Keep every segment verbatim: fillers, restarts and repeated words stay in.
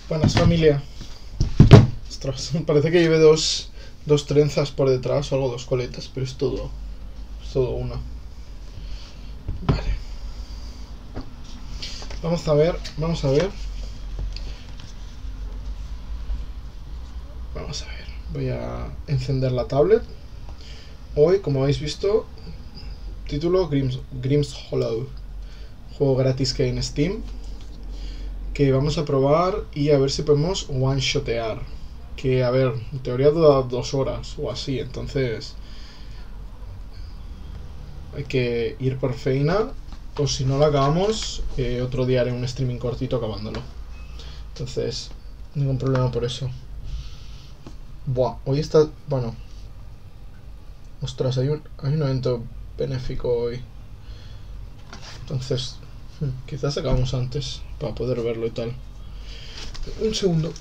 Buenas, familia. Ostras, parece que lleve dos, dos trenzas por detrás o algo, dos coletas, pero es todo, es todo una. Vale. Vamos a ver, vamos a ver. Vamos a ver. Voy a encender la tablet. Hoy, como habéis visto, título Grimm's, Grimm's Hollow. Juego gratis que hay en Steam. Que vamos a probar y a ver si podemos one-shotear. Que, a ver, en teoría dura dos horas o así, entonces hay que ir por feina. O si no la acabamos, eh, otro día haré un streaming cortito acabándolo. Entonces, ningún problema por eso. Buah, hoy está... Bueno. Ostras, hay un, hay un evento benéfico hoy. Entonces, hmm, quizás acabamos antes para poder verlo y tal. Un segundo.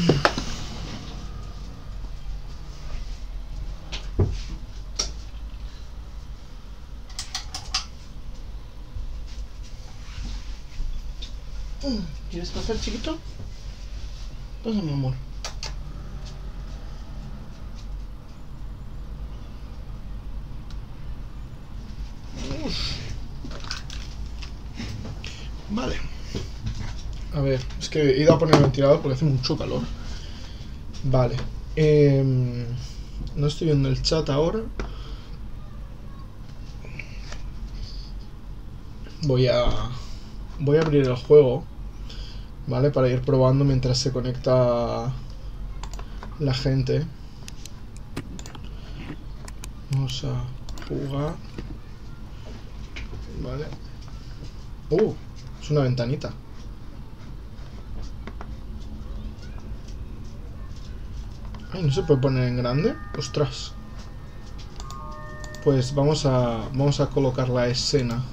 ¿Quieres pasar, chiquito? Pasa, mi amor. Uf. Vale. A ver, es que he ido a poner el ventilador porque hace mucho calor. Vale. Eh, no estoy viendo el chat ahora. Voy a... Voy a abrir el juego. Vale, para ir probando mientras se conecta la gente. Vamos a jugar. Vale. Uh, es una ventanita. Ay, ¿no se puede poner en grande? Ostras. Pues vamos a vamos a colocar la escena.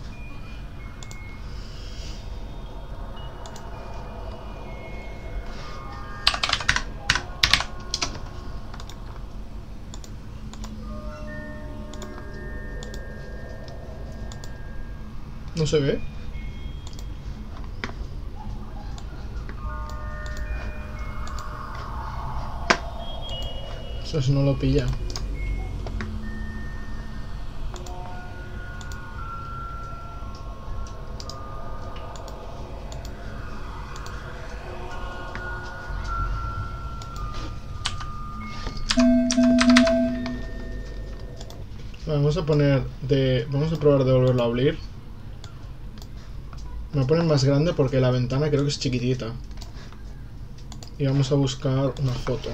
¿No se ve? Eso si no lo pilla. Vamos a poner de... Vamos a probar de volverlo a abrir. Me voy a poner más grande porque la ventana creo que es chiquitita. Y vamos a buscar una foto.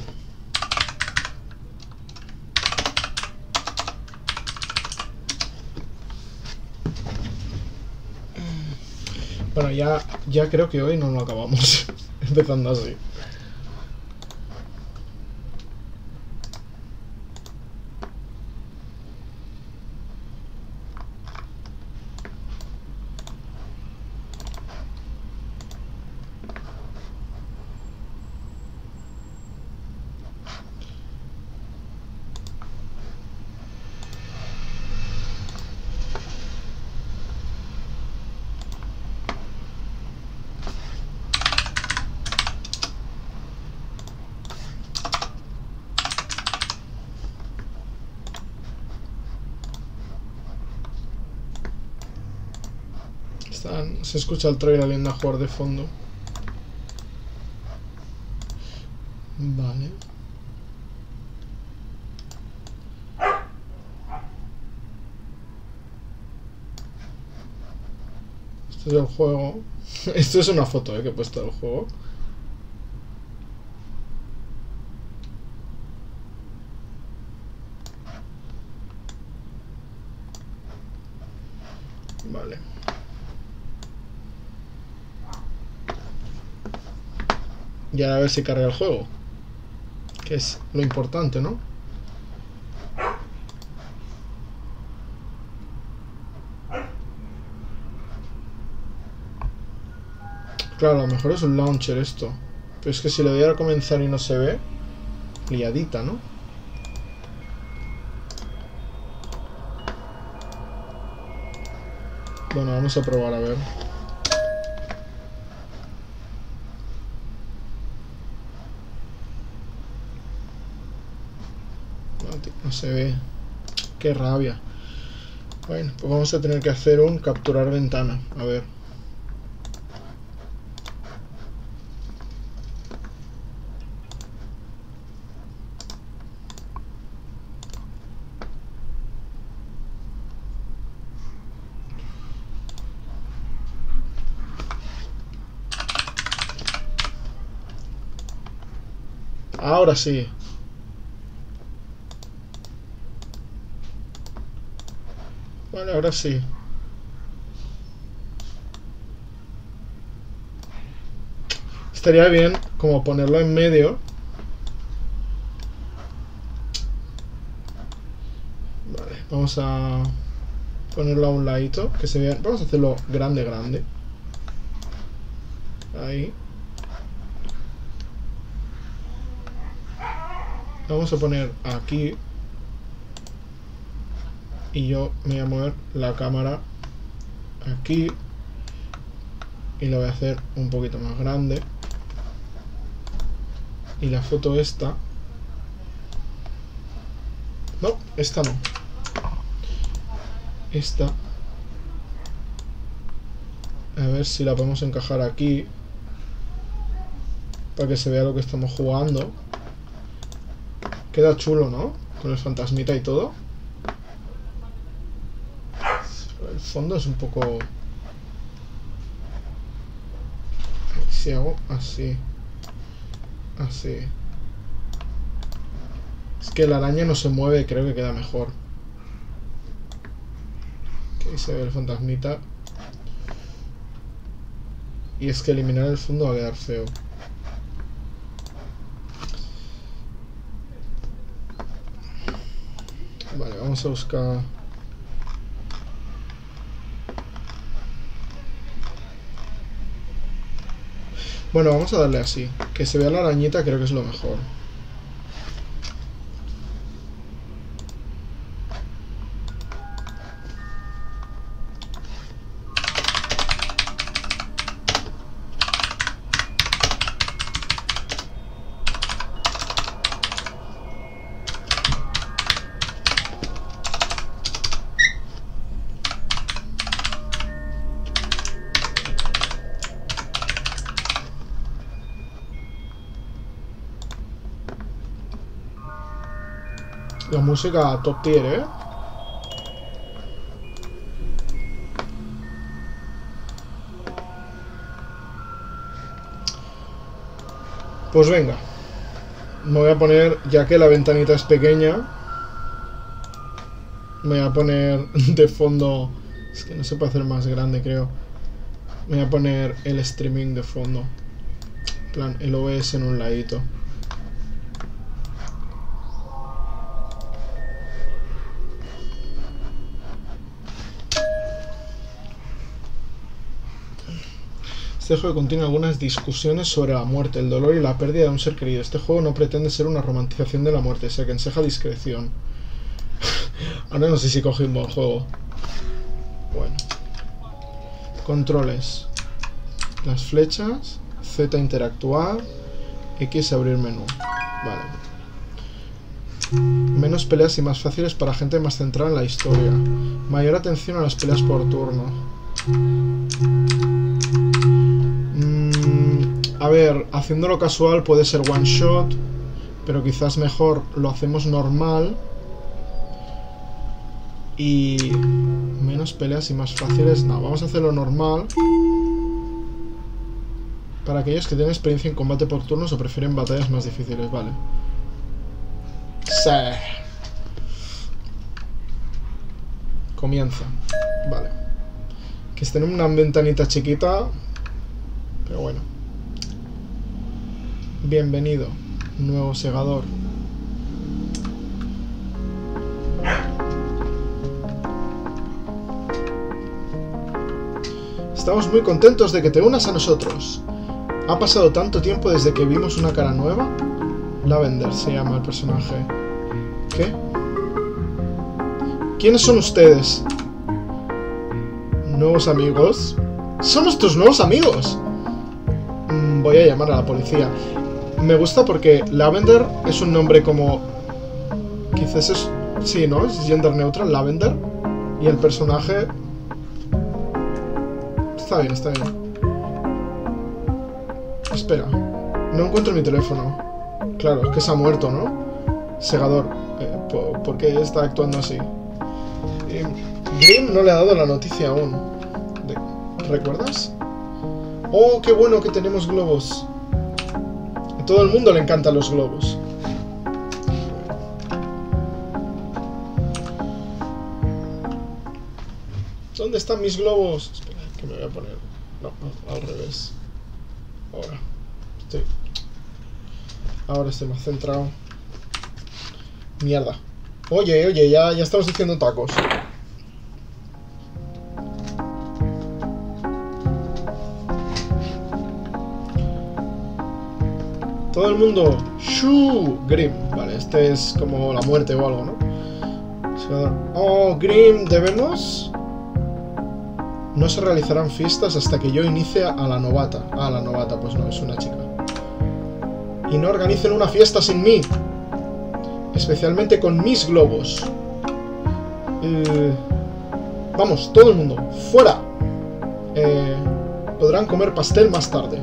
Bueno, ya, ya creo que hoy no lo acabamos. Empezando así. Están, se escucha el trailer aliendo a jugar de fondo. Vale. Este es el juego. Esto es una foto, eh, que he puesto del juego. Vale. Y ahora a ver si carga el juego. Que es lo importante, ¿no? Claro, a lo mejor es un launcher esto. Pero es que si le doy a comenzar y no se ve, liadita, ¿no? Bueno, vamos a probar a ver. No se ve. Qué rabia. Bueno, pues vamos a tener que hacer un capturar ventana. A ver. Ahora sí. Vale, ahora sí. Estaría bien como ponerlo en medio. Vale, vamos a ponerlo a un ladito, que se vea. Vamos a hacerlo grande, grande. Ahí. Vamos a poner aquí. Y yo me voy a mover la cámara aquí. Y lo voy a hacer un poquito más grande. Y la foto esta. No, esta no. Esta. A ver si la podemos encajar aquí. Para que se vea lo que estamos jugando. Queda chulo, ¿no? Con el fantasmita y todo. El fondo es un poco... Si hago así. Así. Es que la araña no se mueve, creo que queda mejor. Que ahí se ve el fantasmita. Y es que eliminar el fondo va a quedar feo. Vale, vamos a buscar... Bueno, vamos a darle así. Que se vea la arañita, creo que es lo mejor. La música top tier, ¿eh? Pues venga. Me voy a poner, ya que la ventanita es pequeña, me voy a poner de fondo... Es que no se puede hacer más grande, creo. Me voy a poner el streaming de fondo. En plan, el O B S en un ladito. Este juego contiene algunas discusiones sobre la muerte, el dolor y la pérdida de un ser querido. Este juego no pretende ser una romantización de la muerte, se aconseja discreción. Ahora no sé si cogí un buen juego. Bueno. Controles. Las flechas. Z interactuar. X abrir menú. Vale. Menos peleas y más fáciles para gente más centrada en la historia. Mayor atención a las peleas por turno. A ver, haciéndolo casual puede ser one shot, pero quizás mejor lo hacemos normal. Y menos peleas y más fáciles. No, vamos a hacerlo normal. Para aquellos que tienen experiencia en combate por turnos o prefieren batallas más difíciles, vale. Sí. Comienza. Vale. Que estén en una ventanita chiquita. Pero bueno. Bienvenido, nuevo segador. Estamos muy contentos de que te unas a nosotros. Ha pasado tanto tiempo desde que vimos una cara nueva. Lavender se llama el personaje. ¿Qué? ¿Quiénes son ustedes? ¿Nuevos amigos? ¡Somos tus nuevos amigos! Mm, voy a llamar a la policía. Me gusta porque Lavender es un nombre como Quizás es... Sí, ¿no? Es gender neutral, Lavender. Y el personaje... Está bien, está bien. Espera. No encuentro mi teléfono. Claro, es que se ha muerto, ¿no? Segador. Eh, ¿por, ¿Por qué está actuando así? Eh, Grimm no le ha dado la noticia aún. De, ¿recuerdas? ¡Oh, qué bueno que tenemos globos! A todo el mundo le encantan los globos. ¿Dónde están mis globos? Espera, que me voy a poner... No, no, al revés. Ahora. Estoy... Ahora estoy más centrado. Mierda. Oye, oye, ya, ya estamos diciendo tacos. Todo el mundo. ¡Shoo! Grimm. Vale, este es como la muerte o algo, ¿no? Oh, Grimm, ¿debemos? No se realizarán fiestas hasta que yo inicie a la novata. Ah, la novata, pues no, es una chica. Y no organicen una fiesta sin mí. Especialmente con mis globos. Eh, vamos, todo el mundo, ¡fuera! Eh, podrán comer pastel más tarde.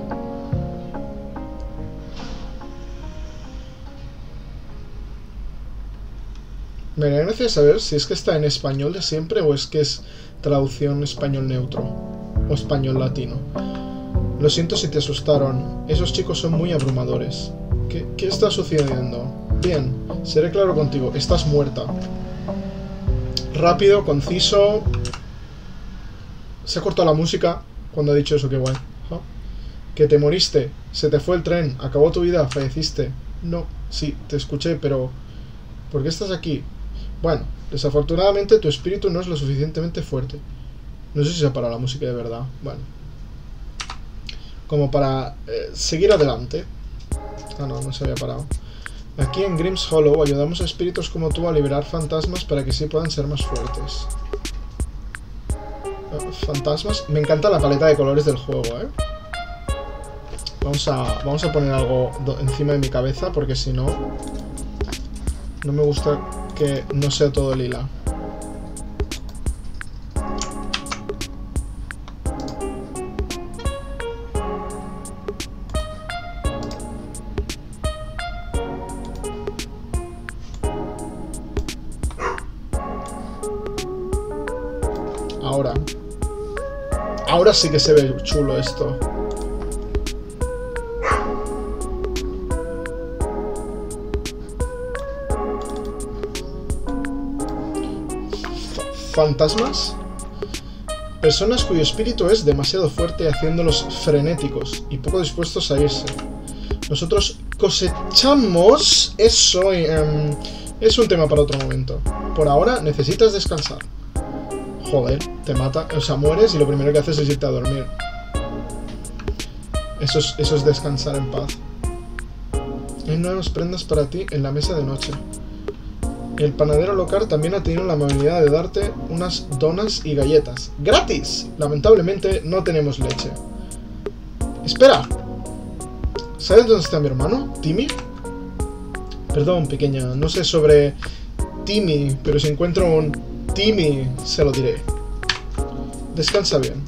Me haría gracia saber si es que está en español de siempre o es que es traducción español neutro o español latino. Lo siento si te asustaron. Esos chicos son muy abrumadores. ¿Qué, qué está sucediendo? Bien, seré claro contigo. Estás muerta. Rápido, conciso. Se ha cortado la música cuando ha dicho eso, qué guay. ¿Oh? Que te moriste. Se te fue el tren. Acabó tu vida. Falleciste. No, sí, te escuché, pero... ¿por qué estás aquí? Bueno, desafortunadamente tu espíritu no es lo suficientemente fuerte. No sé si se ha parado la música de verdad. Bueno. Como para eh, seguir adelante. Ah, no, no se había parado. Aquí en Grimm's Hollow ayudamos a espíritus como tú a liberar fantasmas para que sí puedan ser más fuertes. Fantasmas. Me encanta la paleta de colores del juego, ¿eh? Vamos a, vamos a poner algo encima de mi cabeza porque si no... no me gusta que no sea todo lila. Ahora. Ahora sí que se ve chulo esto. Fantasmas. Personas cuyo espíritu es demasiado fuerte, haciéndolos frenéticos y poco dispuestos a irse. Nosotros cosechamos eso y, um, es un tema para otro momento. Por ahora necesitas descansar. Joder, te mata, o sea, mueres y lo primero que haces es irte a dormir. Eso es, eso es descansar en paz. Hay nuevas prendas para ti en la mesa de noche. El panadero local también ha tenido la amabilidad de darte unas donas y galletas. ¡Gratis! Lamentablemente no tenemos leche. ¡Espera! ¿Sabes dónde está mi hermano? ¿Timmy? Perdón, pequeña, no sé sobre Timmy, pero si encuentro un Timmy, se lo diré. Descansa bien.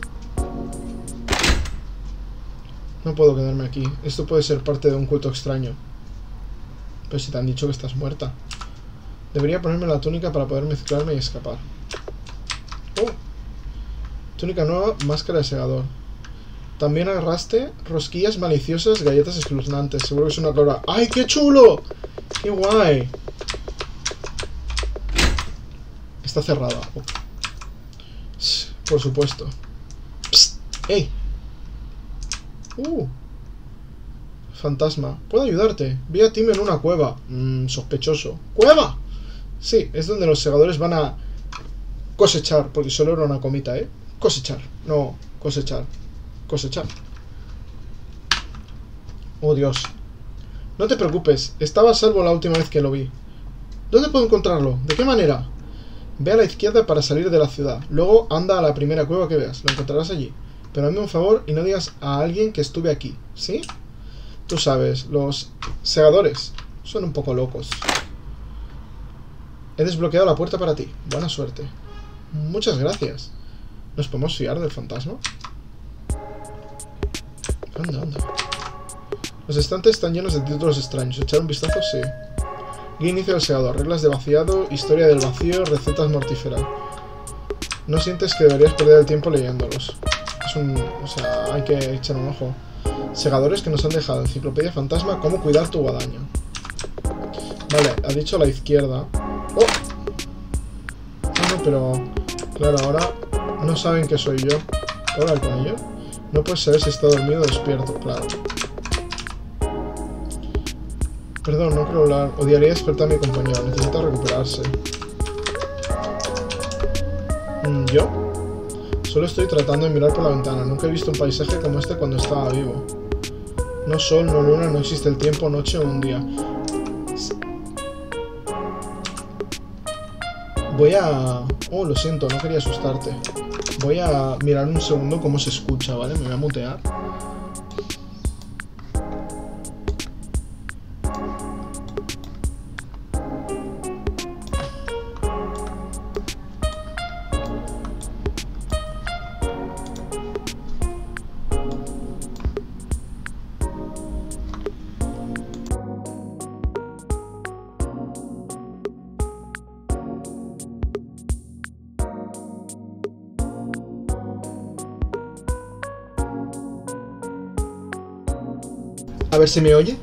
No puedo quedarme aquí. Esto puede ser parte de un culto extraño. Pero si te han dicho que estás muerta. Debería ponerme la túnica para poder mezclarme y escapar. Oh. Túnica nueva, máscara de segador. También agarraste rosquillas maliciosas, galletas espeluznantes. Seguro que es una flora. ¡Ay, qué chulo! ¡Qué guay! Está cerrada. Oh. Por supuesto. Psst. ¡Ey! Uh. Fantasma. ¿Puedo ayudarte? Vi a Tim en una cueva. Mmm, sospechoso. ¿Cueva? Sí, es donde los segadores van a cosechar, porque solo era una comita, ¿eh? Cosechar, no cosechar. Cosechar. Oh, Dios. No te preocupes, estaba a salvo la última vez que lo vi. ¿Dónde puedo encontrarlo? ¿De qué manera? Ve a la izquierda para salir de la ciudad. Luego anda a la primera cueva que veas. Lo encontrarás allí. Pero hazme un favor y no digas a alguien que estuve aquí, ¿sí? Tú sabes, los segadores son un poco locos. He desbloqueado la puerta para ti. Buena suerte. Muchas gracias. ¿Nos podemos fiar del fantasma? Anda, anda. Los estantes están llenos de títulos extraños. ¿Echar un vistazo? Sí. Guía inicio del segador. Reglas de vaciado. Historia del vacío. Recetas mortíferas. No sientes que deberías perder el tiempo leyéndolos. Es un... O sea, hay que echar un ojo. Segadores que nos han dejado. Enciclopedia fantasma. Cómo cuidar tu guadaña. Vale, ha dicho a la izquierda. ¡Oh! Bueno, pero... Claro, ahora no saben que soy yo. ¿Puedo hablar con ellos? No puedes saber si está dormido o despierto, claro. Perdón, no quiero hablar. Odiaría despertar a mi compañero. Necesita recuperarse. ¿Yo? Solo estoy tratando de mirar por la ventana. Nunca he visto un paisaje como este cuando estaba vivo. No sol, no luna, no existe el tiempo, noche o un día. Voy a... Oh, lo siento, no quería asustarte. Voy a mirar un segundo cómo se escucha, ¿vale? Me voy a mutear. A ver si me oye.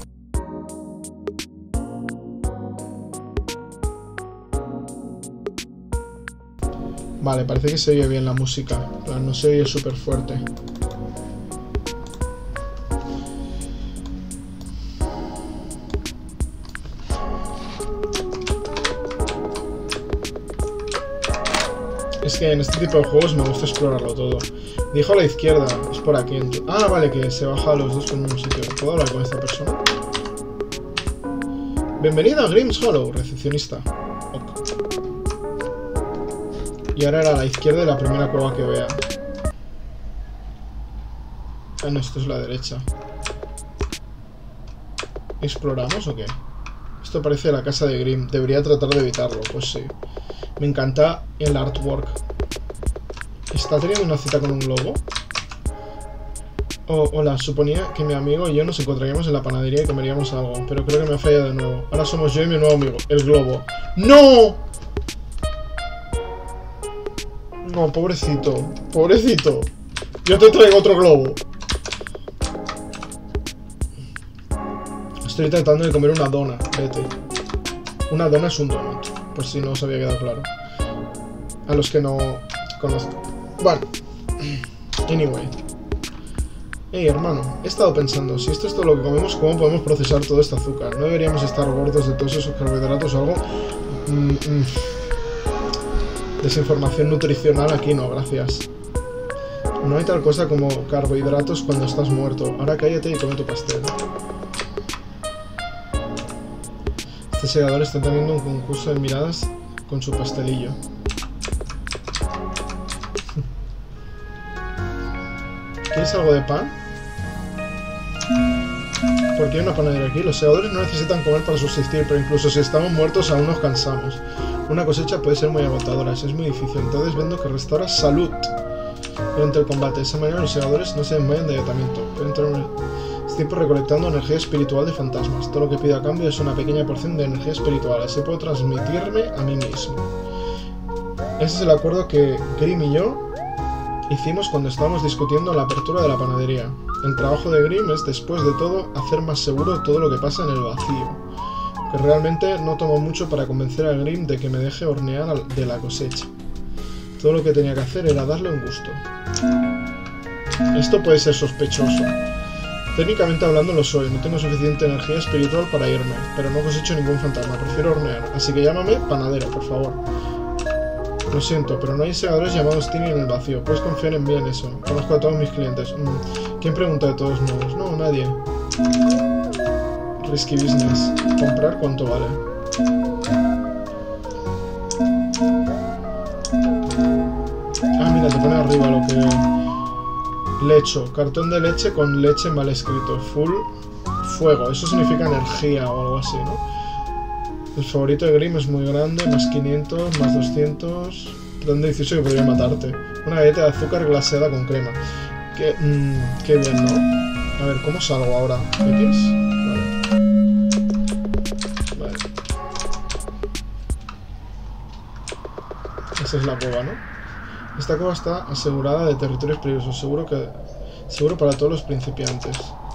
Vale, parece que se oye bien la música. No se oye súper fuerte. Es que en este tipo de juegos me gusta explorarlo todo. Dijo a la izquierda, es por aquí. Ah, vale, que se baja a los dos con un sitio. ¿Puedo hablar con esta persona? Bienvenido a Grimm's Hollow, recepcionista. Ok. Y ahora era a la izquierda de la primera cueva que vea. Ah, no, esto es la derecha. ¿Exploramos o qué? Esto parece la casa de Grimm. Debería tratar de evitarlo, pues sí. Me encanta el artwork. ¿Está teniendo una cita con un globo? Oh, hola, suponía que mi amigo y yo nos encontraríamos en la panadería y comeríamos algo, pero creo que me ha fallado de nuevo. Ahora somos yo y mi nuevo amigo, el globo. ¡No! No, pobrecito, pobrecito. Yo te traigo otro globo. Estoy tratando de comer una dona, vete. Una dona es un donut, por si no os había quedado claro. A los que no conozco. Bueno, anyway. Hey, hermano, he estado pensando, si esto es todo lo que comemos, ¿cómo podemos procesar todo este azúcar? ¿No deberíamos estar gordos de todos esos carbohidratos o algo? Mm, mm. Desinformación nutricional aquí no, gracias. No hay tal cosa como carbohidratos cuando estás muerto. Ahora cállate y come tu pastel. Este segador está teniendo un concurso de miradas con su pastelillo. ¿Quieres algo de pan? ¿Por qué hay una panadería aquí? Los segadores no necesitan comer para subsistir, pero incluso si estamos muertos aún nos cansamos. Una cosecha puede ser muy agotadora, eso es muy difícil. Entonces vendo que restaura salud durante el combate. De esa manera los segadores no se desmayan de agotamiento. Pueden tener tiempo recolectando energía espiritual de fantasmas. Todo lo que pido a cambio es una pequeña porción de energía espiritual. Así puedo transmitirme a mí mismo. Ese es el acuerdo que Grimm y yo hicimos cuando estábamos discutiendo la apertura de la panadería. El trabajo de Grimm es, después de todo, hacer más seguro todo lo que pasa en el vacío. Que realmente no tomó mucho para convencer a Grimm de que me deje hornear de la cosecha. Todo lo que tenía que hacer era darle un gusto. Esto puede ser sospechoso. Técnicamente hablando lo soy, no tengo suficiente energía espiritual para irme, pero no cosecho ningún fantasma, prefiero hornear, así que llámame panadero, por favor. Lo siento, pero no hay segadores llamados Tini en el vacío. Puedes confiar en mí en eso. Conozco a todos mis clientes. Mm. ¿Quién pregunta de todos modos? No, nadie. Risky business. ¿Comprar cuánto vale? Ah, mira, te pone arriba lo que... Lecho. Cartón de leche con leche mal escrito. Full fuego. Eso significa energía o algo así, ¿no? El favorito de Grim es muy grande, más quinientos, más doscientos... Tan delicioso que podría matarte. Una galleta de azúcar glaseada con crema. Qué, mmm, qué bien, ¿no? A ver, ¿cómo salgo ahora? ¿X? Vale. Vale. Esa es la cueva, ¿no? Esta cueva está asegurada de territorios peligrosos. Seguro que... Seguro para todos los principiantes.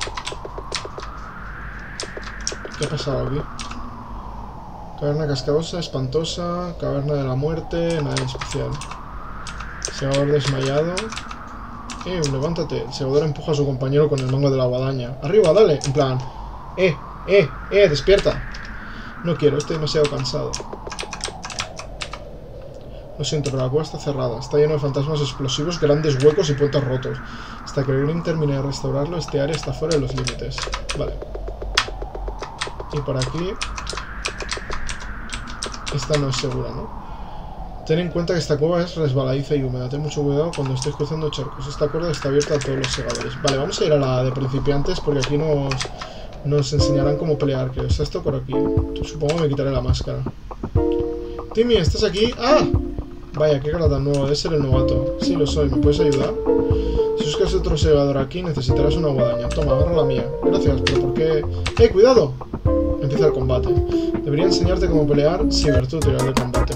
¿Qué ha pasado aquí? Caverna cascarosa, espantosa, caverna de la muerte, nada especial. Segador desmayado. Eh, levántate. El segador empuja a su compañero con el mango de la guadaña. ¡Arriba, dale! En plan... ¡Eh! ¡Eh! ¡Eh! ¡Despierta! No quiero, estoy demasiado cansado. Lo siento, pero la cueva está cerrada. Está lleno de fantasmas explosivos, grandes huecos y puentes rotos. Hasta que Grim termine de restaurarlo, este área está fuera de los límites. Vale. Y por aquí... Esta no es segura, ¿no? Ten en cuenta que esta cueva es resbaladiza y húmeda. Ten mucho cuidado cuando estés cruzando charcos. Esta cuerda está abierta a todos los segadores. Vale, vamos a ir a la de principiantes porque aquí nos, nos enseñarán cómo pelear, creo. Está esto por aquí. Supongo que me quitaré la máscara. Timmy, ¿estás aquí? ¡Ah! Vaya, qué cara tan nuevo. Debe ser el novato. Sí, lo soy. ¿Me puedes ayudar? Si buscas otro segador aquí, necesitarás una guadaña. Toma, agarra la mía. Gracias, pero ¿por qué...? ¡Eh, cuidado! Empieza el combate. Debería enseñarte cómo pelear. Sí, ver tutorial de combate.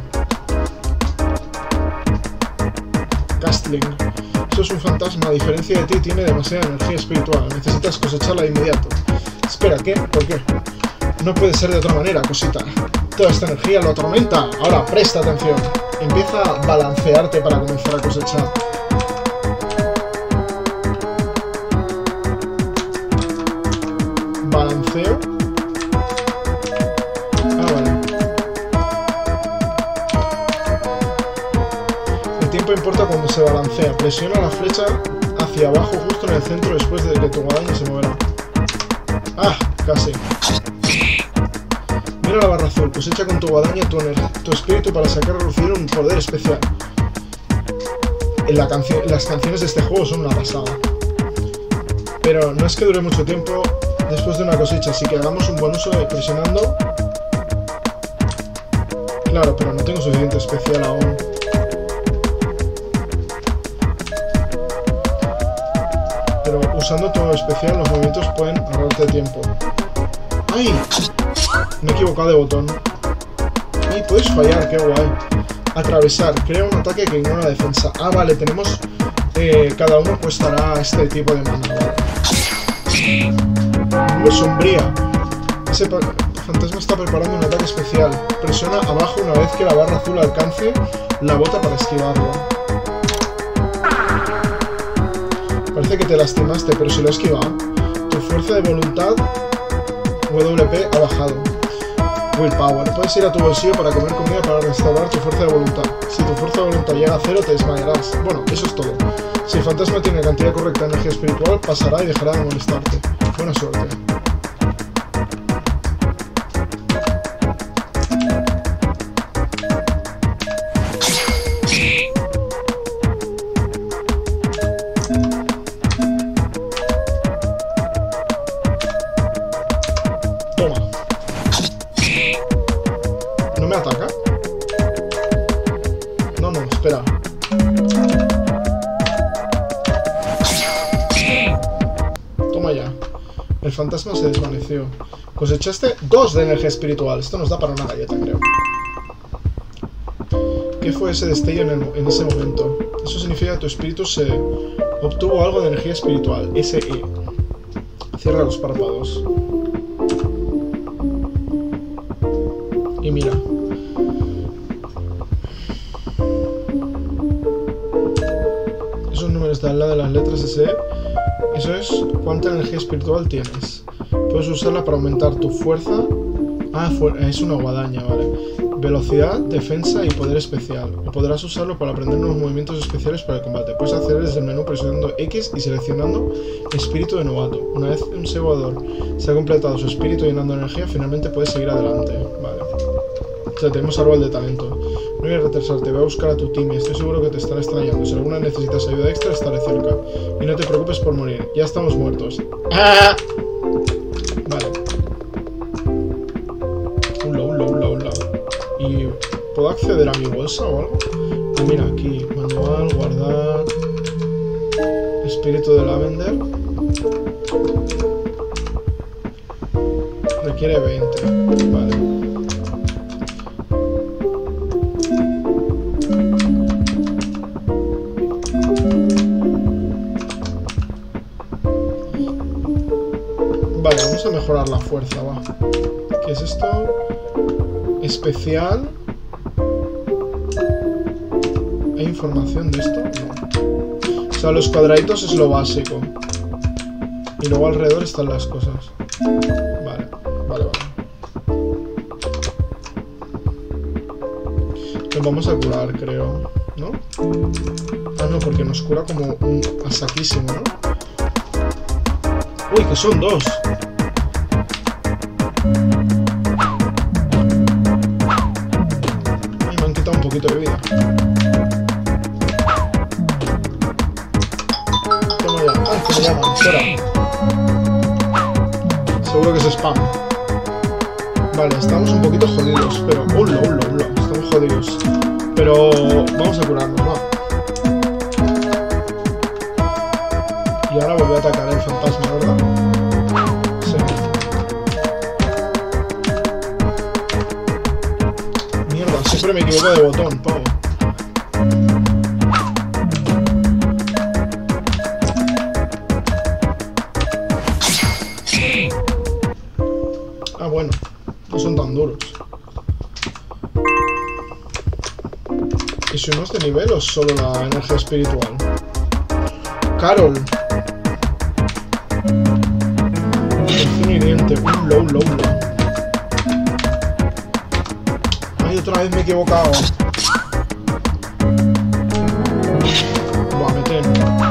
Castling. Eso es un fantasma. A diferencia de ti, tiene demasiada energía espiritual. Necesitas cosecharla de inmediato. Espera, ¿qué? ¿Por qué? No puede ser de otra manera, cosita. Toda esta energía lo atormenta. Ahora, presta atención. Empieza a balancearte para comenzar a cosechar. Balanceo. Ah, vale. El tiempo importa cuando se balancea. Presiona la flecha hacia abajo justo en el centro después de que tu guadaña se moverá. Ah, casi. Mira la barra azul, cosecha con tu guadaña tu, tu espíritu para sacar a relucir un poder especial. En la canción, las canciones de este juego son una pasada. Pero no es que dure mucho tiempo después de una cosecha, así que hagamos un buen uso de presionando. Claro, pero no tengo suficiente especial aún. Pero usando todo especial, los movimientos pueden ahorrarte tiempo. ¡Ay! Me he equivocado de botón. ¡Ay! Puedes fallar, qué guay. Atravesar. Crea un ataque que ignora la defensa. Ah, vale, tenemos... Eh, cada uno pues dará este tipo de mana, ¿vale? Nube sombría. Ese fantasma está preparando un ataque especial. Presiona abajo una vez que la barra azul alcance la bota para esquivarlo. Parece que te lastimaste, pero si lo has esquivado. Tu fuerza de voluntad W P ha bajado. Willpower. Puedes ir a tu bolsillo para comer comida para restaurar tu fuerza de voluntad. Si tu fuerza de voluntad llega a cero, te desmayarás. Bueno, eso es todo. Si el fantasma tiene la cantidad correcta de energía espiritual, pasará y dejará de molestarte. Buena suerte. El fantasma se desvaneció. Cosechaste dos de energía espiritual. Esto nos da para una galleta, creo. ¿Qué fue ese destello en, el, en ese momento? Eso significa que tu espíritu se obtuvo algo de energía espiritual. S E. Cierra los párpados. Y mira. Esos números de al lado de las letras S E. Eso es cuánta energía espiritual tienes. Puedes usarla para aumentar tu fuerza. Ah, es una guadaña, vale. Velocidad, defensa y poder especial. O podrás usarlo para aprender nuevos movimientos especiales para el combate. Puedes acceder desde el menú presionando X y seleccionando Espíritu de Novato. Una vez un segador se ha completado su espíritu llenando energía, finalmente puedes seguir adelante. Vale. O sea, tenemos árbol de talento. No voy a retrasarte, voy a buscar a tu team y estoy seguro que te estará extrañando. Si alguna necesitas ayuda extra, estaré cerca. Y no te preocupes por morir, ya estamos muertos. ¡Ah! Vale. Un low, low, low, ¿Puedo acceder a mi bolsa o algo? Pues mira, aquí, manual, guardar... Espíritu de Lavender. Requiere veinte. Vale. Vale, vamos a mejorar la fuerza, va. ¿Qué es esto? Especial. ¿Hay información de esto? No. O sea, los cuadraditos es lo básico. Y luego alrededor están las cosas. Vale, vale, vale. Nos vamos a curar, creo. ¿No? Ah, no, porque nos cura como un a saquísimo, ¿no? Uy, que son dos. Ay, me han quitado un poquito de vida. Toma ya. Ay, que me llaman. Fuera. Seguro que es spam. Vale, estamos un poquito jodidos, pero... ¡Hola, hola, hola! Estamos jodidos. Pero vamos a curarnos, ¿no? Y ahora volvió a atacar el fantasma, ¿verdad? Sí. Mierda, siempre me equivoco de botón, pavo. Ah, bueno. No son tan duros. ¿Y subimos de nivel o solo la energía espiritual? Carol. Función hiriente. Un low, low, low. Ay, otra vez me he equivocado. Buah, me tengo.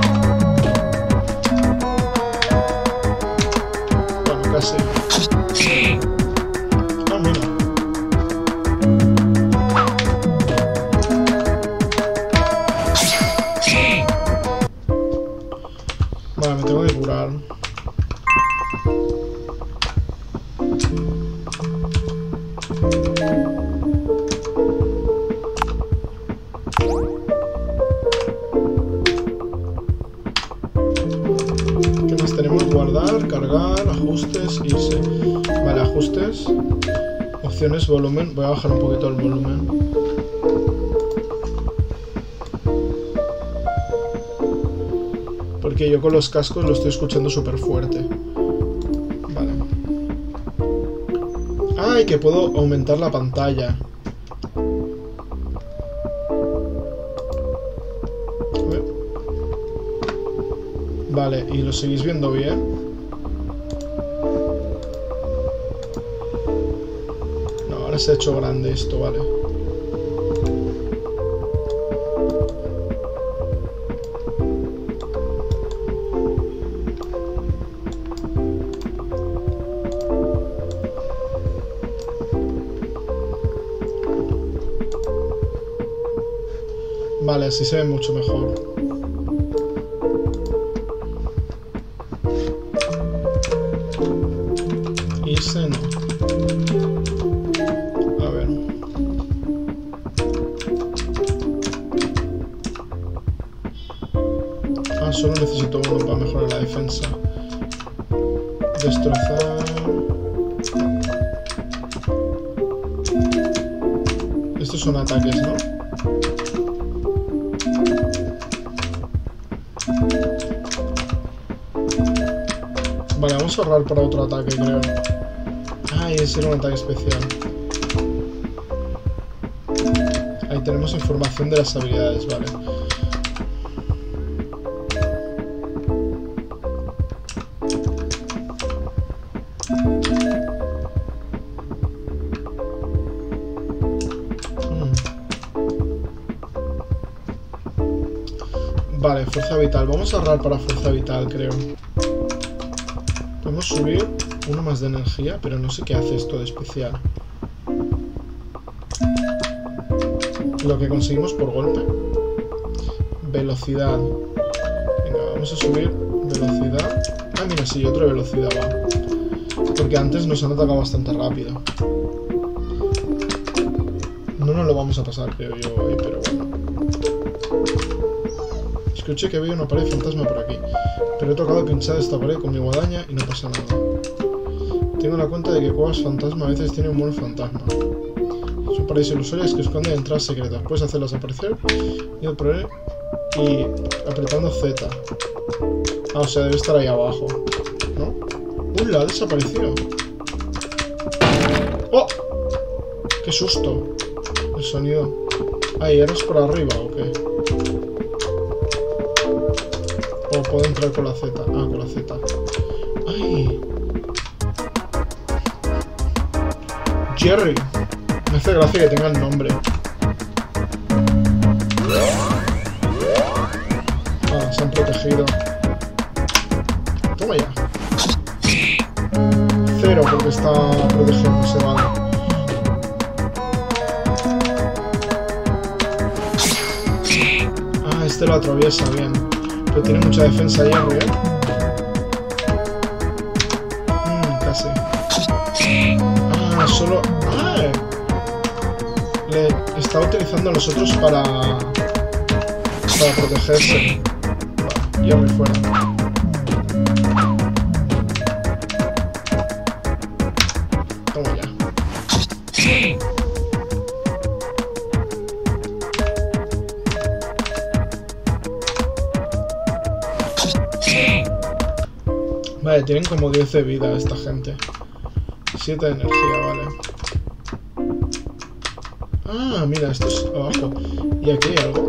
Bueno, casi. Ah, mira. Vale, me tengo que curar. ¿Qué más tenemos? Guardar, cargar, ajustes, irse. Vale, ajustes. Opciones, volumen. Voy a bajar un poquito el volumen. Porque yo con los cascos lo estoy escuchando súper fuerte. Vale. ¡Ay! Que puedo aumentar la pantalla. A ver. Vale, ¿y lo seguís viendo bien? No, ahora se ha hecho grande esto, vale. Vale, así se ve mucho mejor. Irse no. A ver. Ah, solo necesito uno para mejorar la defensa. Destrozar. Estos son ataques, ¿no? Vale, vamos a ahorrar para otro ataque, creo. Ah, y ese era un ataque especial. Ahí tenemos información de las habilidades, vale. Mm. Vale, fuerza vital. Vamos a ahorrar para fuerza vital, creo. Podemos subir uno más de energía, pero no sé qué hace esto de especial. Lo que conseguimos por golpe. Velocidad. Venga, vamos a subir velocidad. Ah, mira, sí, otra velocidad va. Porque antes nos han atacado bastante rápido. No no lo vamos a pasar, creo yo, hoy, pero bueno. Escuché que había una pared fantasma por aquí, pero he tocado pinchar esta pared con mi guadaña y no pasa nada. Tengo la cuenta de que cuevas fantasma a veces tienen un buen fantasma. Son paredes ilusorias que esconden entradas secretas. Puedes hacerlas aparecer y, y apretando Z. Ah, o sea, debe estar ahí abajo, ¿no? ¡Uy, la ha desaparecido! ¡Oh! ¡Qué susto! El sonido. Ahí, ¿eres por arriba o qué? O puedo entrar con la Z. Ah, con la Z. ¡Ay! Jerry. Me hace gracia que tenga el nombre. Ah, se han protegido. Toma ya. Cero porque está protegiéndose, vale. Ah, este lo atraviesa bien. Pero tiene mucha defensa Jerry, ¿eh? Mm, casi. Ah, solo... ¡Ah! Le está utilizando a los otros para... para protegerse. Vale, Jerry fuera. Toma ya. Vale, tienen como diez de vida esta gente. siete de energía, vale. Ah, mira, esto es abajo. ¿Y aquí hay algo?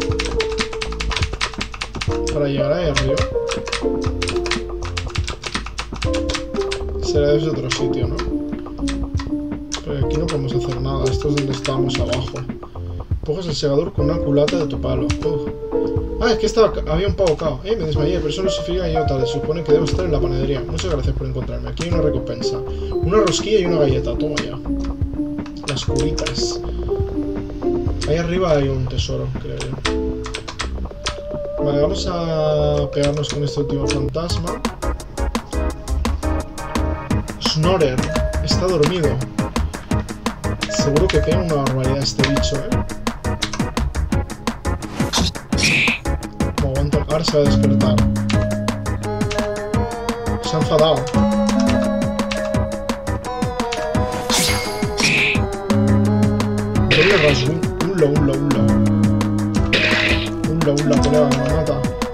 Para llegar ahí arriba. Será desde otro sitio, ¿no? Pero aquí no podemos hacer nada. Esto es donde estábamos abajo. Empujas el segador con una culata de tu palo. Uh. Ah, es que estaba, había un pavo cao. Eh, me desmayé, pero eso no significa que yo tal. Se supone que debo estar en la panadería. Muchas gracias por encontrarme. Aquí hay una recompensa. Una rosquilla y una galleta. Toma ya. Las curitas. Ahí arriba hay un tesoro, creo yo. Vale, vamos a pegarnos con este último fantasma. Snorer. Está dormido. Seguro que pega una barbaridad este bicho, eh. Ahora se va a despertar. Se ha enfadado. Doble rasgo. Unlo, unlo, unlo. Unlo, unlo, colega, me mata.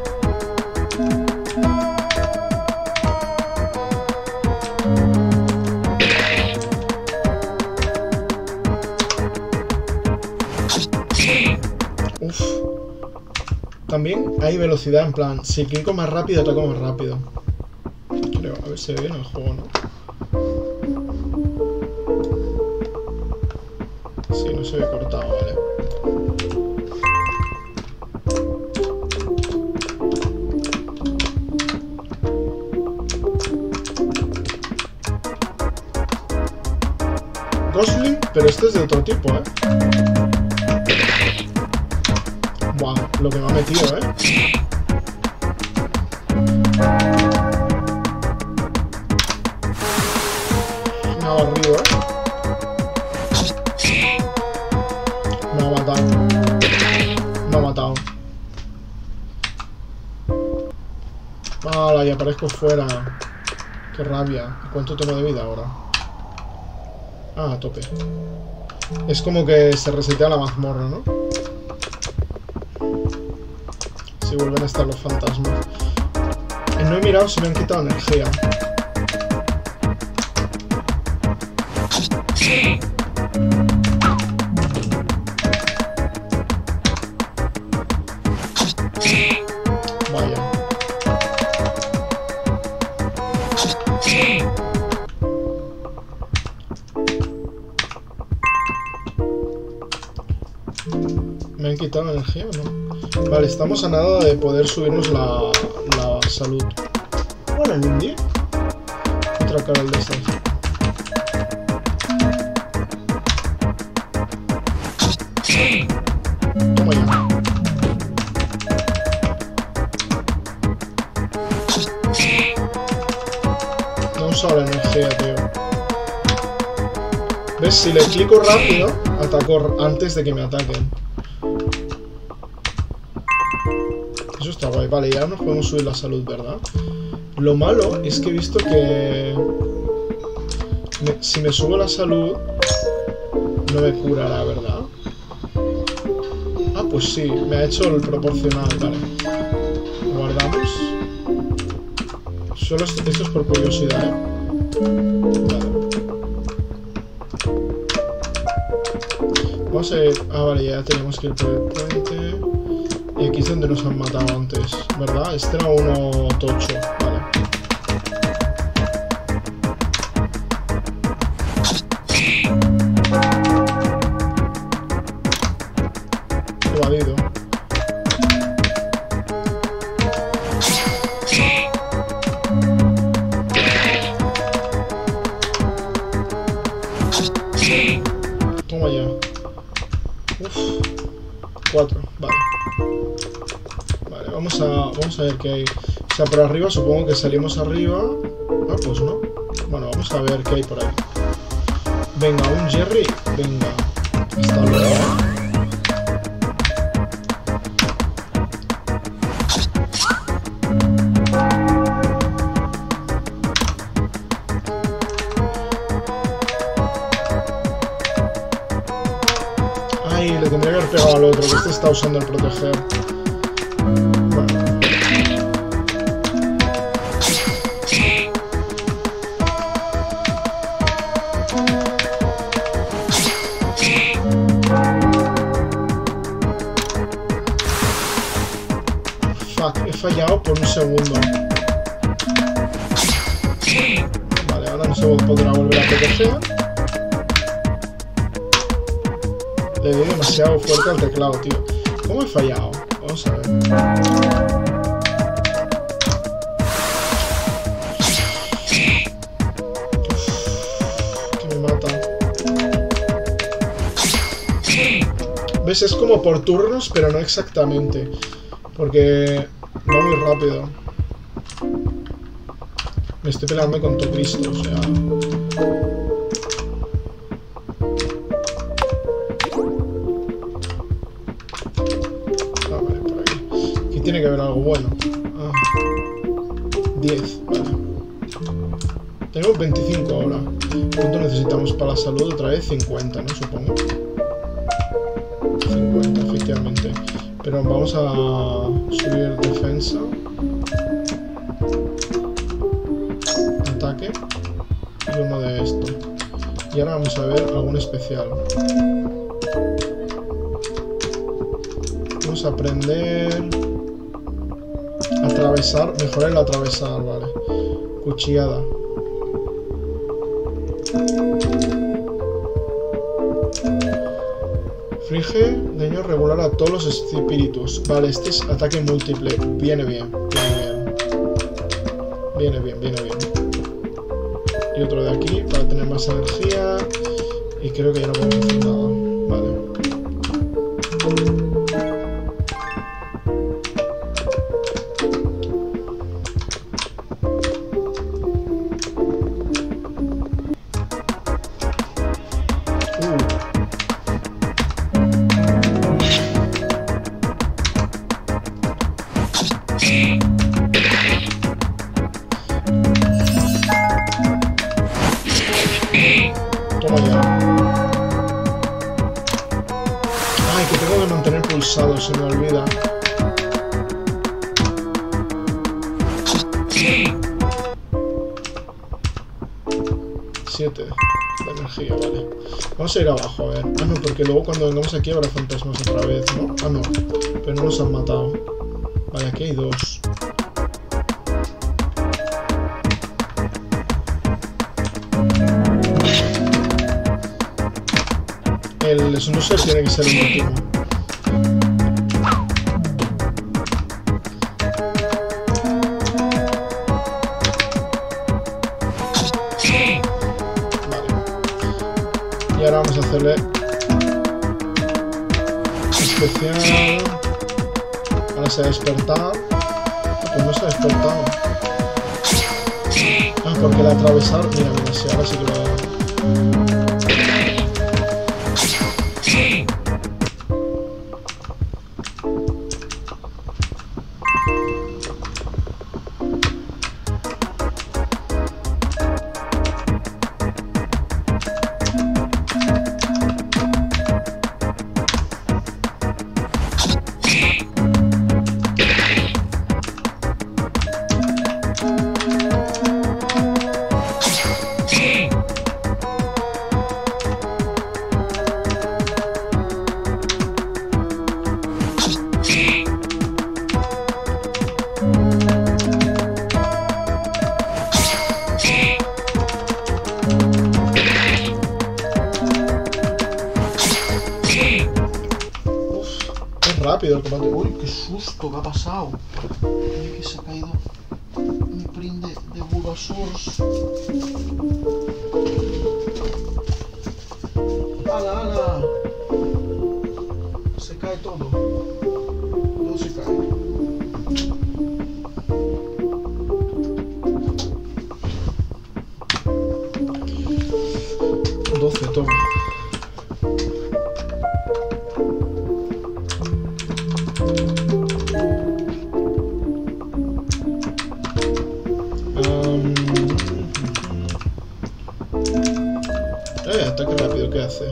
Uf. También hay velocidad, en plan, si clico más rápido, ataco más rápido. Creo, a ver si ve bien el juego, ¿no? Sí, no se ve cortado, vale. Gosling, pero este es de otro tipo, ¿eh? Buah, lo que me ha metido, ¿eh? Me ha barrido, ¿eh? Me ha matado. Me ha matado. Vale, y aparezco fuera. Qué rabia. ¿Cuánto tengo de vida ahora? Ah, a tope. Es como que se resetea la mazmorra, ¿no? Si vuelven a estar los fantasmas. Eh, no he mirado si me han quitado energía. Vaya. ¿Me han quitado energía o no? Vale, estamos a nada de poder subirnos la, la salud. Bueno, el indie. Otra cara de estas. Toma ya. No he usado la energía, tío. ¿Ves? Si le clico rápido, ataco antes de que me ataquen. Eso está guay. Vale, ya nos podemos subir la salud, ¿verdad? Lo malo es que he visto que... Me, si me subo la salud, no me curará, ¿verdad? Ah, pues sí, me ha hecho el proporcional, vale. Guardamos. Solo esto, esto es por curiosidad, ¿eh? Vale. Vamos a ir... Ah, vale, ya tenemos que ir por el puente. Y aquí es donde nos han matado antes, ¿verdad? Este era uno tocho, vale. Evadido. Toma ya. Uf. Cuatro, vale. Vale, vamos a, vamos a ver qué hay. O sea, por arriba supongo que salimos arriba. Ah, pues no. Bueno, vamos a ver qué hay por ahí. Venga, un Jerry. Venga. Hasta luego. Ay, le tendría que haber pegado al otro, que este está usando el proteger. Bueno. Fuck, he fallado por un segundo. Vale, ahora no se podrá volver a proteger. Le doy demasiado fuerte al teclado, tío. ¿Cómo he fallado? Vamos a ver. Uf, que me mata. ¿Ves? Es como por turnos, pero no exactamente. Porque va muy rápido. Me estoy peleando con tu Cristo, o sea... Tiene que haber algo bueno. Ah. diez, vale. Tenemos veinticinco ahora. ¿Cuánto necesitamos para la salud? Otra vez cincuenta, ¿no? Supongo. cincuenta, efectivamente. Pero vamos a subir defensa. Ataque. Y uno de esto. Y ahora vamos a ver algún especial. Vamos a aprender... Atravesar, mejorar el atravesar, vale. Cuchillada. Inflige daño regular a todos los espíritus. Vale, este es ataque múltiple. Viene bien, viene bien. Viene bien, viene bien. Y otro de aquí para tener más energía. Y creo que ya no podemos hacer nada. Vale. Toma ya. Ay, que tengo que mantener pulsado, se me olvida. siete de energía, vale. Vamos a ir abajo, a ver. Ah, no, porque luego cuando vengamos aquí habrá fantasmas otra vez, ¿no? Ah, no. Pero no nos han matado. Vale, aquí hay dos. El snoozer tiene que ser el último. Y ahora vamos a hacerle especial. Ahora se ha despertado. Pues no se ha despertado. Ah, porque el atravesar. Mira, mira, sí, ahora sí que lo. rápido el combate. Uy, qué susto, ¿qué ha pasado? Uy, que se ha caído mi print de, de Bulbasaurs. ¡Hala, hala! Se cae todo. Todo se cae. doce, toma. Um... Eh, ataque rápido, ¿qué hace?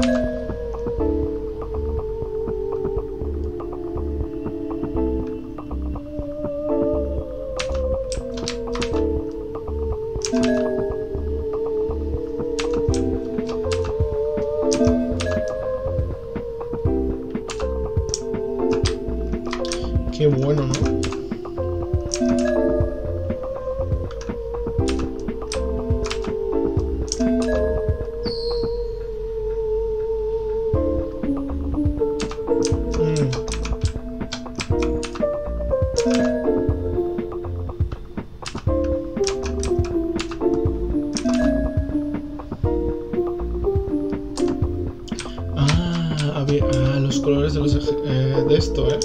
Qué bueno, ¿no? Ah, había, ah, los colores de, los, eh, de esto, ¿eh?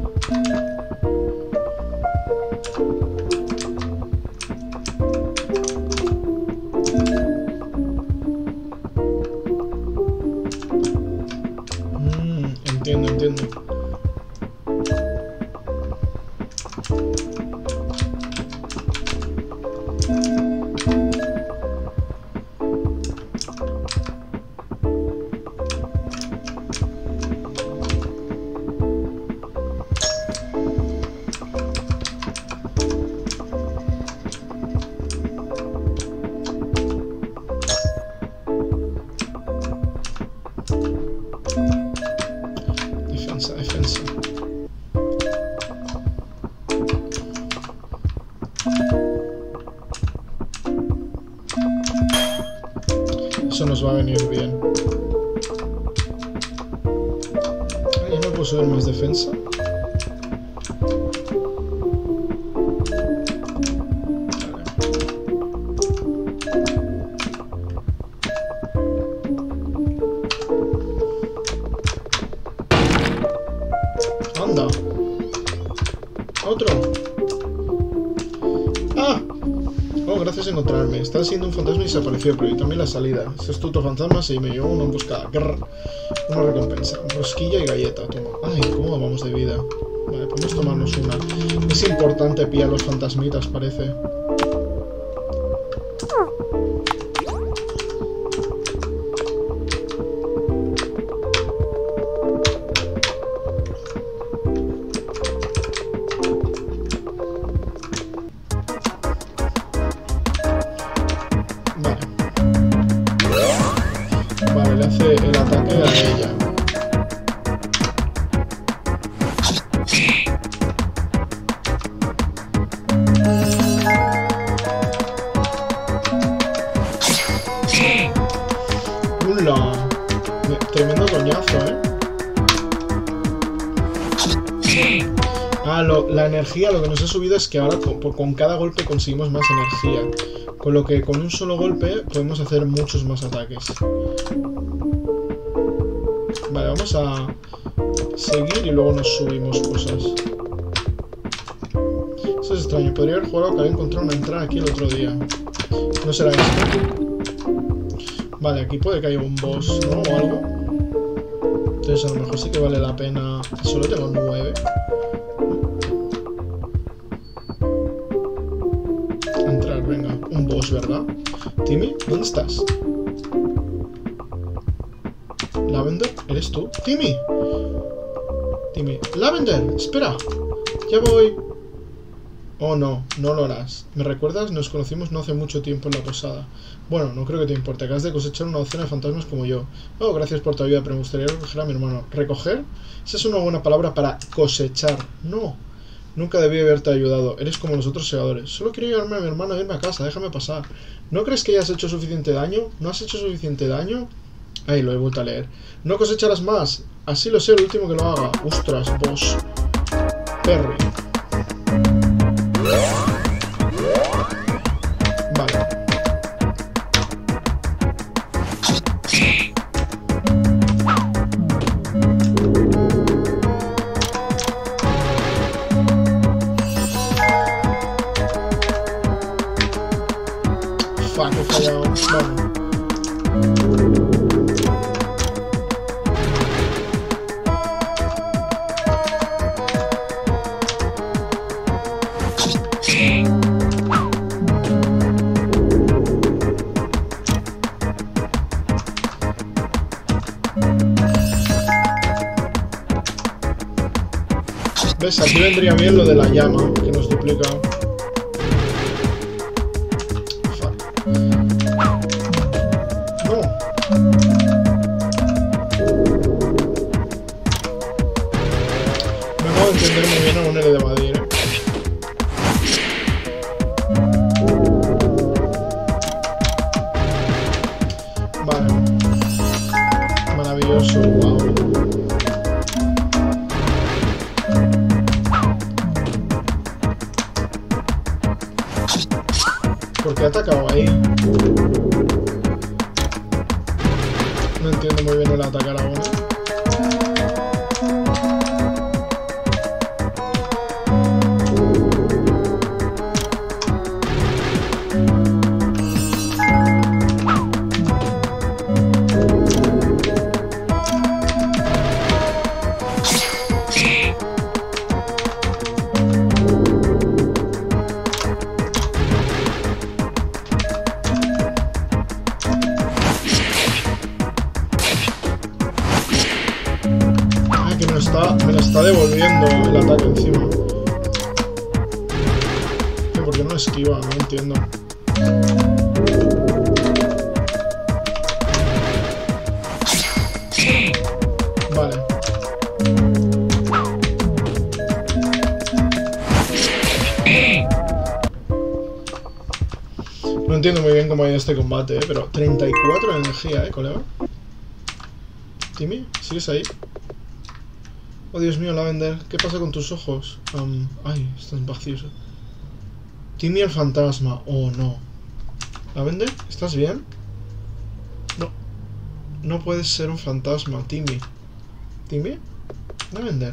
Mm, entiendo, entiendo. Defensa, defensa. Eso nos va a venir bien. Ay, no puedo subir más defensa. Anda. Otro. ¡Ah! Oh, gracias a encontrarme. Estaba siendo un fantasma y desapareció, pero y también la salida. Ese astuto fantasma se me llevó una emboscada. Grrr. Una recompensa. Rosquilla y galleta. Toma. Ay, ¿cómo vamos de vida? Vale, podemos tomarnos una. Es importante pillar los fantasmitas, parece. Vale, le hace el ataque a ella. ¡Hula! Tremendo coñazo, ¿eh? Ah, lo, la energía, lo que nos ha subido es que ahora con, con cada golpe conseguimos más energía. Con lo que con un solo golpe podemos hacer muchos más ataques. Vale, vamos a seguir y luego nos subimos cosas. Eso es extraño. Podría haber jugado que había encontrado una entrada aquí el otro día. ¿No será esto? Vale, aquí puede que haya un boss, ¿no? O algo. Entonces a lo mejor sí que vale la pena. Solo tengo nueve. Entrar, venga. Un boss, ¿verdad? Timmy, ¿dónde estás? ¿Lavender? ¿Eres tú? ¡Timmy! Timmy. ¡Lavender! ¡Espera! ¡Ya voy! Oh, no. No lo harás. ¿Me recuerdas? Nos conocimos no hace mucho tiempo en la posada. Bueno, no creo que te importe. Acabas de cosechar una docena de fantasmas como yo. Oh, gracias por tu ayuda, pero me gustaría recoger a mi hermano. ¿Recoger? Esa es una buena palabra para cosechar. No. Nunca debí haberte ayudado. Eres como los otros segadores. Solo quiero llevarme a mi hermano a irme a casa. Déjame pasar. ¿No crees que hayas hecho suficiente daño? ¿No has hecho suficiente daño? Ahí lo he vuelto a leer. No cosecharás más. Así lo sé, el último que lo haga. Ostras, boss. Perry. Vale. Fuck, he fallado. Vale. ¿Ves? Aquí vendría bien lo de la llama, que nos duplica. Fuck. No. Me acabo de entender muy bien a un L de Madrid, ¿eh? Vale. Maravilloso, wow. ¿Por qué ha atacado ahí? No entiendo muy bien el atacar ahora. Me lo está devolviendo el ataque encima. ¿Por qué no esquiva? No entiendo. Vale. No entiendo muy bien cómo ha ido este combate, ¿eh? Pero treinta y cuatro de energía, ¿eh, colega? Timmy, ¿sigues ahí? Oh, Dios mío, Lavender, ¿qué pasa con tus ojos? Um, ay, están vacíos. Timmy el fantasma. Oh, no. Lavender, ¿estás bien? No. No puedes ser un fantasma, Timmy. ¿Timmy? Lavender.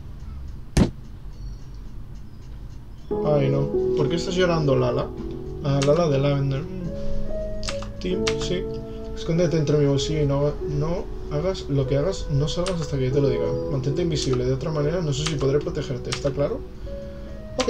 Ay, no. ¿Por qué estás llorando, Lala? Ah, Lala de Lavender. Tim, sí. Escóndete entre mi bolsillo y no... no hagas lo que hagas, no salgas hasta que yo te lo diga. Mantente invisible, de otra manera no sé si podré protegerte, ¿está claro? Ok.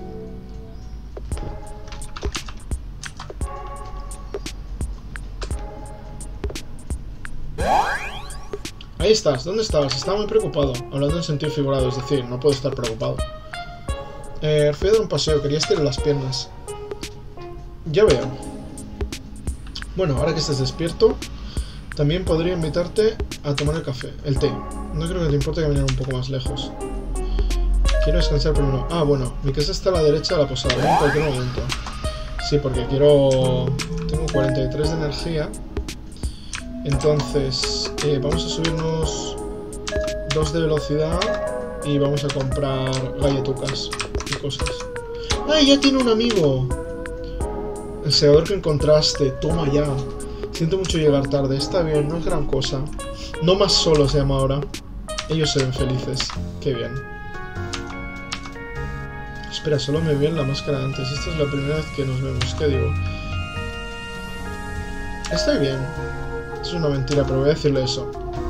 Ahí estás, ¿dónde estabas? Estaba muy preocupado, hablando en sentido figurado, es decir, no puedo estar preocupado. Eh, fui a dar un paseo, quería estirar las piernas. Ya veo. Bueno, ahora que estés despierto, también podría invitarte a tomar el café, el té. No creo que te importe caminar un poco más lejos. Quiero descansar primero. Ah, bueno, mi casa está a la derecha de la posada, ¿eh? En cualquier momento. Sí, porque quiero... Tengo cuarenta y tres de energía. Entonces, eh, vamos a subirnos dos de velocidad y vamos a comprar galletucas y cosas. ¡Ah, ya tiene un amigo! El segador que encontraste, toma ya. Siento mucho llegar tarde, está bien, no es gran cosa. No más solo se llama ahora. Ellos se ven felices. Qué bien. Espera, solo me vi en la máscara antes. Esta es la primera vez que nos vemos. ¿Qué digo? Estoy bien. Es una mentira, pero voy a decirle eso.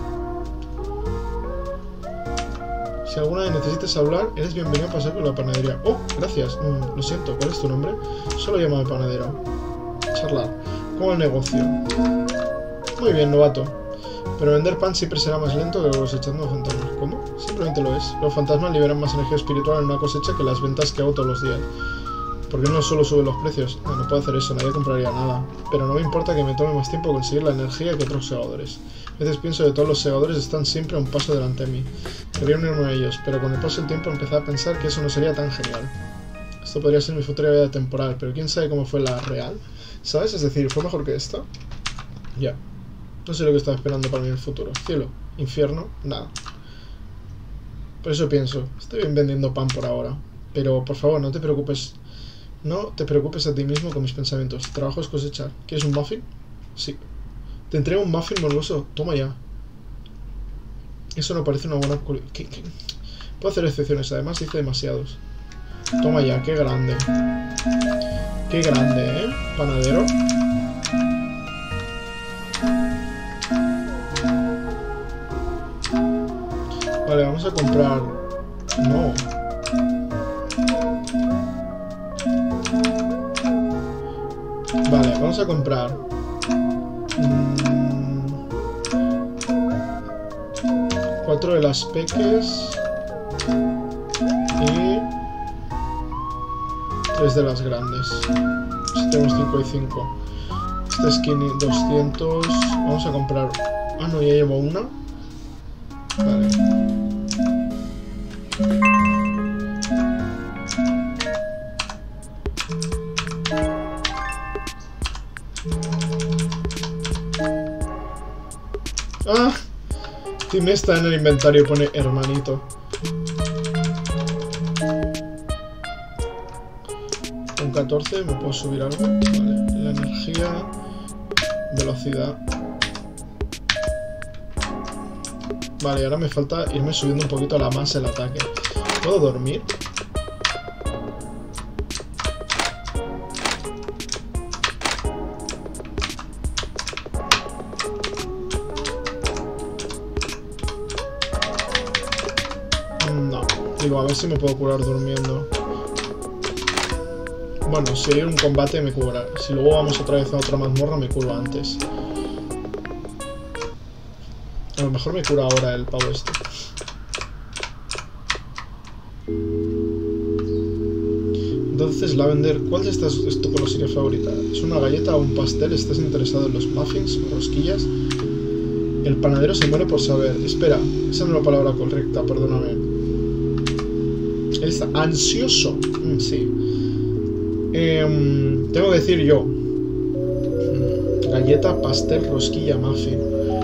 Si alguna vez necesitas hablar, eres bienvenido a pasar por la panadería. Oh, gracias. Mm, lo siento, ¿cuál es tu nombre? Solo llámame panadero. Charlar. ¿Cómo el negocio? Muy bien, novato. Pero vender pan siempre será más lento que cosechando fantasmas. ¿Cómo? Simplemente lo es. Los fantasmas liberan más energía espiritual en una cosecha que las ventas que hago todos los días. ¿Por qué no solo suben los precios? Ah, no puedo hacer eso, nadie compraría nada. Pero no me importa que me tome más tiempo conseguir la energía que otros segadores. A veces pienso que todos los segadores están siempre a un paso delante de mí. Quería unirme a ellos, pero con el paso del tiempo empecé a pensar que eso no sería tan genial. Esto podría ser mi futura vida temporal, pero quién sabe cómo fue la real. ¿Sabes? Es decir, ¿fue mejor que esta? Ya. No sé lo que estaba esperando para mí en el futuro. Cielo, infierno, nada. Por eso pienso, estoy bien vendiendo pan por ahora. Pero por favor, no te preocupes. No te preocupes a ti mismo con mis pensamientos. Trabajo es cosechar. ¿Quieres un muffin? Sí. Te entrego un muffin morboso. Toma ya. Eso no parece una buena... ¿Qué, qué? Puedo hacer excepciones, además dice demasiados. Toma ya, qué grande. Qué grande, ¿eh? Panadero. Vale, vamos a comprar... No. Vale, vamos a comprar... Mmm... Cuatro de las peques... Y... Tres de las grandes. Si tenemos cinco y cinco. Este es doscientos... Vamos a comprar... Ah, no, ya llevo una. Vale. Ah, Tim está en el inventario y pone hermanito. Con catorce me puedo subir algo. Vale, la energía, velocidad. Vale, ahora me falta irme subiendo un poquito a la más el ataque. ¿Puedo dormir? No. Digo, a ver si me puedo curar durmiendo. Bueno, si hay un combate me cura. Si luego vamos otra vez a otra mazmorra me curo antes. A lo mejor me cura ahora el pavo este. Entonces, Lavender, ¿cuál de estas es tu golosina favorita? ¿Es una galleta o un pastel? ¿Estás interesado en los muffins o rosquillas? El panadero se muere por saber. Espera, esa no es la palabra correcta, perdóname. Él está ansioso. Mm, sí. Eh, tengo que decir yo. Galleta, pastel, rosquilla, muffin.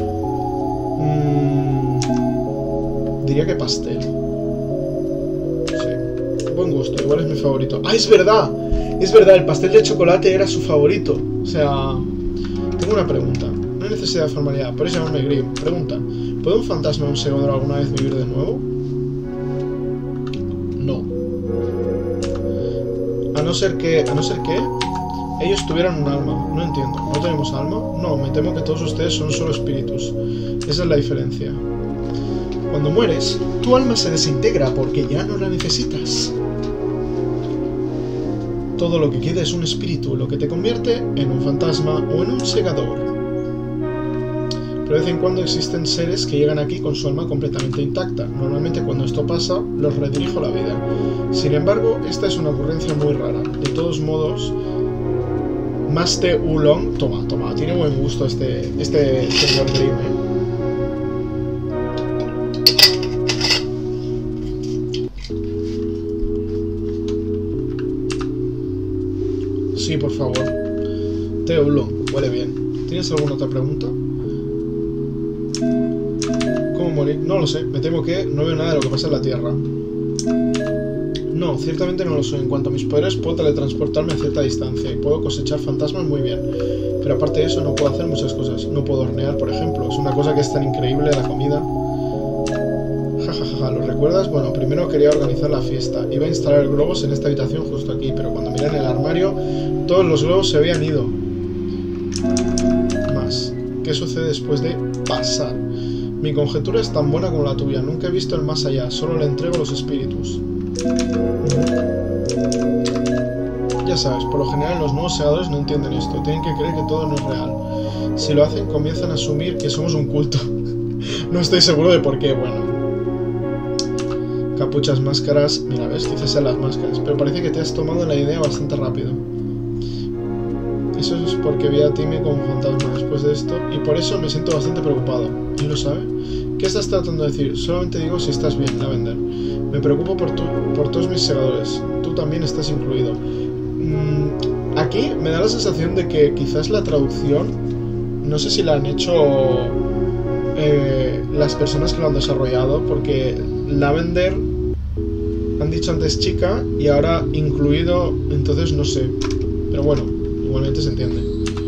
Mm, diría que pastel. Sí. Buen gusto, igual es mi favorito. ¡Ah, es verdad! Es verdad, el pastel de chocolate era su favorito. O sea, tengo una pregunta. No hay necesidad de formalidad, por eso llamarme Grim. Pregunta, ¿puede un fantasma o un segador alguna vez vivir de nuevo? No. A no ser que... A no ser que... ellos tuvieran un alma. No entiendo. ¿No tenemos alma? No, me temo que todos ustedes son solo espíritus. Esa es la diferencia. Cuando mueres, tu alma se desintegra porque ya no la necesitas. Todo lo que queda es un espíritu, lo que te convierte en un fantasma o en un segador. Pero de vez en cuando existen seres que llegan aquí con su alma completamente intacta. Normalmente cuando esto pasa, los redirijo a la vida. Sin embargo, esta es una ocurrencia muy rara. De todos modos... Master Oolong, toma, toma, tiene buen gusto este, este señor Grimm, ¿eh? Sí, por favor. Té Oolong, huele bien. ¿Tienes alguna otra pregunta? ¿Cómo morir? No lo sé, me temo que no veo nada de lo que pasa en la Tierra. No, ciertamente no lo soy. En cuanto a mis poderes, puedo teletransportarme a cierta distancia y puedo cosechar fantasmas muy bien. Pero aparte de eso, no puedo hacer muchas cosas. No puedo hornear, por ejemplo. Es una cosa que es tan increíble, la comida. Ja, ja, ja, ja. ¿Lo recuerdas? Bueno, primero quería organizar la fiesta. Iba a instalar globos en esta habitación justo aquí, pero cuando miré en el armario, todos los globos se habían ido. Más. ¿Qué sucede después de pasar? Mi conjetura es tan buena como la tuya. Nunca he visto el más allá. Solo le entrego los espíritus. Ya sabes, por lo general los nuevos segadores no entienden esto, tienen que creer que todo no es real. Si lo hacen, comienzan a asumir que somos un culto. No estoy seguro de por qué, bueno. Capuchas, máscaras, mira, ves, quizás sean las máscaras, pero parece que te has tomado la idea bastante rápido. Eso es porque vi a Timmy como fantasma después de esto, y por eso me siento bastante preocupado. ¿Y lo sabe? ¿Qué estás tratando de decir? Solamente digo si estás bien, Lavender. Me preocupo por, tu, por todos mis segadores. Tú también estás incluido. Mm, aquí me da la sensación de que quizás la traducción no sé si la han hecho eh, las personas que lo han desarrollado, porque Lavender han dicho antes chica y ahora incluido, entonces no sé. Pero bueno, igualmente se entiende.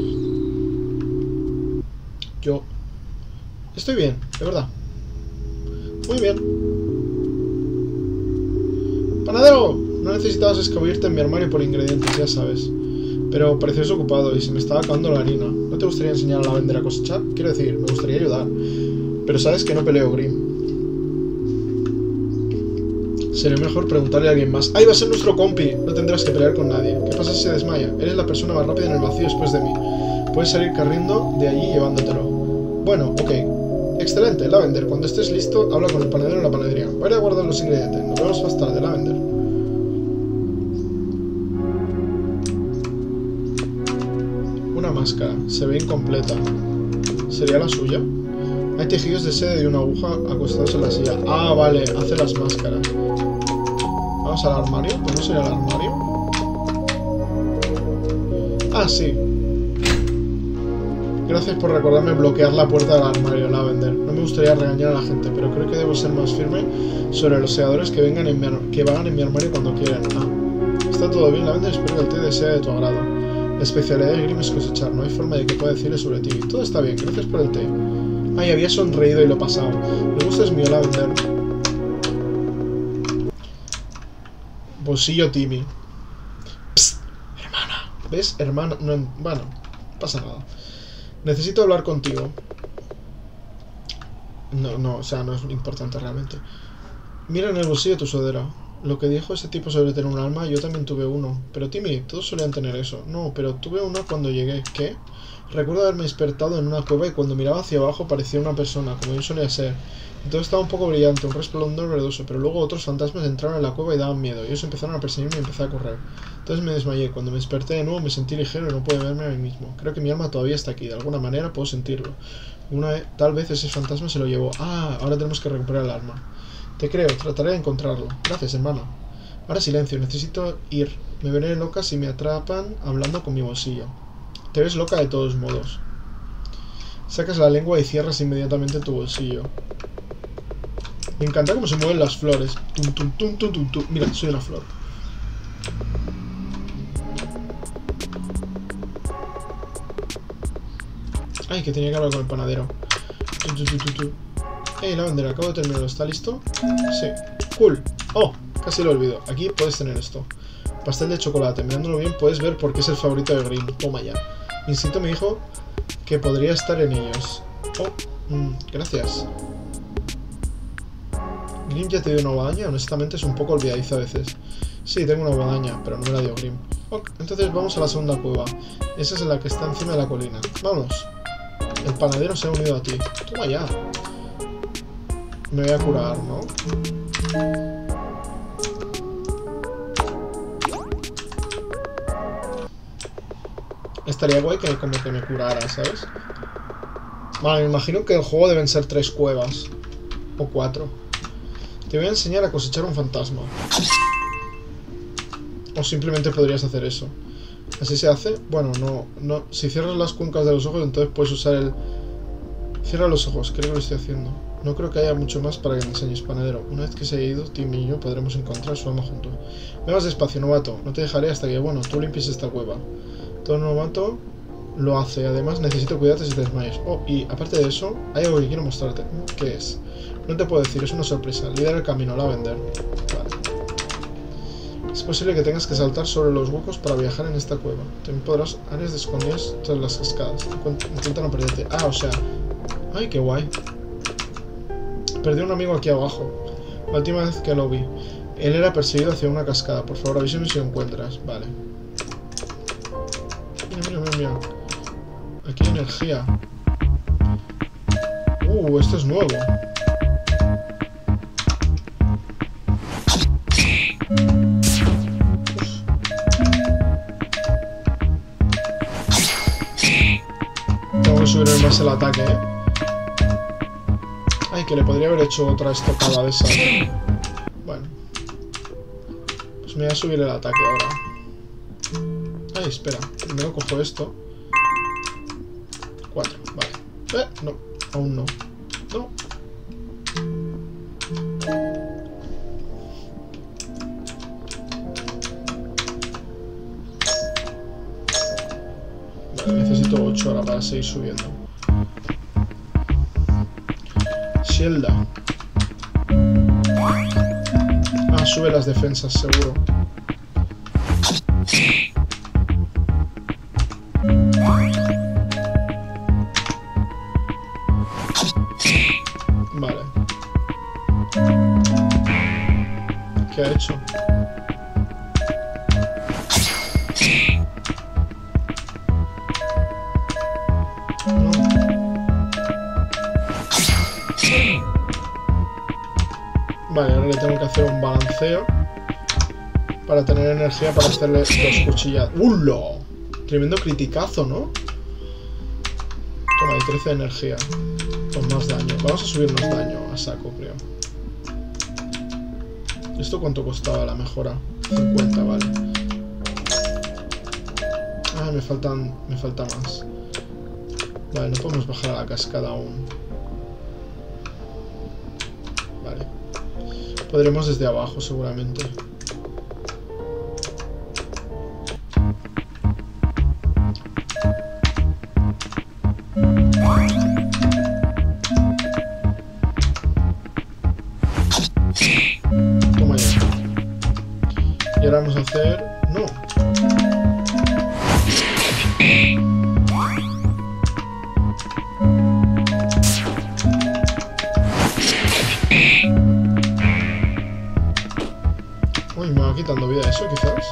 Yo estoy bien, de verdad. Muy bien. ¡Panadero! No necesitabas escabullirte en mi armario por ingredientes, ya sabes. Pero parecías ocupado y se me estaba acabando la harina. ¿No te gustaría enseñar a Lavender a cosechar? Quiero decir, me gustaría ayudar. Pero sabes que no peleo, Grim. Sería mejor preguntarle a alguien más. ¡Ay, va a ser nuestro compi! No tendrás que pelear con nadie. ¿Qué pasa si se desmaya? Eres la persona más rápida en el vacío después de mí. Puedes salir corriendo de allí llevándotelo. Bueno, ok. Excelente, Lavender. Cuando estés listo, habla con el panadero en la panadería. Voy a guardar los ingredientes. Nos vemos más tarde, Lavender. Una máscara. Se ve incompleta. ¿Sería la suya? Hay tejidos de seda y una aguja acostados en la silla. Ah, vale. Hace las máscaras. Vamos al armario. ¿Pues no sería el armario? Ah, sí. Gracias por recordarme bloquear la puerta del armario, Lavender. No me gustaría regañar a la gente, pero creo que debo ser más firme sobre los segadores que, vengan en mi que vagan en mi armario cuando quieran. Ah. Está todo bien, Lavender. Espero que el té sea de tu agrado. La especialidad de Grim es cosechar. No hay forma de que pueda decirle sobre ti. Todo está bien. Gracias por el té. Ay, había sonreído y lo pasado. Me gusta es mío, Lavender. Bolsillo Timmy. Psst, hermana. ¿Ves? Hermana. No, bueno, no pasa nada. Necesito hablar contigo. No, no, o sea, no es importante realmente. Mira en el bolsillo de tu sudadera. Lo que dijo ese tipo sobre tener un alma, yo también tuve uno. Pero Timmy, todos solían tener eso. No, pero tuve uno cuando llegué. ¿Qué? Recuerdo haberme despertado en una cueva y cuando miraba hacia abajo parecía una persona, como yo solía ser. Todo estaba un poco brillante, un resplandor verdoso, pero luego otros fantasmas entraron en la cueva y daban miedo. Ellos empezaron a perseguirme y empecé a correr. Entonces me desmayé. Cuando me desperté de nuevo me sentí ligero y no pude verme a mí mismo. Creo que mi alma todavía está aquí. De alguna manera puedo sentirlo. Una vez, tal vez ese fantasma se lo llevó. Ah, ahora tenemos que recuperar el alma. Te creo, trataré de encontrarlo. Gracias, hermano. Ahora silencio, necesito ir. Me veré loca si me atrapan hablando con mi bolsillo. Te ves loca de todos modos. Sacas la lengua y cierras inmediatamente tu bolsillo. Me encanta cómo se mueven las flores. Tum, tum, tum, tum, tum, tum. Mira, soy una flor. Ay, que tenía que hablar con el panadero. Tum, tum, tum, tum, tum. Hey, Lavender, acabo de terminarlo. ¿Está listo? Sí. Cool. Oh, casi lo olvido. Aquí puedes tener esto. Pastel de chocolate. Mirándolo bien puedes ver por qué es el favorito de Grim. Toma ya. Mi instinto me dijo que podría estar en ellos. Oh, mm, gracias. Grim ya te dio una guadaña. Honestamente es un poco olvidadizo a veces. Sí, tengo una guadaña, pero no me la dio Grim. Oh, entonces vamos a la segunda cueva. Esa es la que está encima de la colina. Vámonos. El panadero se ha unido a ti. Toma ya. Me voy a curar, ¿no? Estaría guay que como que me curara, ¿sabes? Vale, me imagino que el juego deben ser tres cuevas. O cuatro. Te voy a enseñar a cosechar un fantasma. O simplemente podrías hacer eso. ¿Así se hace? Bueno, no, no. Si cierras las cuencas de los ojos, entonces puedes usar el... Cierra los ojos, creo que lo estoy haciendo. No creo que haya mucho más para que me enseñes, panadero. Una vez que se haya ido, Tim y yo podremos encontrar su alma juntos. Ve más despacio, novato. No te dejaré hasta que, bueno, tú limpies esta cueva. Todo novato lo hace. Además, necesito cuidarte si te desmayas. Oh, y aparte de eso, hay algo que quiero mostrarte. ¿Qué es? No te puedo decir, es una sorpresa. Lidera el camino, Lavender. Vale. Es posible que tengas que saltar sobre los huecos para viajar en esta cueva. También podrás áreas de escondidas tras las cascadas. Intenta no perderte. Ah, o sea... Ay, qué guay. Perdí a un amigo aquí abajo. La última vez que lo vi. Él era perseguido hacia una cascada. Por favor, avísame si lo encuentras. Vale. Mira, mira, mira, mira. Aquí hay energía. Uh, esto es nuevo. Tengo que subir más el ataque, eh. Ay, que le podría haber hecho otra estocada de esa. Bueno. Pues me voy a subir el ataque ahora. Ay, espera. Primero cojo esto. cuatro, vale. Eh, no, aún no. No. Vale, necesito ocho ahora para seguir subiendo. Shielda. Ah, sube las defensas, seguro. Vale. ¿Qué ha hecho? No. Vale, ahora le tengo que hacer un balanceo para tener energía para hacerle dos cuchilladas. ¡Ulo! Tremendo criticazo, ¿no? Toma, hay trece de energía. Con más daño. Vamos a subirnos daño a saco, creo. ¿Esto cuánto costaba la mejora? cincuenta, vale. Ah, me faltan... me falta más. Vale, no podemos bajar a la cascada aún. Vale. Podremos desde abajo, seguramente. Toma ya. Y ahora vamos a hacer... No. Uy, me va quitando vida eso, quizás.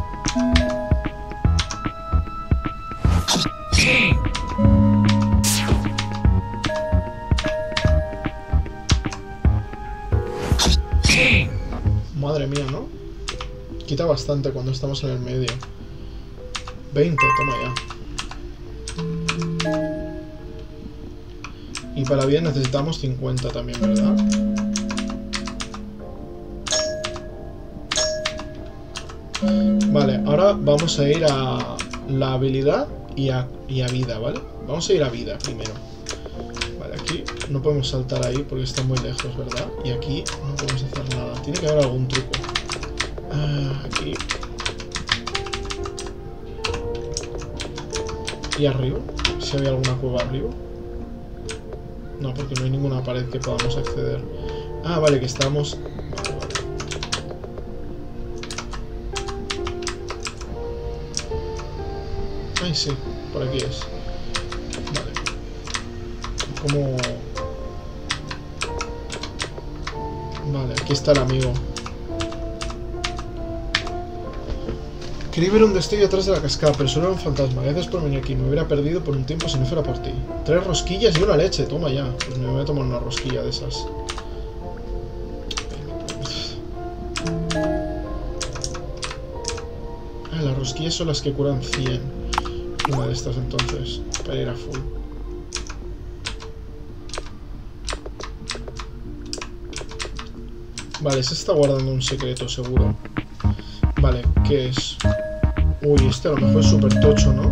Madre mía, ¿no? Quita bastante cuando estamos en el medio. veinte, toma ya. Y para bien necesitamos cincuenta también, ¿verdad? Vale, ahora vamos a ir a la habilidad y a, y a vida, ¿vale? Vamos a ir a vida primero. Vale, aquí no podemos saltar ahí porque está muy lejos, ¿verdad? Y aquí no podemos hacer nada. Tiene que haber algún truco. Ah, aquí. ¿Y arriba? Si había alguna cueva arriba. No, porque no hay ninguna pared que podamos acceder. Ah, vale, que estamos... Vale, vale. Ay, sí, por aquí es. Vale. Como... Vale, aquí está el amigo. Quería ver un destello atrás de la cascada, pero solo era un fantasma. Gracias por venir aquí. Me hubiera perdido por un tiempo si no fuera por ti. Tres rosquillas y una leche. Toma ya. Pues me voy a tomar una rosquilla de esas. Ah, las rosquillas son las que curan cien. Una de estas entonces. Para ir a full. Vale, se está guardando un secreto seguro. Vale, ¿qué es? Uy, este a lo mejor es súper tocho, ¿no?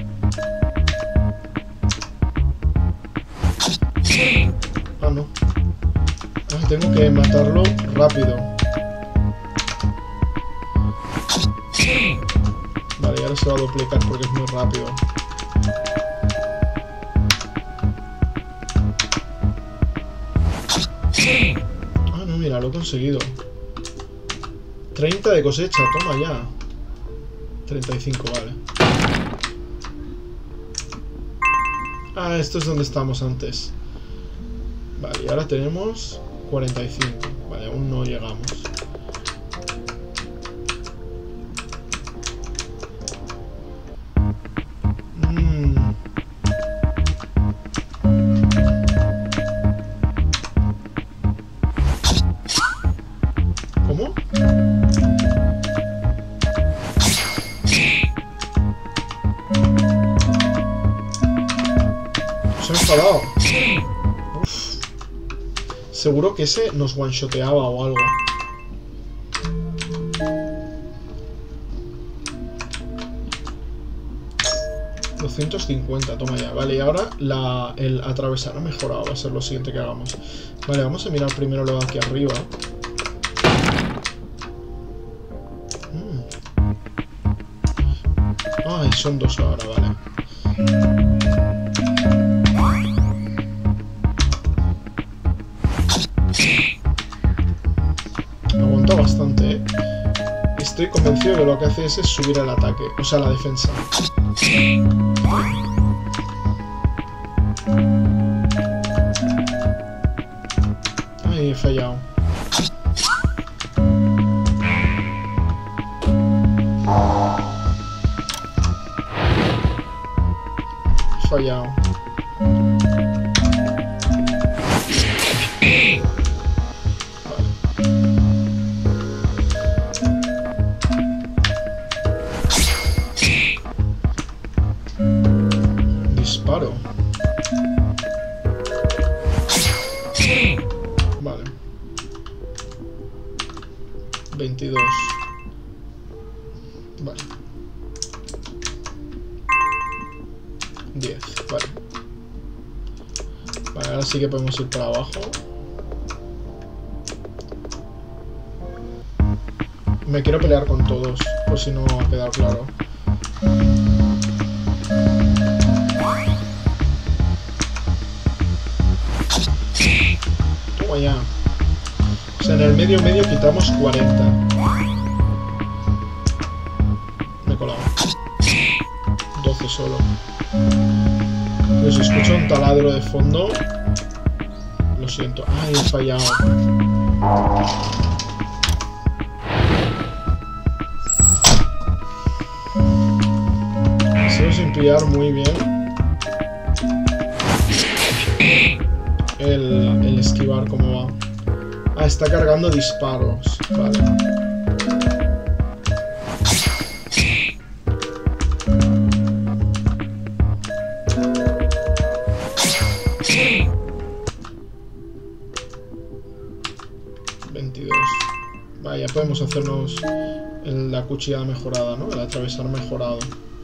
Ah, no. Ah, tengo que matarlo rápido. Vale, y ahora se va a duplicar porque es muy rápido. Ah, no, mira, lo he conseguido. treinta de cosecha, toma ya. treinta y cinco, vale. Ah, esto es donde estábamos antes. Vale, y ahora tenemos cuarenta y cinco. Vale, aún no llegamos. Mm. ¿Cómo? Se ha enfadado. Uf. Seguro que ese nos one-shoteaba o algo. doce doscientos cincuenta, toma ya. Vale, y ahora la, el atravesar ha mejorado, va a ser lo siguiente que hagamos. Vale, vamos a mirar primero lo de aquí arriba. Mm. Ay, son dos ahora, vale. Aguanta bastante, ¿eh? Estoy convencido de que lo que hace es, es subir el ataque, o sea, la defensa. Ay, he fallado. He fallado. Disparo. Vale. veintidós. Vale. diez. Vale. Vale, ahora sí que podemos ir para abajo. Me quiero pelear con todos, por si no ha quedado claro. Toma ya. O sea, en el medio medio quitamos cuarenta. Me he colado. doce solo. Pero si escucho un taladro de fondo, lo siento. Ay, he fallado. Sigo sin pillar muy bien el, el esquivar, cómo va. Ah, está cargando disparos. Vale. veintidós. Vale, ya podemos hacernos el, la cuchilla mejorada, ¿no? El atravesar mejorado.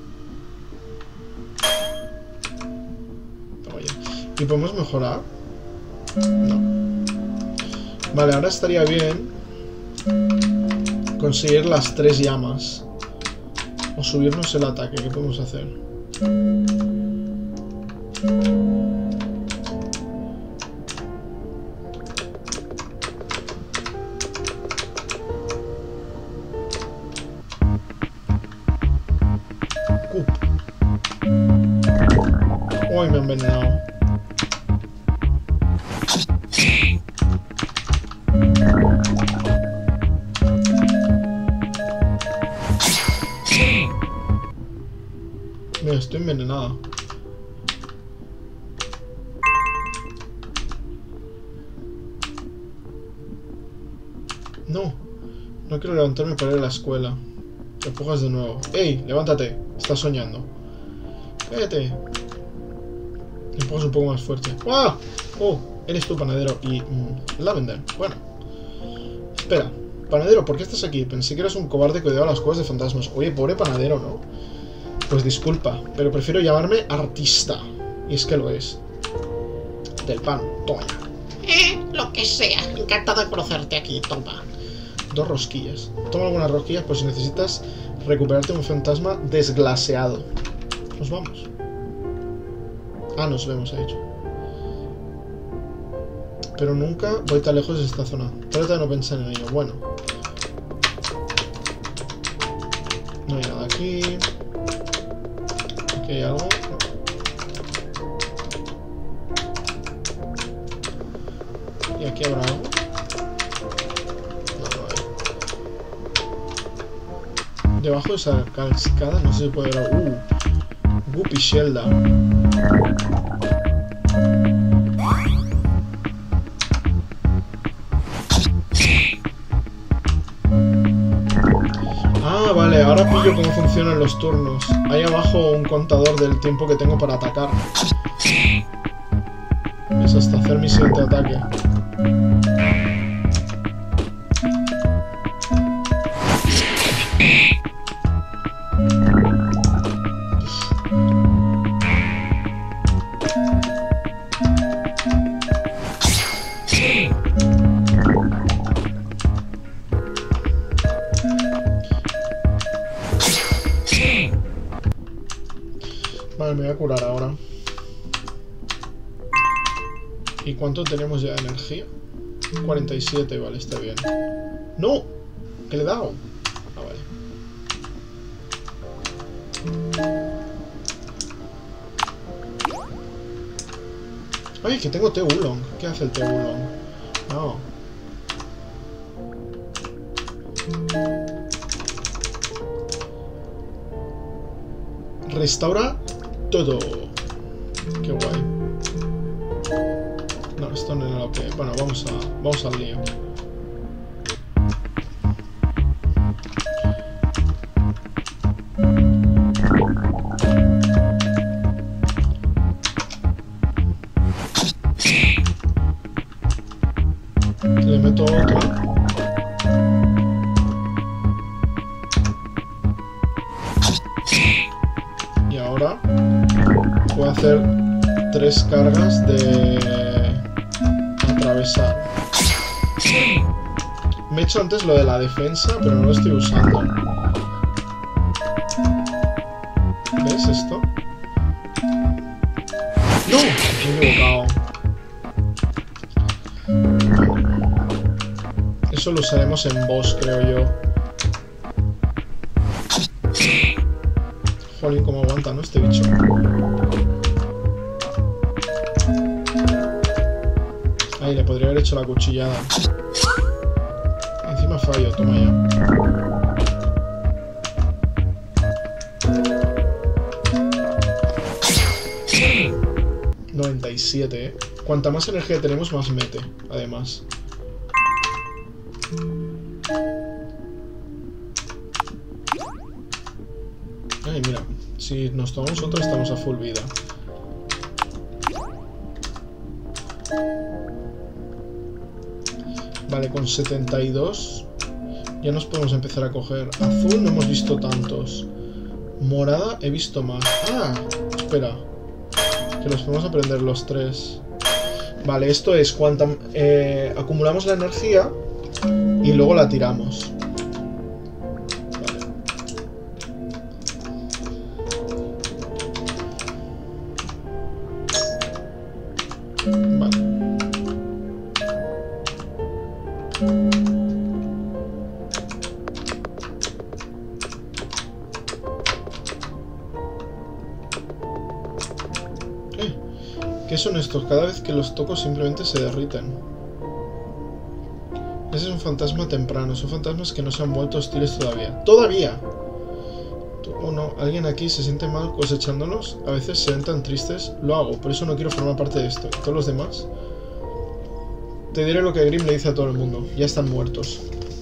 ¿Y podemos mejorar? No. Vale, ahora estaría bien conseguir las tres llamas. O subirnos el ataque. ¿Qué podemos hacer? Cup. Uy, me he envenenado. Mira, estoy envenenada. No, no quiero levantarme para ir a la escuela. Te empujas de nuevo. ¡Ey! Levántate. Estás soñando. Cállate. Te empujas un poco más fuerte. ¡Ah! Oh, eres tú, panadero. Y... Mmm, Lavender. Bueno. Espera. Panadero, ¿por qué estás aquí? Pensé que eras un cobarde que odiaba las cuevas de fantasmas. Oye, pobre panadero, ¿no? Pues disculpa, pero prefiero llamarme artista. Y es que lo es. Del pan, toma. Eh, lo que sea. Encantado de conocerte aquí, toma. Dos rosquillas. Toma algunas rosquillas por si necesitas recuperarte un fantasma desglaseado. Nos vamos. Ah, nos vemos, ha dicho. Pero nunca voy tan lejos de esta zona. Trata de no pensar en ello. Bueno. No hay nada aquí. Aquí hay algo. Y aquí habrá algo. No, no hay. Debajo de esa cascada no sé si puede haber. Uh. Guppy Shelda. Ah, vale, ahora pillo cómo funcionan los turnos. Hay abajo un contador del tiempo que tengo para atacar. Es hasta hacer mi siguiente ataque. a curar ahora. ¿Y cuánto tenemos ya de energía? cuarenta y siete, vale, está bien. ¡No! ¿Qué le he dado? Ah, vale. ¡Ay, que tengo té oolong! ¿Qué hace el té oolong? No. Restaura todo. Qué guay. No, esto no era lo que... Bueno, vamos a... Vamos al lío. Le meto otro. Y ahora puedo hacer tres cargas de atravesar. Me he hecho antes lo de la defensa, pero no lo estoy usando. ¿Ves esto? ¡No! Me he equivocado. Eso lo usaremos en boss, creo yo. Jolín, cómo aguanta, ¿no? Este bicho. Ahí, le podría haber hecho la cuchillada. Encima fallo, toma ya. noventa y siete, ¿eh? Cuanta más energía tenemos, más mete, además. Ay, mira, si nos tomamos otra estamos a full vida. Vale, con setenta y dos ya nos podemos empezar a coger. Azul no hemos visto tantos. Morada he visto más. Ah, espera. Que los podemos aprender los tres. Vale, esto es cuanta... Eh, acumulamos la energía y luego la tiramos. ¿Qué son estos? Cada vez que los toco simplemente se derriten. Ese es un fantasma temprano. Son fantasmas que no se han vuelto hostiles todavía. ¡Todavía! ¿O no? ¿Alguien aquí se siente mal cosechándolos? A veces se ven tan tristes. Lo hago, por eso no quiero formar parte de esto. ¿Y todos los demás? Te diré lo que Grimm le dice a todo el mundo. Ya están muertos.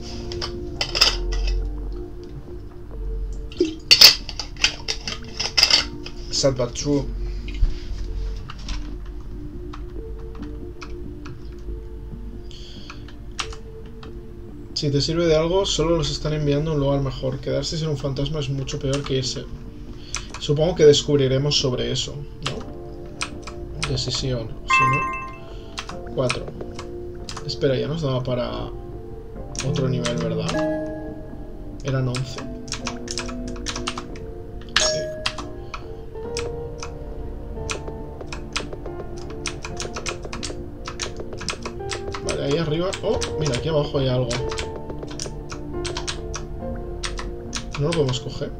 Sad but true. Si te sirve de algo, solo los están enviando a un lugar mejor. Quedarse sin un fantasma es mucho peor que irse. Supongo que descubriremos sobre eso, ¿no? Decisión. Si no... cuatro. Espera, ya nos daba para otro nivel, ¿verdad? Eran once. Sí. Vale, ahí arriba... Oh, mira, aquí abajo hay algo. ¿No lo podemos coger?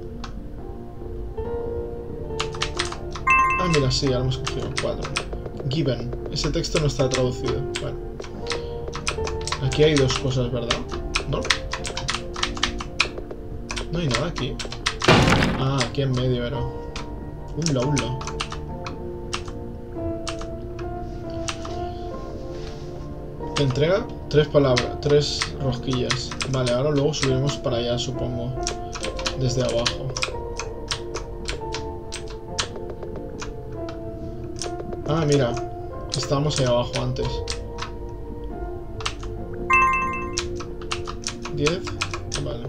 Ah, mira, sí, ya lo hemos cogido. Cuatro. Given. Ese texto no está traducido. Bueno. Aquí hay dos cosas, ¿verdad? ¿No? No hay nada aquí. Ah, aquí en medio era. Ula, ula. Te entrega tres palabras, tres rosquillas. Vale, ahora luego subiremos para allá, supongo. Desde abajo. Ah, mira. Estábamos ahí abajo antes. diez. Vale.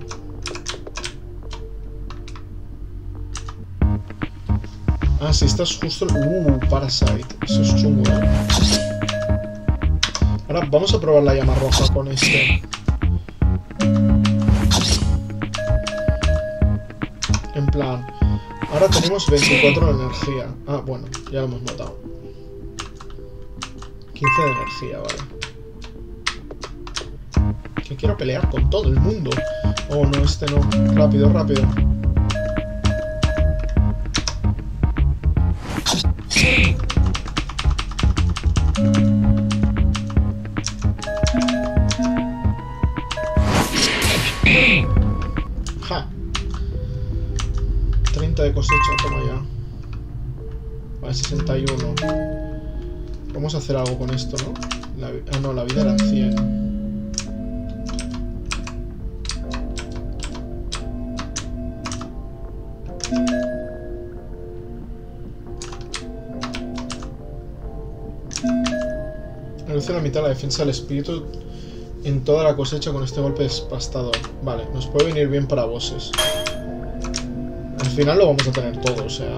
Ah, si estás justo... Uh, Parasite. Eso es chungo, ¿eh? Ahora vamos a probar la llama roja con este. En plan... Ahora tenemos veinticuatro de energía. Ah, bueno, ya lo hemos notado. quince de energía, vale. Que quiero pelear con todo el mundo. Oh, no, este no. Rápido, rápido. Ja. treinta de cosecha, toma ya. Vale, sesenta y uno. Vamos a hacer algo con esto, ¿no? La, ah, no, la vida era cien. Reduce la mitad la defensa del espíritu en toda la cosecha con este golpe despastador. Vale, nos puede venir bien para bosses. Al final lo vamos a tener todo, o sea...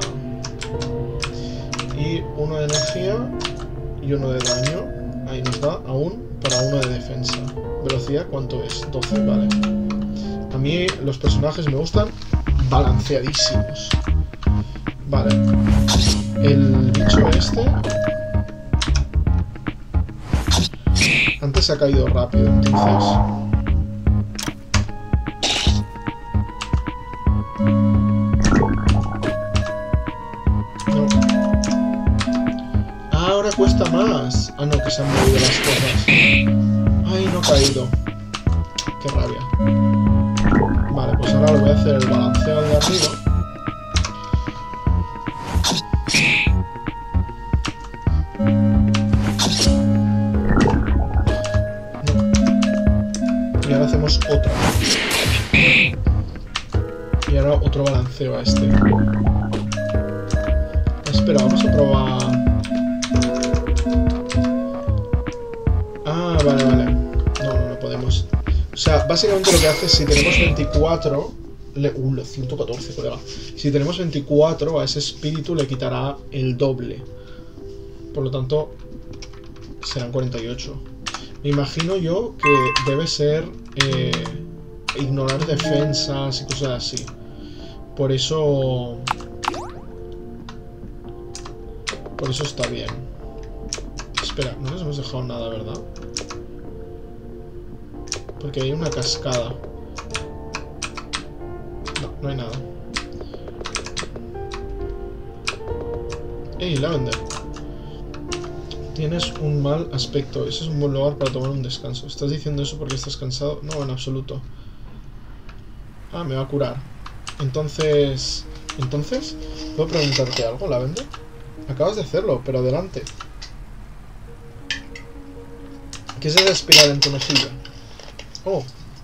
Y uno de energía y uno de daño. Ahí nos da aún para uno de defensa. Velocidad, ¿cuánto es? doce, vale. A mí los personajes me gustan balanceadísimos. Vale. El bicho este... Antes ha caído rápido, entonces... No. Ah, ahora cuesta más. Ah, no, que se han movido las cosas. Ay, no ha caído. Qué rabia. Vale, pues ahora le voy a hacer el balanceo de arriba. Otra. Y ahora otro balanceo a este. Espera, vamos a probar. Ah, vale, vale. No, no, no podemos. O sea, básicamente lo que hace es si tenemos veinticuatro. Le... Uh, los ciento catorce, colega. Si tenemos veinticuatro, a ese espíritu le quitará el doble. Por lo tanto, serán cuarenta y ocho. Me imagino yo que debe ser eh, ignorar defensas y cosas así. Por eso... Por eso está bien. Espera, no nos hemos dejado nada, ¿verdad? Porque hay una cascada. No, no hay nada. ¡Ey, Lavender! Tienes un mal aspecto. Ese es un buen lugar para tomar un descanso. ¿Estás diciendo eso porque estás cansado? No, en absoluto. Ah, me va a curar. Entonces... ¿Entonces? ¿Puedo preguntarte algo, Lavender? Acabas de hacerlo, pero adelante. ¿Qué es esa espiral en tu mejilla? Oh.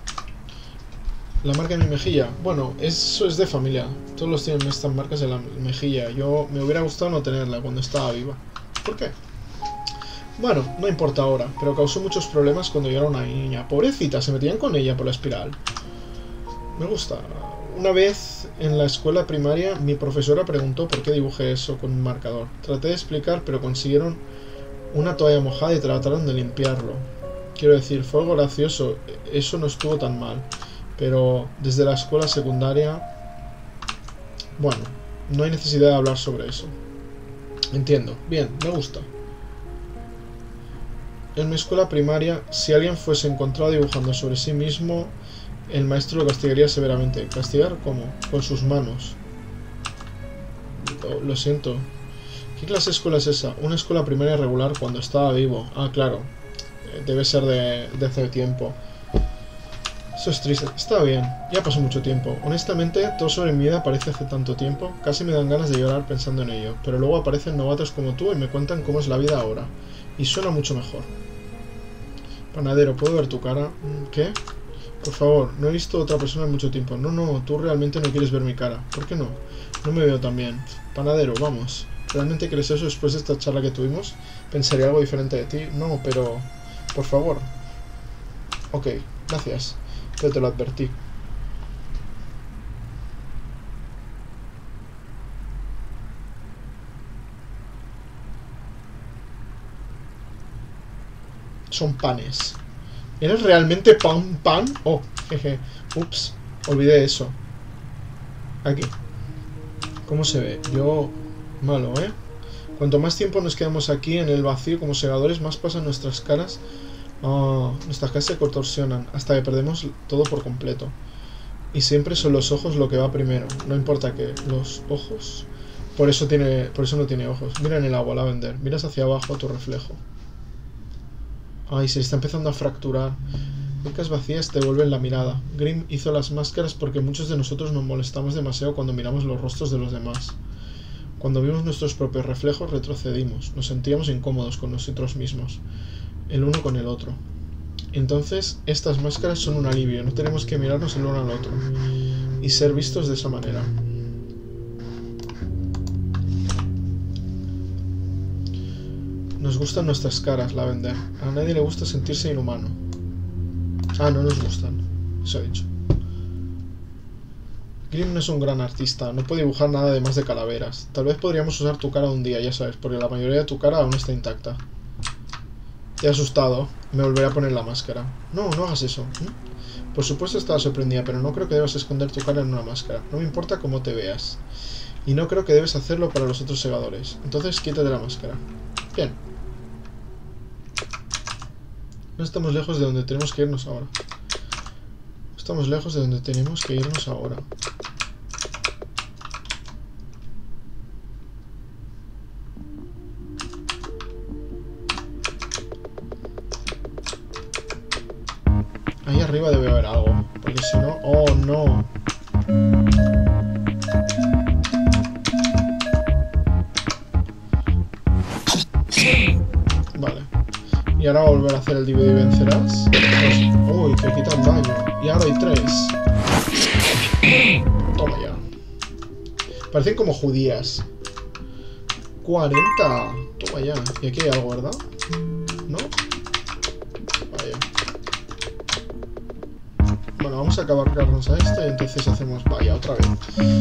La marca en mi mejilla. Bueno, eso es de familia. Todos los tienen estas marcas en la mejilla. Yo me hubiera gustado no tenerla cuando estaba viva. ¿Por qué? Bueno, no importa ahora, pero causó muchos problemas cuando yo era una niña. Pobrecita, se metían con ella por la espiral. Me gusta. Una vez en la escuela primaria, mi profesora preguntó por qué dibujé eso con un marcador. Traté de explicar, pero consiguieron una toalla mojada y trataron de limpiarlo. Quiero decir, fue algo gracioso. Eso no estuvo tan mal. Pero desde la escuela secundaria... Bueno, no hay necesidad de hablar sobre eso. Entiendo. Bien, me gusta. En mi escuela primaria, si alguien fuese encontrado dibujando sobre sí mismo, el maestro lo castigaría severamente. ¿Castigar cómo? Con sus manos. Oh, lo siento. ¿Qué clase de escuela es esa? Una escuela primaria regular cuando estaba vivo. Ah, claro. Debe ser de, de hace tiempo. Eso es triste. Está bien. Ya pasó mucho tiempo. Honestamente, todo sobre mi vida parece hace tanto tiempo. Casi me dan ganas de llorar pensando en ello. Pero luego aparecen novatos como tú y me cuentan cómo es la vida ahora. Y suena mucho mejor. Panadero, ¿puedo ver tu cara? ¿Qué? Por favor, no he visto a otra persona en mucho tiempo. No, no, tú realmente no quieres ver mi cara. ¿Por qué no? No me veo tan bien. Panadero, vamos. ¿Realmente crees eso después de esta charla que tuvimos? ¿Pensaría algo diferente de ti? No, pero... Por favor. Ok, gracias. Pero te lo advertí. Son panes. ¿Eres realmente pan pan? Oh, jeje. Ups, olvidé eso. Aquí. ¿Cómo se ve? Yo... malo, ¿eh? Cuanto más tiempo nos quedamos aquí en el vacío como segadores, más pasan nuestras caras. Oh, nuestras caras se contorsionan hasta que perdemos todo por completo. Y siempre son los ojos lo que va primero. No importa que los ojos... Por eso tiene, por eso no tiene ojos. Mira en el agua, Lavender. Miras hacia abajo a tu reflejo. Ay, se está empezando a fracturar. Bocas vacías te vuelven la mirada. Grim hizo las máscaras porque muchos de nosotros nos molestamos demasiado cuando miramos los rostros de los demás. Cuando vimos nuestros propios reflejos retrocedimos. Nos sentíamos incómodos con nosotros mismos. El uno con el otro. Entonces, estas máscaras son un alivio. No tenemos que mirarnos el uno al otro. Y ser vistos de esa manera. Nos gustan nuestras caras, Lavender. A nadie le gusta sentirse inhumano. Ah, no nos gustan. Eso he dicho. Grim no es un gran artista. No puede dibujar nada además de calaveras. Tal vez podríamos usar tu cara un día, ya sabes, porque la mayoría de tu cara aún está intacta. Te he asustado. Me volveré a poner la máscara. No, no hagas eso. ¿Mm? Por supuesto estaba sorprendida, pero no creo que debas esconder tu cara en una máscara. No me importa cómo te veas. Y no creo que debes hacerlo para los otros segadores. Entonces quítate la máscara. Bien. No estamos lejos de donde tenemos que irnos ahora. Estamos lejos de donde tenemos que irnos ahora. Ahí arriba debe haber algo. Porque si no... ¡Oh, no! Vale. Y ahora volver a hacer el divide y vencerás. Uy, que quitan daño. Y ahora hay tres. Toma ya. Parecen como judías. cuarenta. Toma ya. Y aquí hay algo, ¿verdad? ¿No? Vaya. Bueno, vamos a acabarnos a esta y entonces hacemos... Vaya, otra vez.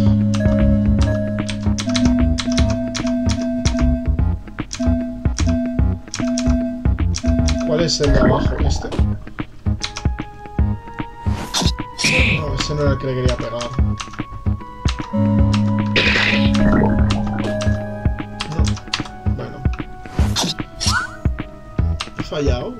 ¿Cuál es el de abajo? ¿Este? No, ese no era el que le quería pegar. No. Bueno. He fallado.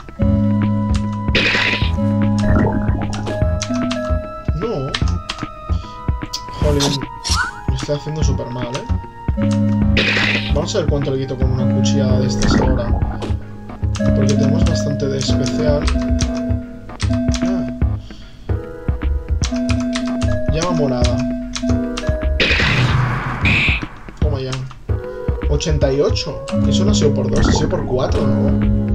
No. Joder. Me estoy haciendo súper mal, ¿eh? Vamos a ver cuánto le quito con una cuchillada de estas ahora. Porque tenemos bastante de especial. Ah. Llama morada. Toma ya. ochenta y ocho. Eso no ha sido por dos, ha sido por cuatro, ¿no?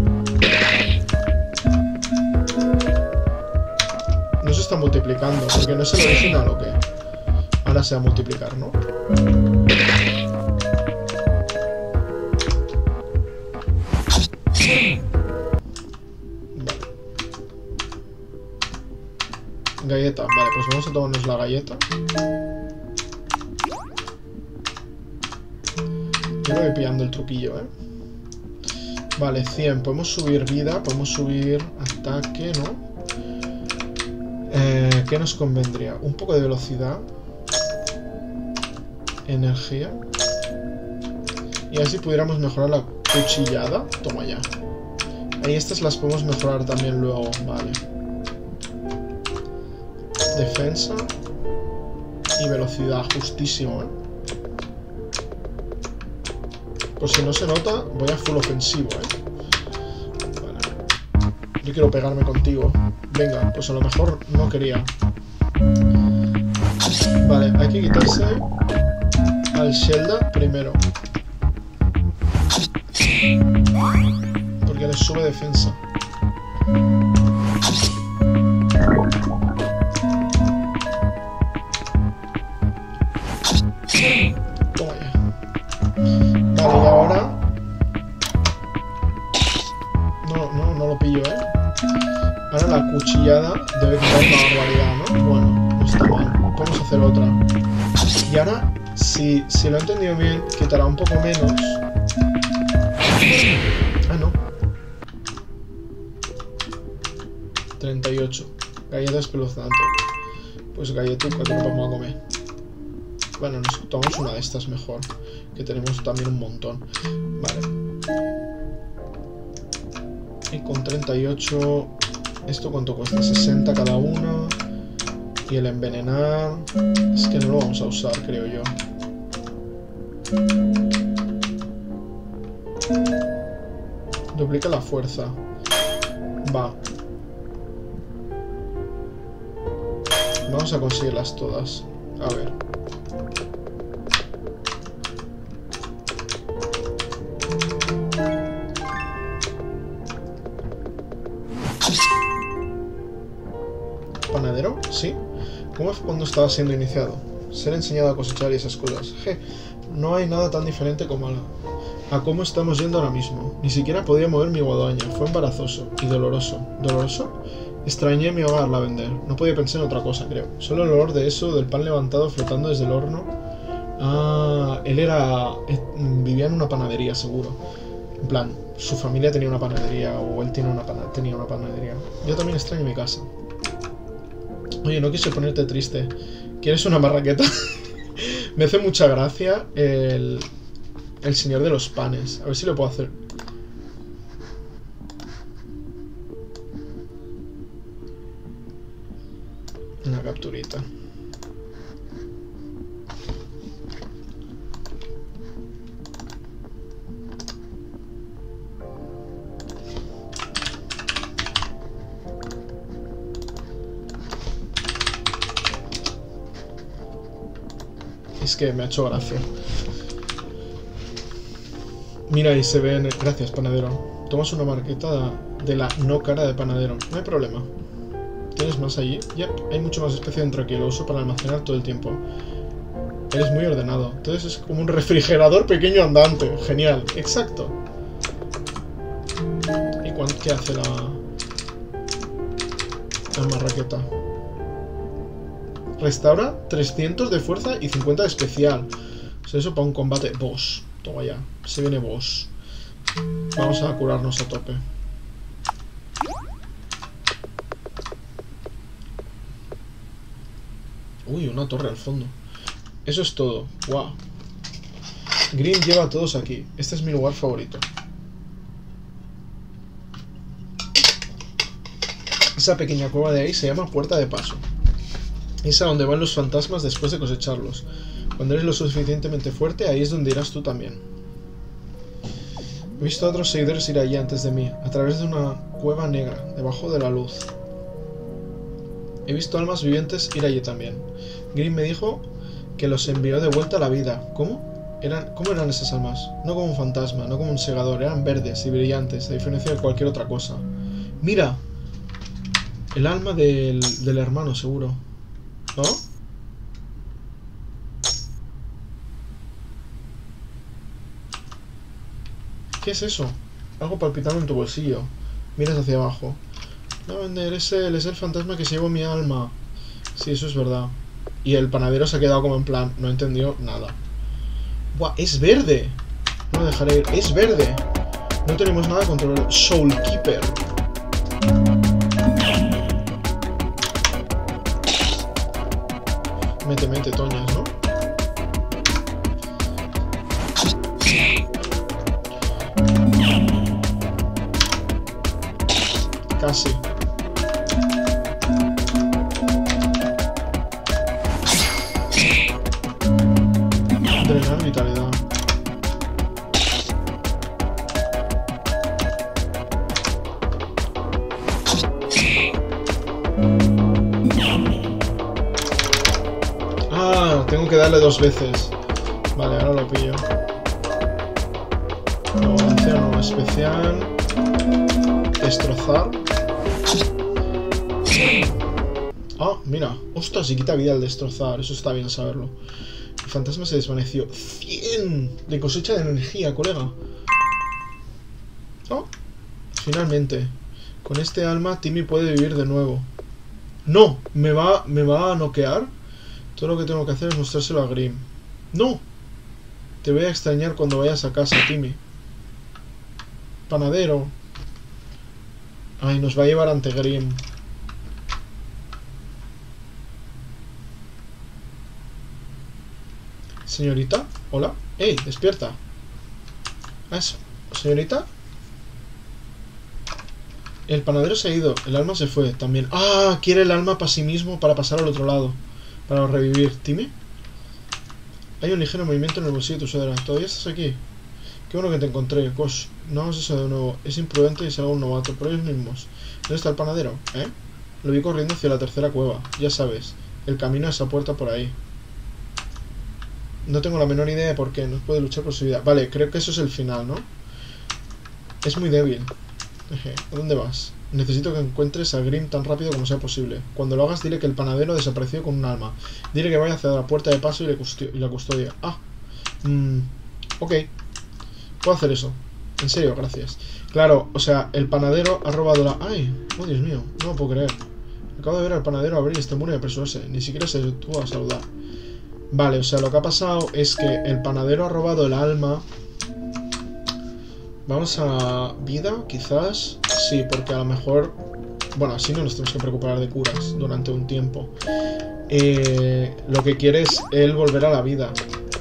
No se está multiplicando, porque no es el original o qué. Ahora se va a multiplicar, ¿no? Galleta, vale, pues vamos a tomarnos la galleta. Yo lo voy pillando el truquillo, ¿eh? Vale, cien, podemos subir vida, podemos subir ataque, ¿no? Eh, ¿Qué nos convendría? Un poco de velocidad. Energía. Y así pudiéramos mejorar la cuchillada. Toma ya. Ahí estas las podemos mejorar también luego, vale. Defensa y velocidad, justísimo, ¿eh? Por si no se nota, voy a full ofensivo, ¿eh? Vale. Yo quiero pegarme contigo. Venga, pues a lo mejor no quería. Vale, hay que quitarse al Shelda primero. Porque le sube defensa. Toma ya. Vale, y ahora... No, no, no lo pillo, ¿eh? Ahora la cuchillada debe quitar una barbaridad, ¿no? Bueno, no está mal. Podemos hacer otra. Y ahora, si, si lo he entendido bien, quitará un poco menos. Ah, no. treinta y ocho. Galleta espeluznante. Pues galletuca que no vamos a comer. Bueno, nos tomamos una de estas mejor, que tenemos también un montón. Vale. Y con treinta y ocho... ¿Esto cuánto cuesta? sesenta cada una. Y el envenenar... Es que no lo vamos a usar, creo yo. Duplica la fuerza. Va. Vamos a conseguirlas todas. A ver. ¿Panadero? Sí. ¿Cómo fue cuando estaba siendo iniciado? Ser enseñado a cosechar y esas cosas. Je, no hay nada tan diferente como a, a cómo estamos yendo ahora mismo. Ni siquiera podía mover mi guadaña. Fue embarazoso y doloroso. ¿Doloroso? Extrañé mi hogar, la vender. No podía pensar en otra cosa, creo. Solo el olor de eso, del pan levantado flotando desde el horno. Ah, él era... vivía en una panadería, seguro. En plan, su familia tenía una panadería o él tiene una pana- tenía una panadería. Yo también extraño mi casa. Oye, no quise ponerte triste. ¿Quieres una marraqueta? Me hace mucha gracia el... el señor de los panes. A ver si lo puedo hacer. Una capturita. Es que me ha hecho gracia. Mira, ahí se ven... Gracias, panadero. Tomas una marqueta de la no cara de panadero. No hay problema. ¿Tienes más allí? Yep, hay mucho más especie dentro aquí. Lo uso para almacenar todo el tiempo. Eres muy ordenado. Entonces es como un refrigerador pequeño andante. Genial. Exacto. ¿Y cuánto qué hace la... la marraqueta? Restaura trescientos de fuerza y cincuenta de especial. O sea, eso para un combate boss. Toma ya. Se viene boss. Vamos a curarnos a tope. Uy, una torre al fondo. Eso es todo. Wow. Green lleva a todos aquí. Este es mi lugar favorito. Esa pequeña cueva de ahí se llama Puerta de Paso. Es a donde van los fantasmas después de cosecharlos. Cuando eres lo suficientemente fuerte, ahí es donde irás tú también. He visto a otros seguidores ir allí antes de mí, a través de una cueva negra, debajo de la luz. He visto almas vivientes ir allí también. Green me dijo que los envió de vuelta a la vida. ¿Cómo? Eran, ¿Cómo eran esas almas? No como un fantasma, no como un segador, eran verdes y brillantes, a diferencia de cualquier otra cosa. ¡Mira! El alma del, del hermano, seguro. ¿No? ¿Qué es eso? Algo palpitando en tu bolsillo. Miras hacia abajo. No, vender, es él, es el fantasma que se llevó mi alma. Sí, eso es verdad. Y el panadero se ha quedado como en plan, no entendió nada. ¡Buah! ¡Es verde! No lo dejaré ir. ¡Es verde! No tenemos nada contra el Soulkeeper. Mete, mete, toñas, ¿no? Casi. Drenar vitalidad. Ah, tengo que darle dos veces. Vale, ahora lo pillo. Avanzar no especial. Destrozar. Ah, mira. Ostras, y quita vida al destrozar. Eso está bien saberlo. El fantasma se desvaneció. ¡cien! De cosecha de energía, colega. Oh, finalmente. Con este alma, Timmy puede vivir de nuevo. ¡No! ¿Me va, me va a noquear? Todo lo que tengo que hacer es mostrárselo a Grimm. ¡No! Te voy a extrañar cuando vayas a casa, Timmy. Panadero. Ay, nos va a llevar ante Grimm. Señorita, hola. ¡Ey, despierta! Ah, eso. Señorita. El panadero se ha ido. El alma se fue también. ¡Ah! Quiere el alma para sí mismo para pasar al otro lado. Para revivir. ¿Timmy? Hay un ligero movimiento en el bolsillo de tu sudadera. ¿Todavía estás aquí? Qué bueno que te encontré. Gosh, no hagas eso de nuevo. Es imprudente y será un novato. Por ellos mismos. ¿Dónde está el panadero? ¿Eh? Lo vi corriendo hacia la tercera cueva. Ya sabes. El camino a esa puerta por ahí. No tengo la menor idea de por qué. No puede luchar por su vida. Vale, creo que eso es el final, ¿no? Es muy débil. ¿A dónde vas? Necesito que encuentres a Grim tan rápido como sea posible. Cuando lo hagas, dile que el panadero desapareció con un alma. Dile que vaya hacia la puerta de paso y, le custodia, y la custodia. Ah. Mm, ok. Puedo hacer eso. En serio, gracias. Claro, o sea, el panadero ha robado la... ¡Ay! ¡Oh, Dios mío! No lo puedo creer. Acabo de ver al panadero abrir este muro y apresurarse. Ni siquiera se detuvo a saludar. Vale, o sea, lo que ha pasado es que el panadero ha robado el alma... Vamos a... ¿Vida? Quizás. Sí, porque a lo mejor... Bueno, así no nos tenemos que preocupar de curas durante un tiempo. Eh, lo que quiere es él volver a la vida.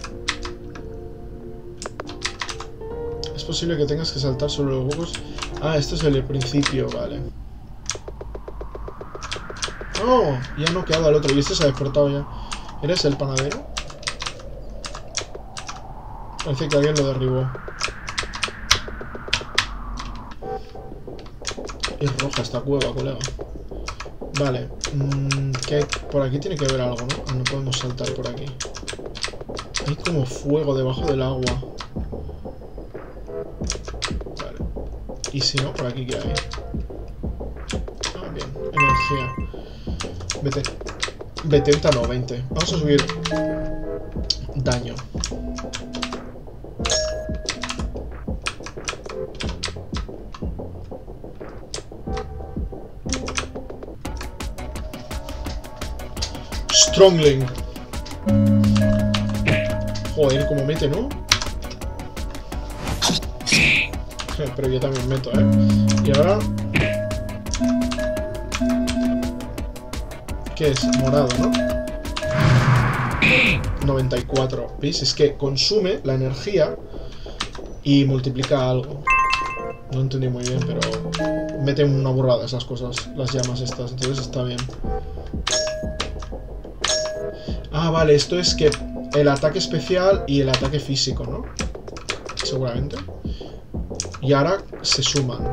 Es posible que tengas que saltar sobre los huecos. Ah, esto es el principio, vale. ¡Oh! Ya no ha quedado al otro. Y este se ha despertado ya. ¿Eres el panadero? Parece que alguien lo derribó. Es roja esta cueva, colega. Vale. Mmm, ¿qué hay? Por aquí tiene que haber algo, ¿no? Ah, no podemos saltar por aquí. Hay como fuego debajo del agua. Vale. Y si no, por aquí ¿qué hay? Ah, bien. Energía. Vete. setenta no, veinte. Vamos a subir daño. Strongling. Joder, como mete, ¿no? Pero yo también meto, ¿eh? Y ahora... ¿Qué es? Morado, ¿no? noventa y cuatro. ¿Veis? Es que consume la energía y multiplica algo. No entendí muy bien, pero... Mete una burrada esas cosas, las llamas estas. Entonces está bien. Ah, vale, esto es que el ataque especial y el ataque físico, ¿no? Seguramente. Y ahora se suman.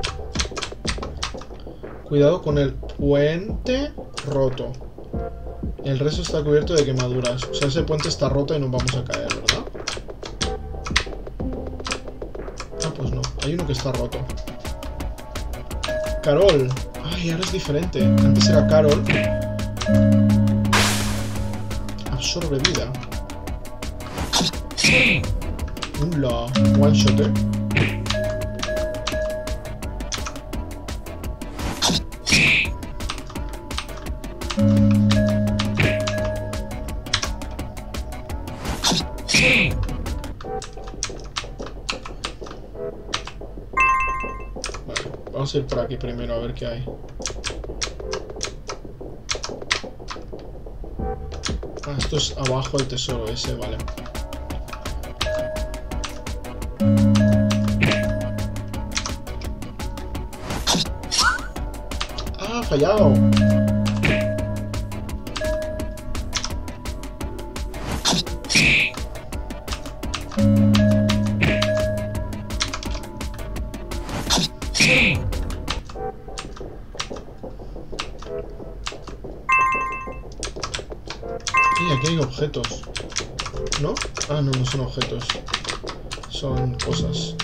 Cuidado con el puente roto. El resto está cubierto de quemaduras. O sea, ese puente está roto y nos vamos a caer, ¿verdad? Ah, pues no. Hay uno que está roto. Carol. Ay, ahora es diferente. Antes era Carol. Absorbe vida. Hola. One shot, eh. Vale, vamos a ir por aquí primero a ver qué hay. Ah, esto es abajo el tesoro ese, vale. ¡Ah, fallado! Y aquí hay objetos, ¿no? Ah, no, no son objetos. Son cosas.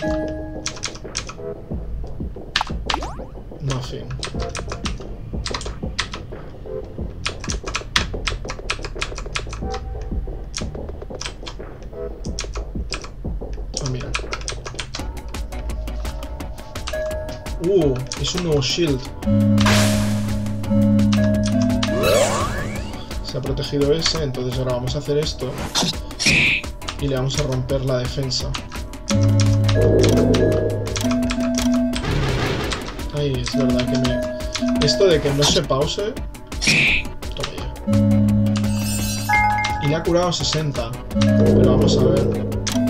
Nothing. Ah, mira. Uh, es un nuevo shield. Se ha protegido ese, entonces ahora vamos a hacer esto y le vamos a romper la defensa. Ay, es verdad que me... Esto de que no se pause... Toma ya. Y le ha curado sesenta. Pero vamos a ver.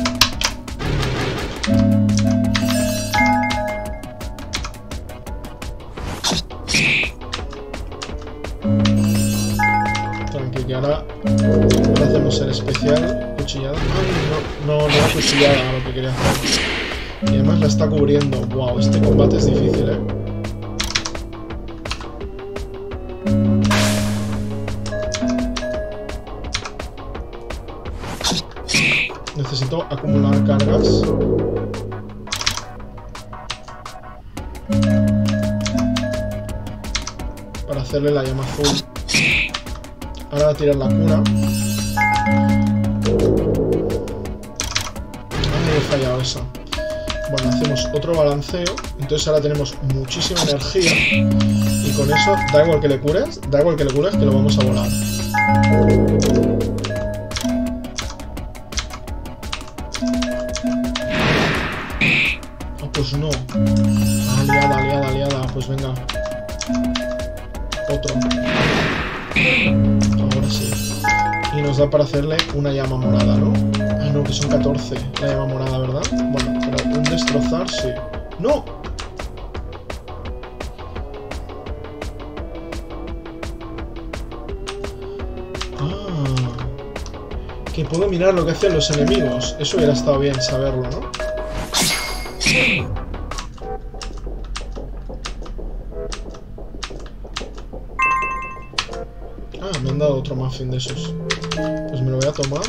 Tranqui, que ahora, ahora hacemos el especial. Cuchillada. Ay, no, no, no era cuchillada lo que quería hacer. Y además la está cubriendo. Wow, este combate es difícil, eh. Necesito acumular cargas. Para hacerle la llama azul. Ahora va a tirar la cura. Ay, he fallado esa. Bueno, hacemos otro balanceo. Entonces ahora tenemos muchísima energía. Y con eso, da igual que le cures, da igual que le cures, que lo vamos a volar. Ah, pues no. Ah, liada, liada, liada. Pues venga. Otro. Ahora sí. Y nos da para hacerle una llama morada, ¿no? Ah, no, que son catorce la llama morada, ¿verdad? Bueno, pero un destrozar, sí. ¡No! Ah. Que puedo mirar lo que hacen los enemigos. Eso hubiera estado bien saberlo, ¿no? Ah, me han dado otro muffin de esos. Pues me lo voy a tomar.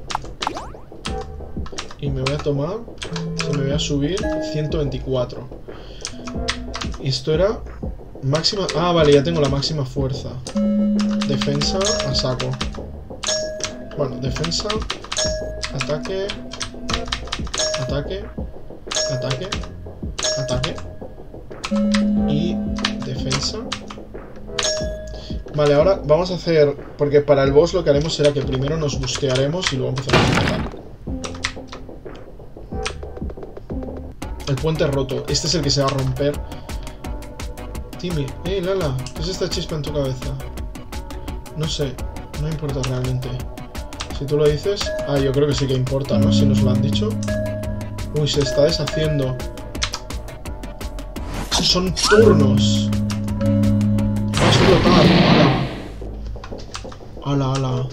Y me voy a tomar... Se me voy a subir ciento veinticuatro. Y esto era... Máxima... Ah, vale, ya tengo la máxima fuerza. Defensa a saco. Bueno, defensa... Ataque... Ataque... Ataque... Ataque... Y... Defensa... Vale, ahora vamos a hacer... Porque para el boss lo que haremos será que primero nos bustearemos y luego empezaremos a matar. El puente roto. Este es el que se va a romper. Timmy. Eh, Lala. ¿Qué es esta chispa en tu cabeza? No sé. No importa realmente. Si tú lo dices... Ah, yo creo que sí que importa, ¿no? Si nos lo han dicho. Uy, se está deshaciendo. Son turnos. Va a explotar. Ala. Ala, ala.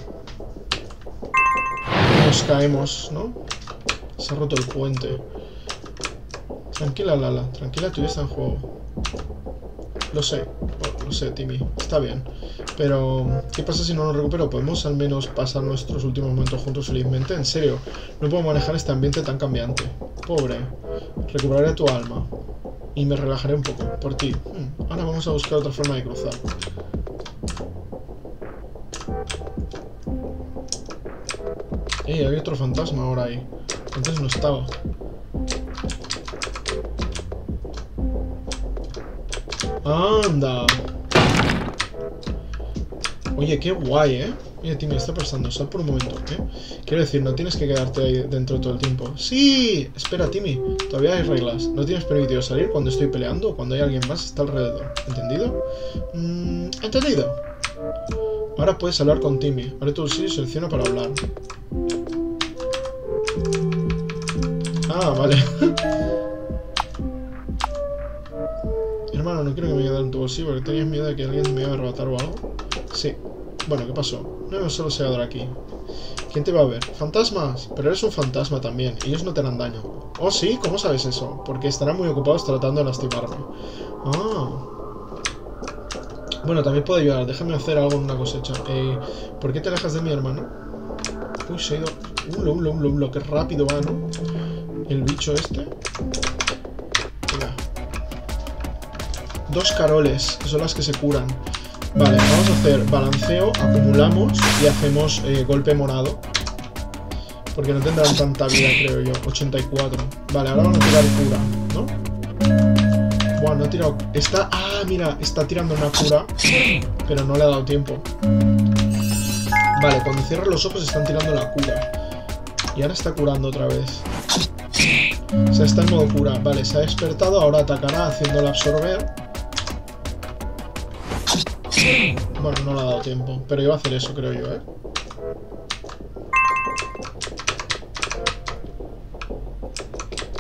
Nos caemos, ¿no? Se ha roto el puente. Tranquila, Lala. Tranquila, tú ya está en juego. Lo sé. Oh, lo sé, Timmy. Está bien. Pero, ¿qué pasa si no lo recupero? ¿Podemos al menos pasar nuestros últimos momentos juntos felizmente? En serio, no puedo manejar este ambiente tan cambiante. Pobre. Recuperaré tu alma. Y me relajaré un poco. Por ti. Hmm. Ahora vamos a buscar otra forma de cruzar. Eh, hay otro fantasma ahora ahí. Antes no estaba. ¡Anda! Oye, qué guay, ¿eh? Oye, Timmy, está pasando. Sal por un momento, ¿eh? Quiero decir, no tienes que quedarte ahí dentro todo el tiempo. ¡Sí! Espera, Timmy. Todavía hay reglas. No tienes permitido salir cuando estoy peleando o cuando hay alguien más que está alrededor. ¿Entendido? Mm, ¿Entendido? Ahora puedes hablar con Timmy. Abre tu bolsillo y selecciona para hablar. Ah, vale. Hermano, no quiero que me quede en tu bolsillo porque tenías miedo de que alguien me iba a arrebatar o algo. Sí. Bueno, ¿qué pasó? No hay un solo segador aquí. ¿Quién te va a ver? ¡Fantasmas! Pero eres un fantasma también. Ellos no te harán daño. ¿Oh, sí? ¿Cómo sabes eso? Porque estarán muy ocupados tratando de lastimarme. Ah. Bueno, también puedo ayudar. Déjame hacer algo en una cosecha. Eh, ¿Por qué te alejas de mi hermano? Uy, se ha ido... Uh, lo, lo, lo, lo, qué rápido va, ¿no? El bicho este. Venga. Dos caroles, que son las que se curan. Vale, vamos a hacer balanceo, acumulamos y hacemos eh, golpe morado. Porque no tendrán tanta vida, creo yo. ochenta y cuatro. Vale, ahora van a tirar cura, ¿no? Buah, no ha tirado... Está... Ah, mira, está tirando una cura. Pero no le ha dado tiempo. Vale, cuando cierran los ojos están tirando la cura. Y ahora está curando otra vez. O sea, está en modo cura. Vale, se ha despertado, ahora atacará haciéndole absorber. Bueno, no le ha dado tiempo. Pero iba a hacer eso, creo yo, ¿eh?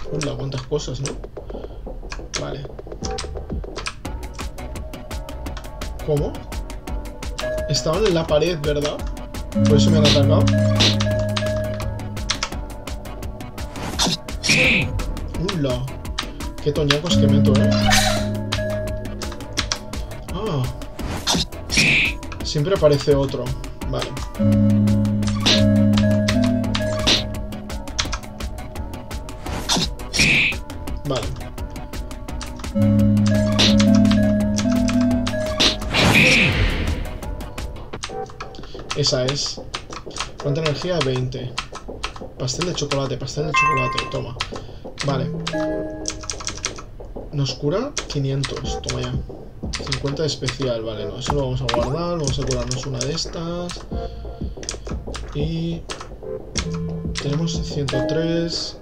Hola, cuántas cosas, ¿no? Vale. ¿Cómo? Estaban en la pared, ¿verdad? Por eso me han atacado. Hola. Qué toñacos que meto, ¿eh? Ah. Siempre aparece otro. Vale. Vale. Esa es. ¿Cuánta energía? veinte. Pastel de chocolate, pastel de chocolate. Toma. Vale. Nos cura quinientos. Toma ya. cincuenta de especial. Vale, no. Eso lo vamos a guardar. Vamos a curarnos una de estas. Y... tenemos ciento tres.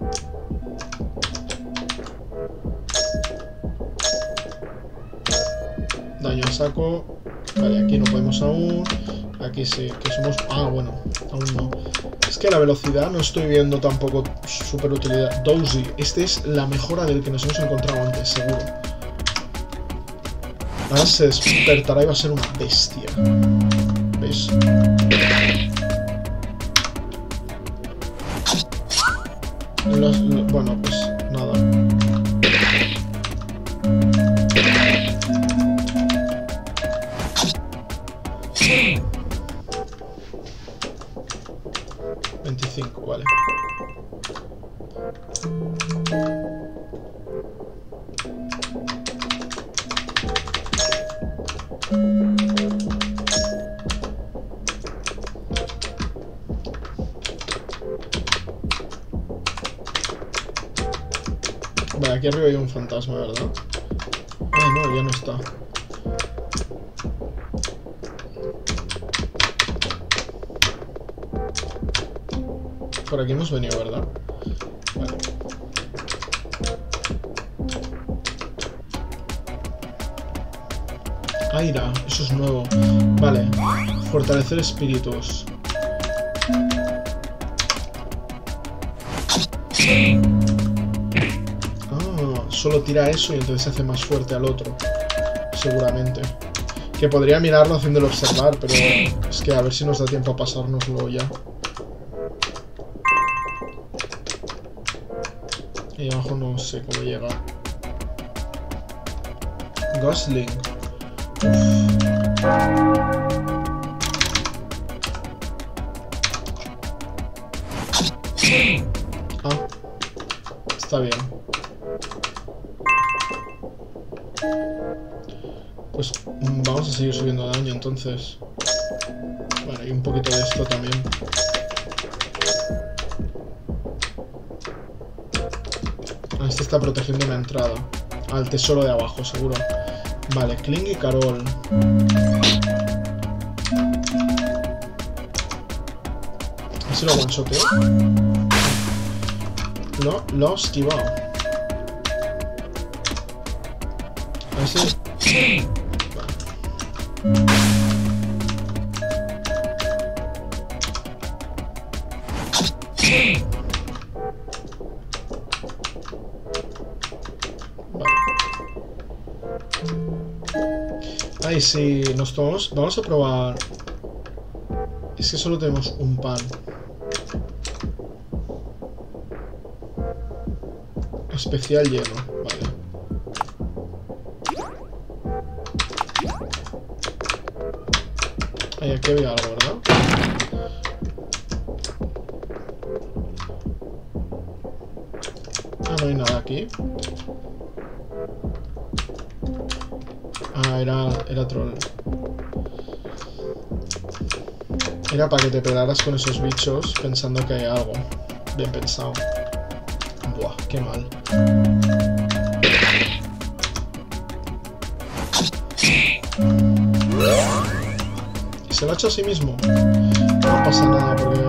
Daño a saco. Vale, aquí no podemos aún. Aquí sí, que somos... ah, bueno, aún no. Es que la velocidad no estoy viendo tampoco super utilidad. Dozy, este es la mejora del que nos hemos encontrado antes, seguro. Ahora se despertará y va a ser una bestia. ¿Ves? Los, lo, bueno, pues nada. veinticinco, vale. Vale, aquí arriba hay un fantasma, ¿verdad? Ah, no, ya no está. Por aquí hemos venido, ¿verdad? Vale. Aira, eso es nuevo. Vale. Fortalecer espíritus. Ah, solo tira eso y entonces se hace más fuerte al otro. Seguramente. Que podría mirarlo haciéndolo observar, pero es que a ver si nos da tiempo a pasárnoslo ya. Ahí abajo no sé cómo llegar. Gosling. Ah, está bien. Pues vamos a seguir subiendo daño entonces. Bueno, y un poquito de esto también. Este está protegiendo una entrada al tesoro de abajo, seguro. Vale, Kling y Carol. ¿Ese lo one-shoteo? Lo, lo he esquivado. A ese... Vale. Ay, sí, nos tomamos... Vamos a probar... Es que solo tenemos un pan. Especial hielo, vale. Ay, aquí había algo, ¿verdad? Ah, no hay nada aquí. Ah, era, era troll. Era para que te pegaras con esos bichos pensando que hay algo. Bien pensado. Buah, qué mal. ¿Y se lo ha hecho a sí mismo? No pasa nada porque...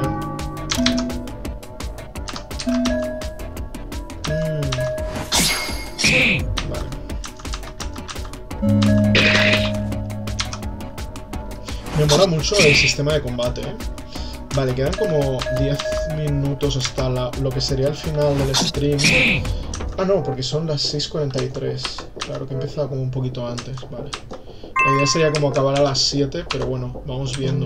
Me mola mucho el sistema de combate, ¿eh? Vale, quedan como diez minutos hasta la, lo que sería el final del stream. Ah, no, porque son las seis cuarenta y tres. Claro que empieza como un poquito antes, vale. La idea sería como acabar a las siete, pero bueno, vamos viendo.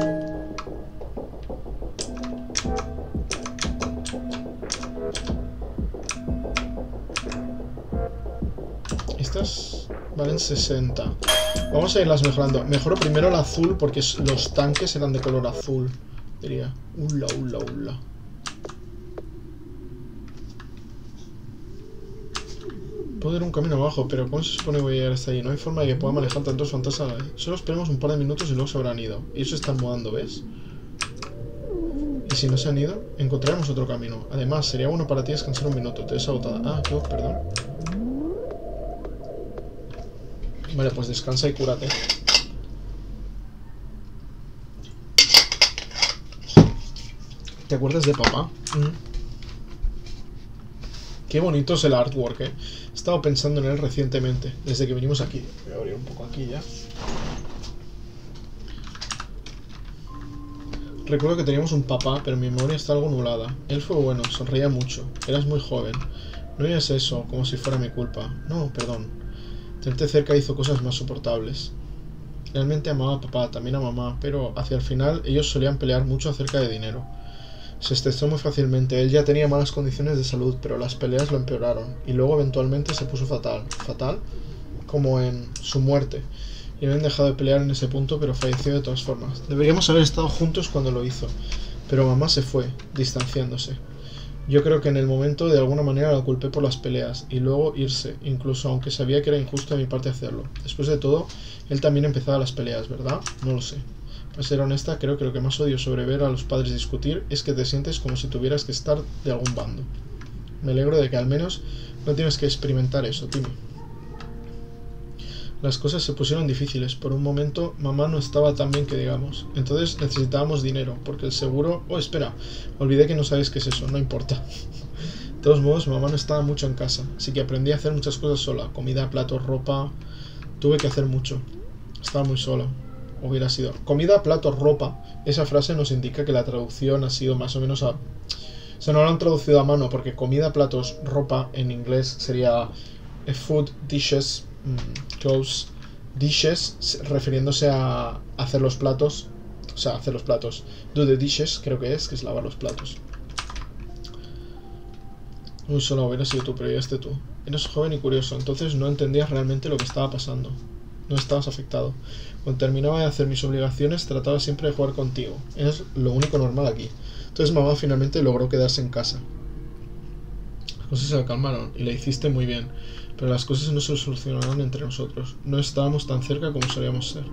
Estas valen sesenta. Vamos a irlas mejorando. Mejoro primero el azul porque los tanques eran de color azul. Diría. Ula, ula, ula. Puedo ir un camino abajo, pero ¿cómo se supone que voy a llegar hasta ahí? No hay forma de que pueda manejar tantos fantasmas. Solo esperemos un par de minutos y luego se habrán ido. Y eso están mudando, ¿ves? Y si no se han ido, encontraremos otro camino. Además, sería bueno para ti descansar un minuto. Te ves agotada. Ah, yo, perdón. Vale, pues descansa y cúrate. ¿Te acuerdas de papá? Mm. Qué bonito es el artwork, eh. He estado pensando en él recientemente, desde que vinimos aquí. Voy a abrir un poco aquí ya. Recuerdo que teníamos un papá, pero mi memoria está algo nublada. Él fue bueno, sonreía mucho. Eras muy joven. No digas eso, como si fuera mi culpa. No, perdón. Tenerte cerca hizo cosas más soportables. Realmente amaba a papá, también a mamá, pero hacia el final ellos solían pelear mucho acerca de dinero. Se estresó muy fácilmente. Él ya tenía malas condiciones de salud, pero las peleas lo empeoraron. Y luego eventualmente se puso fatal. Fatal, como en su muerte. Y habían dejado de pelear en ese punto, pero falleció de todas formas. Deberíamos haber estado juntos cuando lo hizo. Pero mamá se fue, distanciándose. Yo creo que en el momento de alguna manera la culpé por las peleas. Y luego irse, incluso aunque sabía que era injusto de mi parte hacerlo. Después de todo, él también empezaba las peleas, ¿verdad? No lo sé. Para ser honesta, creo que lo que más odio sobre ver a los padres discutir es que te sientes como si tuvieras que estar de algún bando. Me alegro de que al menos no tienes que experimentar eso, Timmy. Las cosas se pusieron difíciles. Por un momento, mamá no estaba tan bien que digamos. Entonces necesitábamos dinero, porque el seguro... Oh, espera, olvidé que no sabes qué es eso, no importa. De todos modos, mamá no estaba mucho en casa, así que aprendí a hacer muchas cosas sola. Comida, platos, ropa... Tuve que hacer mucho. Estaba muy solo. Hubiera sido comida, platos, ropa. Esa frase nos indica que la traducción ha sido más o menos a... O sea, no lo han traducido a mano porque comida, platos, ropa en inglés sería food, dishes, clothes, dishes, refiriéndose a hacer los platos. O sea, hacer los platos. Do the dishes, creo que es, que es lavar los platos. Uy, solo hubiera sido tú, pero ya esté tú. Eres joven y curioso, entonces no entendías realmente lo que estaba pasando. No estabas afectado. Cuando terminaba de hacer mis obligaciones, trataba siempre de jugar contigo. Es lo único normal aquí. Entonces mamá finalmente logró quedarse en casa. Las cosas se calmaron y la hiciste muy bien. Pero las cosas no se solucionaron entre nosotros. No estábamos tan cerca como solíamos ser.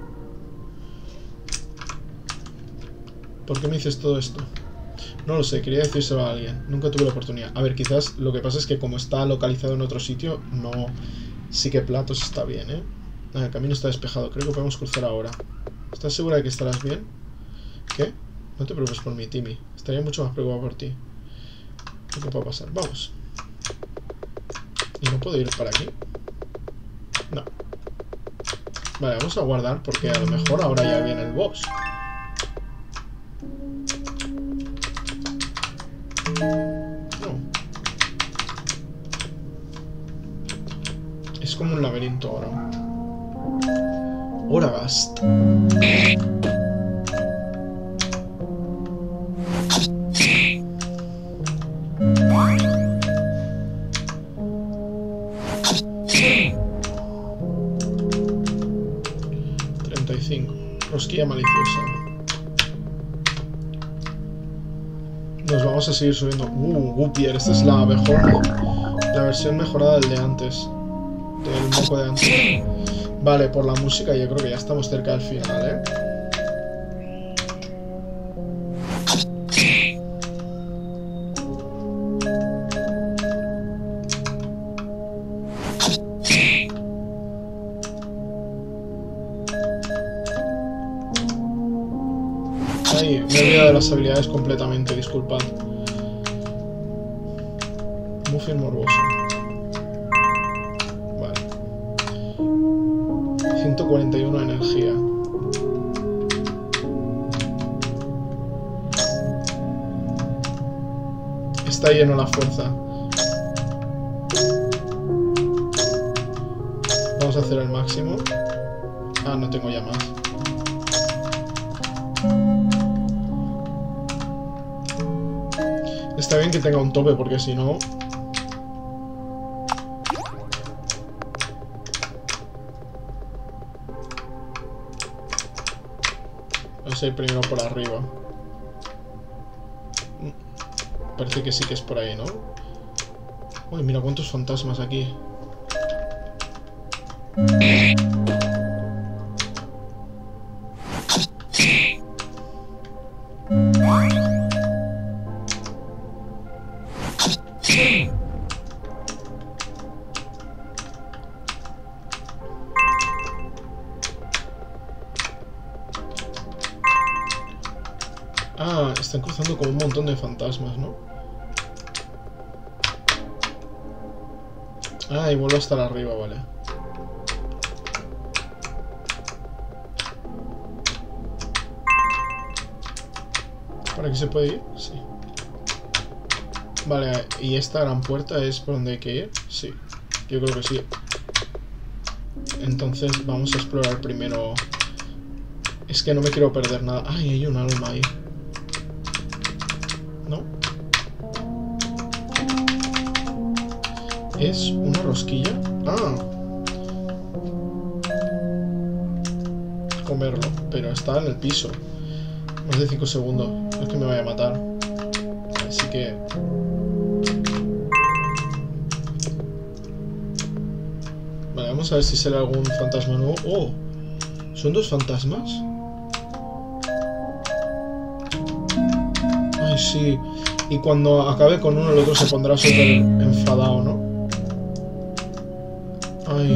¿Por qué me dices todo esto? No lo sé, quería decírselo a alguien. Nunca tuve la oportunidad. A ver, quizás lo que pasa es que como está localizado en otro sitio, no... Sí que platos está bien, ¿eh? Ah, el camino está despejado. Creo que podemos cruzar ahora. ¿Estás segura de que estarás bien? ¿Qué? No te preocupes por mí, Timmy. Estaría mucho más preocupado por ti. ¿Qué puede pasar? Vamos. ¿Y no puedo ir para aquí? No. Vale, vamos a guardar porque a lo mejor ahora ya viene el boss. No. Es como un laberinto ahora. Oragast. treinta y cinco. Rosquilla maliciosa. Nos vamos a seguir subiendo. Uh, Gupier, esta es la mejor. La versión mejorada del de antes. Del moco de antes. Vale, por la música yo creo que ya estamos cerca del final, ¿eh? Ay, me he olvidado de las habilidades completamente, disculpad. Muffin morboso. ciento cuarenta y uno de energía. está lleno la fuerza. Vamos a hacer el máximo. Ah, no tengo ya más. Está bien que tenga un tope, porque si no... Vamos a ir primero por arriba. Parece que sí que es por ahí, ¿no? Uy, mira cuántos fantasmas aquí. Ah, están cruzando como un montón de fantasmas, ¿no? Ah, y vuelvo a estar arriba, vale. ¿Para qué se puede ir? Sí. Vale, ¿y esta gran puerta es por donde hay que ir? Sí, yo creo que sí. Entonces vamos a explorar primero... Es que no me quiero perder nada. Ay, hay un alma ahí. ¿No? ¿Es una rosquilla? Ah. Comerlo, pero está en el piso. Más de cinco segundos. No es que me vaya a matar. Así que... Vale, vamos a ver si sale algún fantasma nuevo. ¡Oh! ¿Son dos fantasmas? Ay, sí. Y cuando acabe con uno, el otro se pondrá súper enfadado, ¿no? Ay.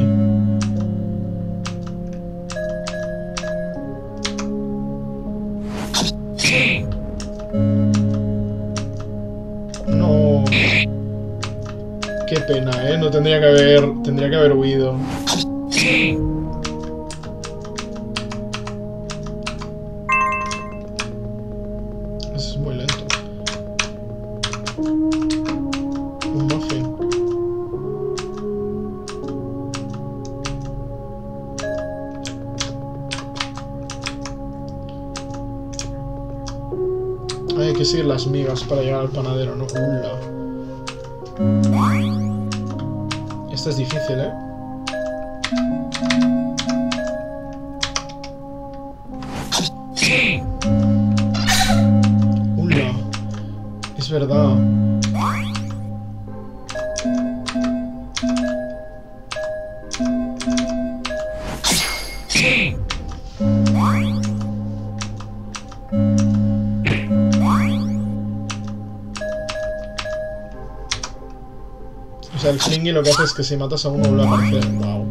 No. Qué pena, ¿eh? No tendría que haber... Tendría que haber huido. Eso es muy lento. Un muffin. Hay que seguir las migas para llegar al panadero, ¿no? Ula. Esta es difícil, ¿eh? Ula. Es verdad. O sea, el Slingy lo que hace es que si matas a uno vuelve a aparecer. Wow.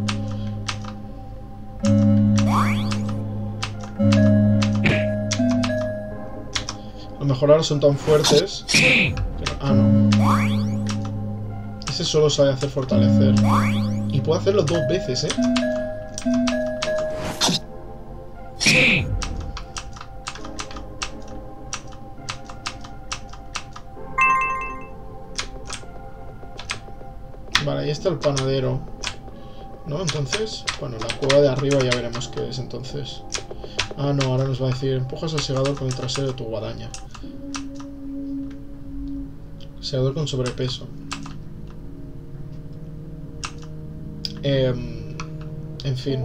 A lo mejor ahora son tan fuertes que no... Ah, no. Ese solo sabe hacer fortalecer. Y puede hacerlo dos veces, ¿eh? Vale, ahí está el panadero. ¿No? Entonces, bueno, la cueva de arriba ya veremos qué es entonces. Ah, no, ahora nos va a decir: empujas al segador con el trasero de tu guadaña. Segador con sobrepeso. Eh, en fin.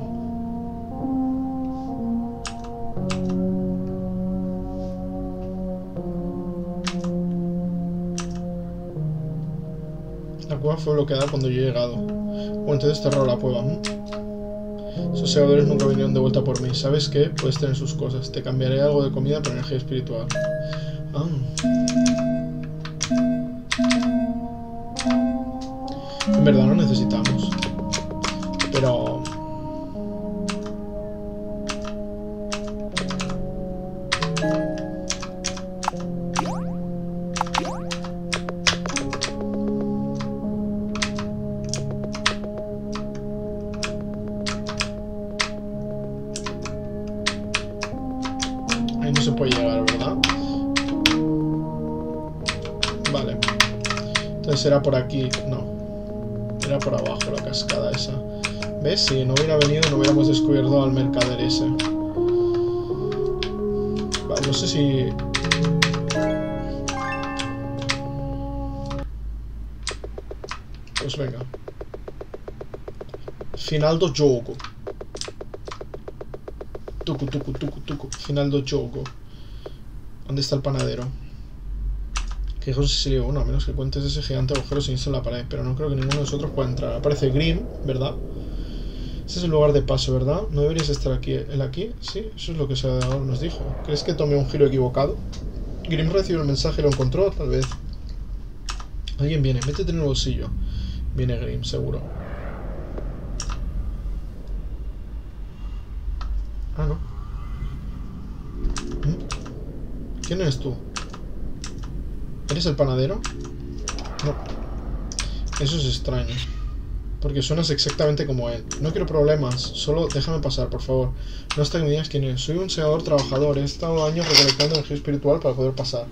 La cueva fue bloqueada cuando yo he llegado. Bueno, entonces cerró la cueva. Esos segadores nunca vinieron de vuelta por mí. ¿Sabes qué? Puedes tener sus cosas. Te cambiaré algo de comida por energía espiritual. Ah. En verdad no necesitamos. Pero... ahí no se puede llegar, ¿verdad? Vale. Entonces era por aquí. No. Era por abajo la cascada esa. ¿Ves? Si no hubiera venido no hubiéramos descubierto al mercader ese. Vale, no sé si... Pues venga. Final do gioco. Tucu, tucu, tucu, tucu. Final do gioco. ¿Dónde está el panadero? ¿Qué cosa se le uno? A menos que cuentes ese gigante agujero sin en la pared. Pero no creo que ninguno de nosotros pueda entrar. Aparece Grim, ¿verdad? Ese es el lugar de paso, ¿verdad? ¿No deberías estar aquí? ¿El aquí? Sí, eso es lo que Seador nos dijo. ¿Crees que tomé un giro equivocado? Grim recibió el mensaje y lo encontró, tal vez. Alguien viene, métete en el bolsillo. Viene Grim, seguro. Ah, no. ¿Quién eres tú? ¿Eres el panadero? No. Eso es extraño. Porque suenas exactamente como él. No quiero problemas, solo déjame pasar, por favor. No hasta que me digas quién es. Soy un segador trabajador, he estado años recolectando energía espiritual para poder pasar.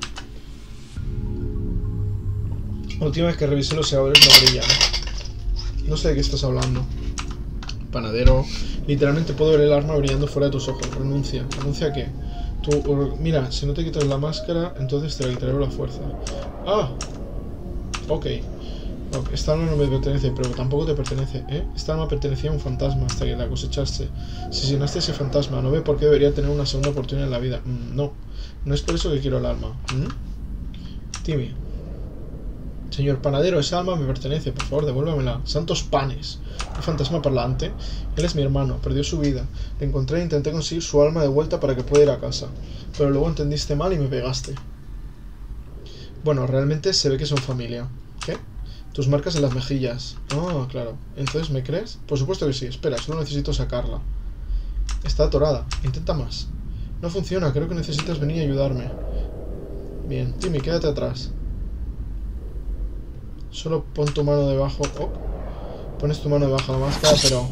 La última vez que revisé los segadores no brillan. No sé de qué estás hablando. Panadero. Literalmente puedo ver el arma brillando fuera de tus ojos. Renuncia. ¿Renuncia a qué? Tú, mira, si no te quitas la máscara, entonces te la quitaré con la fuerza. Ah. Ok. No, esta arma no me pertenece, pero tampoco te pertenece, ¿eh? Esta arma pertenecía a un fantasma hasta que la cosechaste. Si asesinaste a ese fantasma, no ve por qué debería tener una segunda oportunidad en la vida. Mm, no, no es por eso que quiero el arma. ¿Mm? Timmy. Señor panadero, esa alma me pertenece, por favor, devuélvamela. Santos panes. Un fantasma parlante. Él es mi hermano, perdió su vida. Le encontré e intenté conseguir su alma de vuelta para que pueda ir a casa. Pero luego entendiste mal y me pegaste. Bueno, realmente se ve que son familia. ¿Qué? Tus marcas en las mejillas. Ah, claro. ¿Entonces me crees? Por supuesto que sí. Espera, solo necesito sacarla. Está atorada. Intenta más. No funciona, creo que necesitas venir y ayudarme. Bien, Timmy, quédate atrás. Solo pon tu mano debajo. Oh. Pones tu mano debajo de la máscara, pero...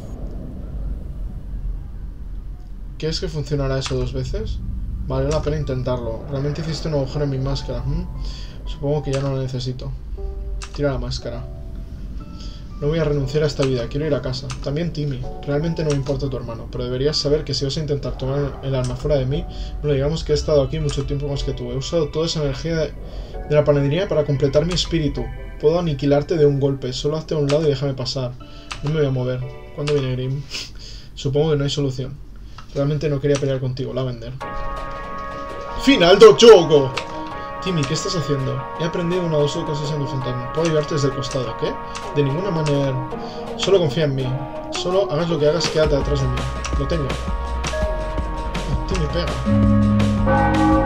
¿Crees que funcionará eso dos veces? Vale la pena intentarlo. Realmente hiciste un agujero en mi máscara. ¿Mm? Supongo que ya no lo necesito. Tira la máscara. No voy a renunciar a esta vida, quiero ir a casa. También Timmy, realmente no me importa tu hermano, pero deberías saber que si vas a intentar tomar el arma fuera de mí, no digamos que he estado aquí mucho tiempo más que tú. He usado toda esa energía de, de la panadería para completar mi espíritu. Puedo aniquilarte de un golpe, solo hazte a un lado y déjame pasar. No me voy a mover. ¿Cuándo viene Grim? Supongo que no hay solución. Realmente no quería pelear contigo, la vender. ¡Final do jogo! Timmy, ¿qué estás haciendo? He aprendido una o dos cosas en tu fantasma. Puedo ayudarte desde el costado, ¿qué? De ninguna manera. Solo confía en mí. Solo hagas lo que hagas, quédate detrás de mí. Lo tengo. Oh, Timmy, pega.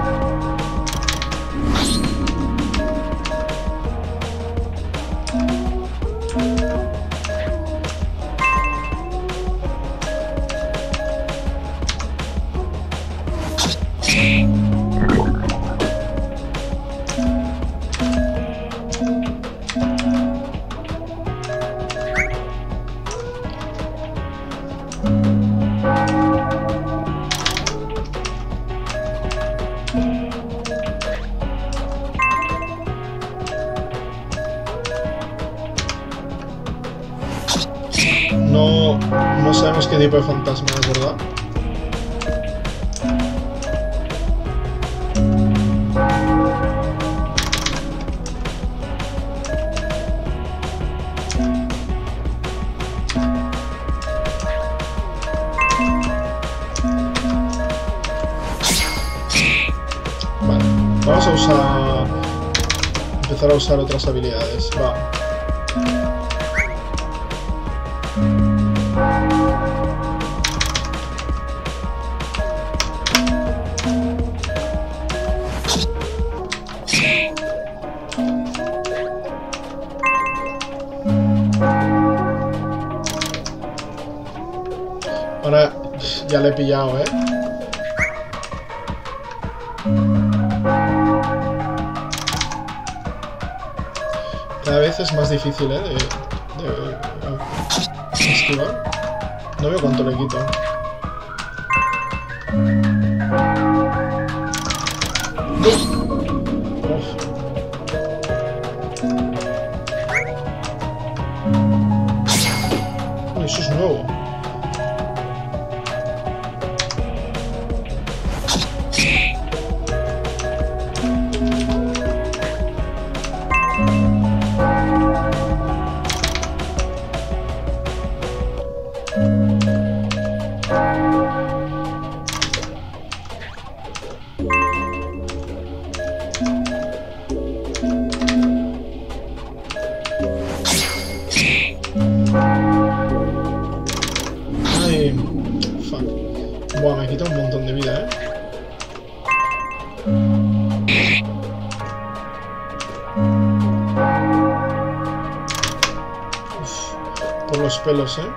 No, no sabemos qué tipo de fantasma es, ¿verdad? Vale, vamos a usar... empezar a usar otras habilidades, va. Ahora ya le he pillado, ¿eh? Cada vez es más difícil, ¿eh? De, de, de esquivar. No veo cuánto le quito. nuevo. Buah, me quita un montón de vida, ¿eh? Uf, por los pelos, ¿eh?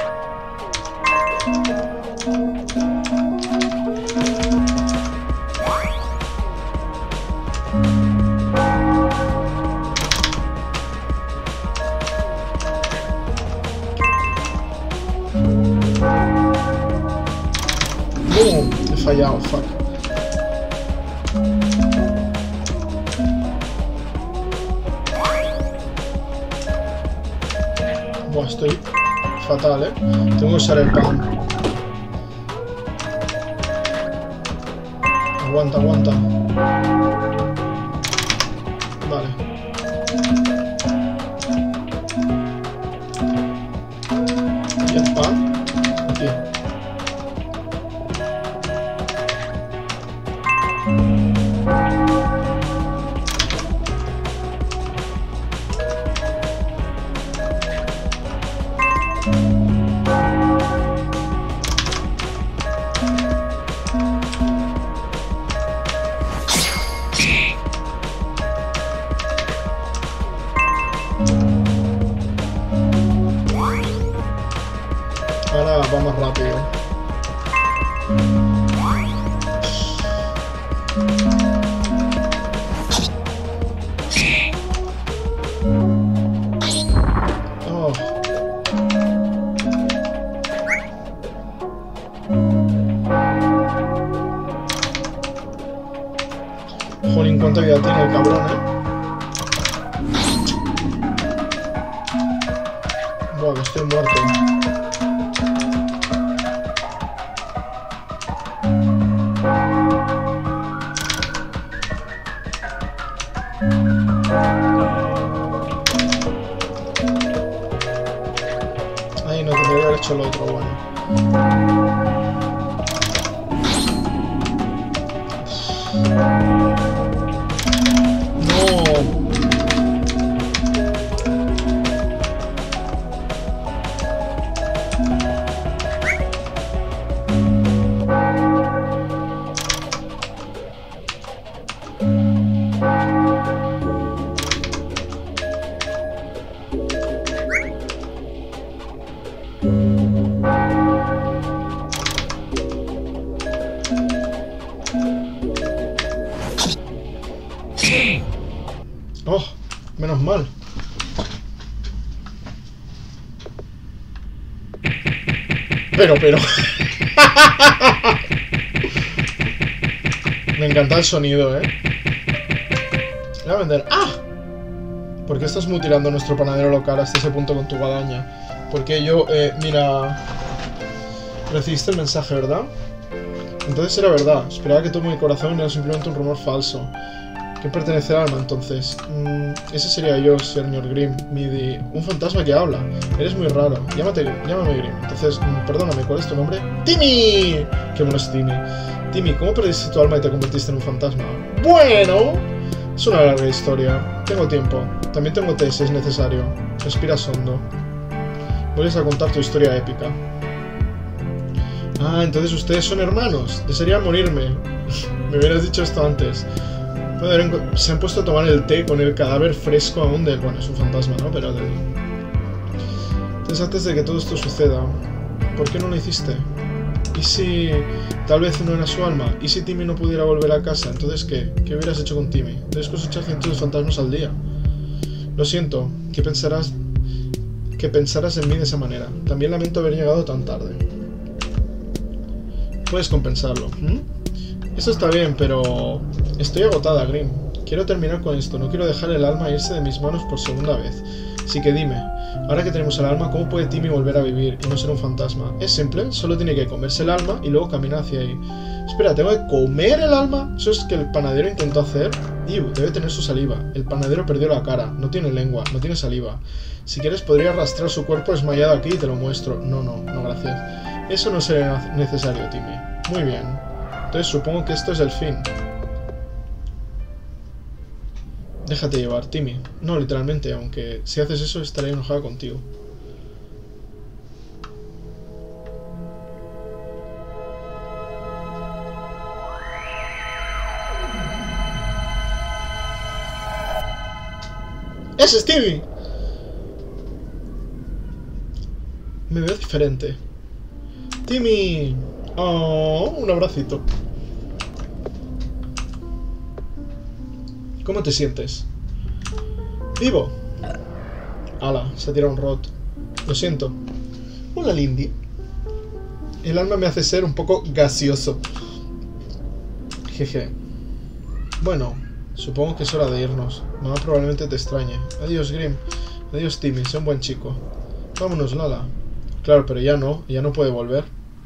¡Bum! He fallado, fuck. Buah, estoy fatal, ¿eh? Tengo que usar el pan. Aguanta, aguanta. Vale. ¿Y el pan? Aquí. Ahora vamos rápido. Oh. Jolín, cuánta vida tiene el cabrón, ¿eh? Buah, que estoy muerto. Ay, no tendría que haber hecho lo otro, bueno. No. Oh, menos mal. Pero, pero. Me encanta el sonido, ¿eh? Voy a vender. ¡Ah! ¿Por qué estás mutilando a nuestro panadero local hasta ese punto con tu guadaña? Porque yo, eh, mira... Recibiste el mensaje, ¿verdad? Entonces era verdad. Esperaba que todo mi corazón era simplemente un rumor falso. ¿Quién pertenece al alma, entonces? Mm, ese sería yo, señor Grimm. Midi. Un fantasma que habla. Eres muy raro. Llámate, llámame Grimm. Entonces, mm, perdóname, ¿cuál es tu nombre? ¡Timmy! Qué bueno es Timmy. Timmy, ¿cómo perdiste tu alma y te convertiste en un fantasma? Bueno, es una larga historia. Tengo tiempo. También tengo té si es necesario. Respiras hondo. Vuelves a contar tu historia épica. Ah, entonces ustedes son hermanos. Desearía morirme. Me hubieras dicho esto antes. Se han puesto a tomar el té con el cadáver fresco aún del... Bueno, es un fantasma, ¿no? Pero del... Entonces, antes de que todo esto suceda, ¿por qué no lo hiciste? ¿Y si tal vez no era su alma? ¿Y si Timmy no pudiera volver a casa? Entonces, ¿qué? ¿Qué hubieras hecho con Timmy? Debes cosechar cientos de fantasmas al día. Lo siento, que pensarás... que pensaras en mí de esa manera. También lamento haber llegado tan tarde. Puedes compensarlo. ¿Mm? Eso está bien, pero... Estoy agotada, Grimm. Quiero terminar con esto. No quiero dejar el alma irse de mis manos por segunda vez. Así que dime, ahora que tenemos el alma, ¿cómo puede Timmy volver a vivir y no ser un fantasma? Es simple, solo tiene que comerse el alma y luego caminar hacia ahí. Espera, ¿tengo que comer el alma? ¿Eso es que el panadero intentó hacer? Iu, debe tener su saliva. El panadero perdió la cara, no tiene lengua, no tiene saliva. Si quieres podría arrastrar su cuerpo desmayado aquí y te lo muestro. No, no, no, gracias. Eso no será necesario, Timmy. Muy bien. Entonces supongo que esto es el fin. Déjate llevar, Timmy. No, literalmente, aunque si haces eso estaré enojado contigo. ¡Ese es Timmy! Me veo diferente. ¡Timmy! ¡Oh! Un abracito. ¿Cómo te sientes? ¡Vivo! ¡Hala! Se ha tirado un rot. Lo siento. Hola, Lindy. El alma me hace ser un poco gaseoso. Jeje. Bueno, supongo que es hora de irnos. Mamá probablemente te extrañe. Adiós, Grim. Adiós, Timmy. Sé un buen chico. Vámonos, Lala. Claro, pero ya no. Ya no puede volver.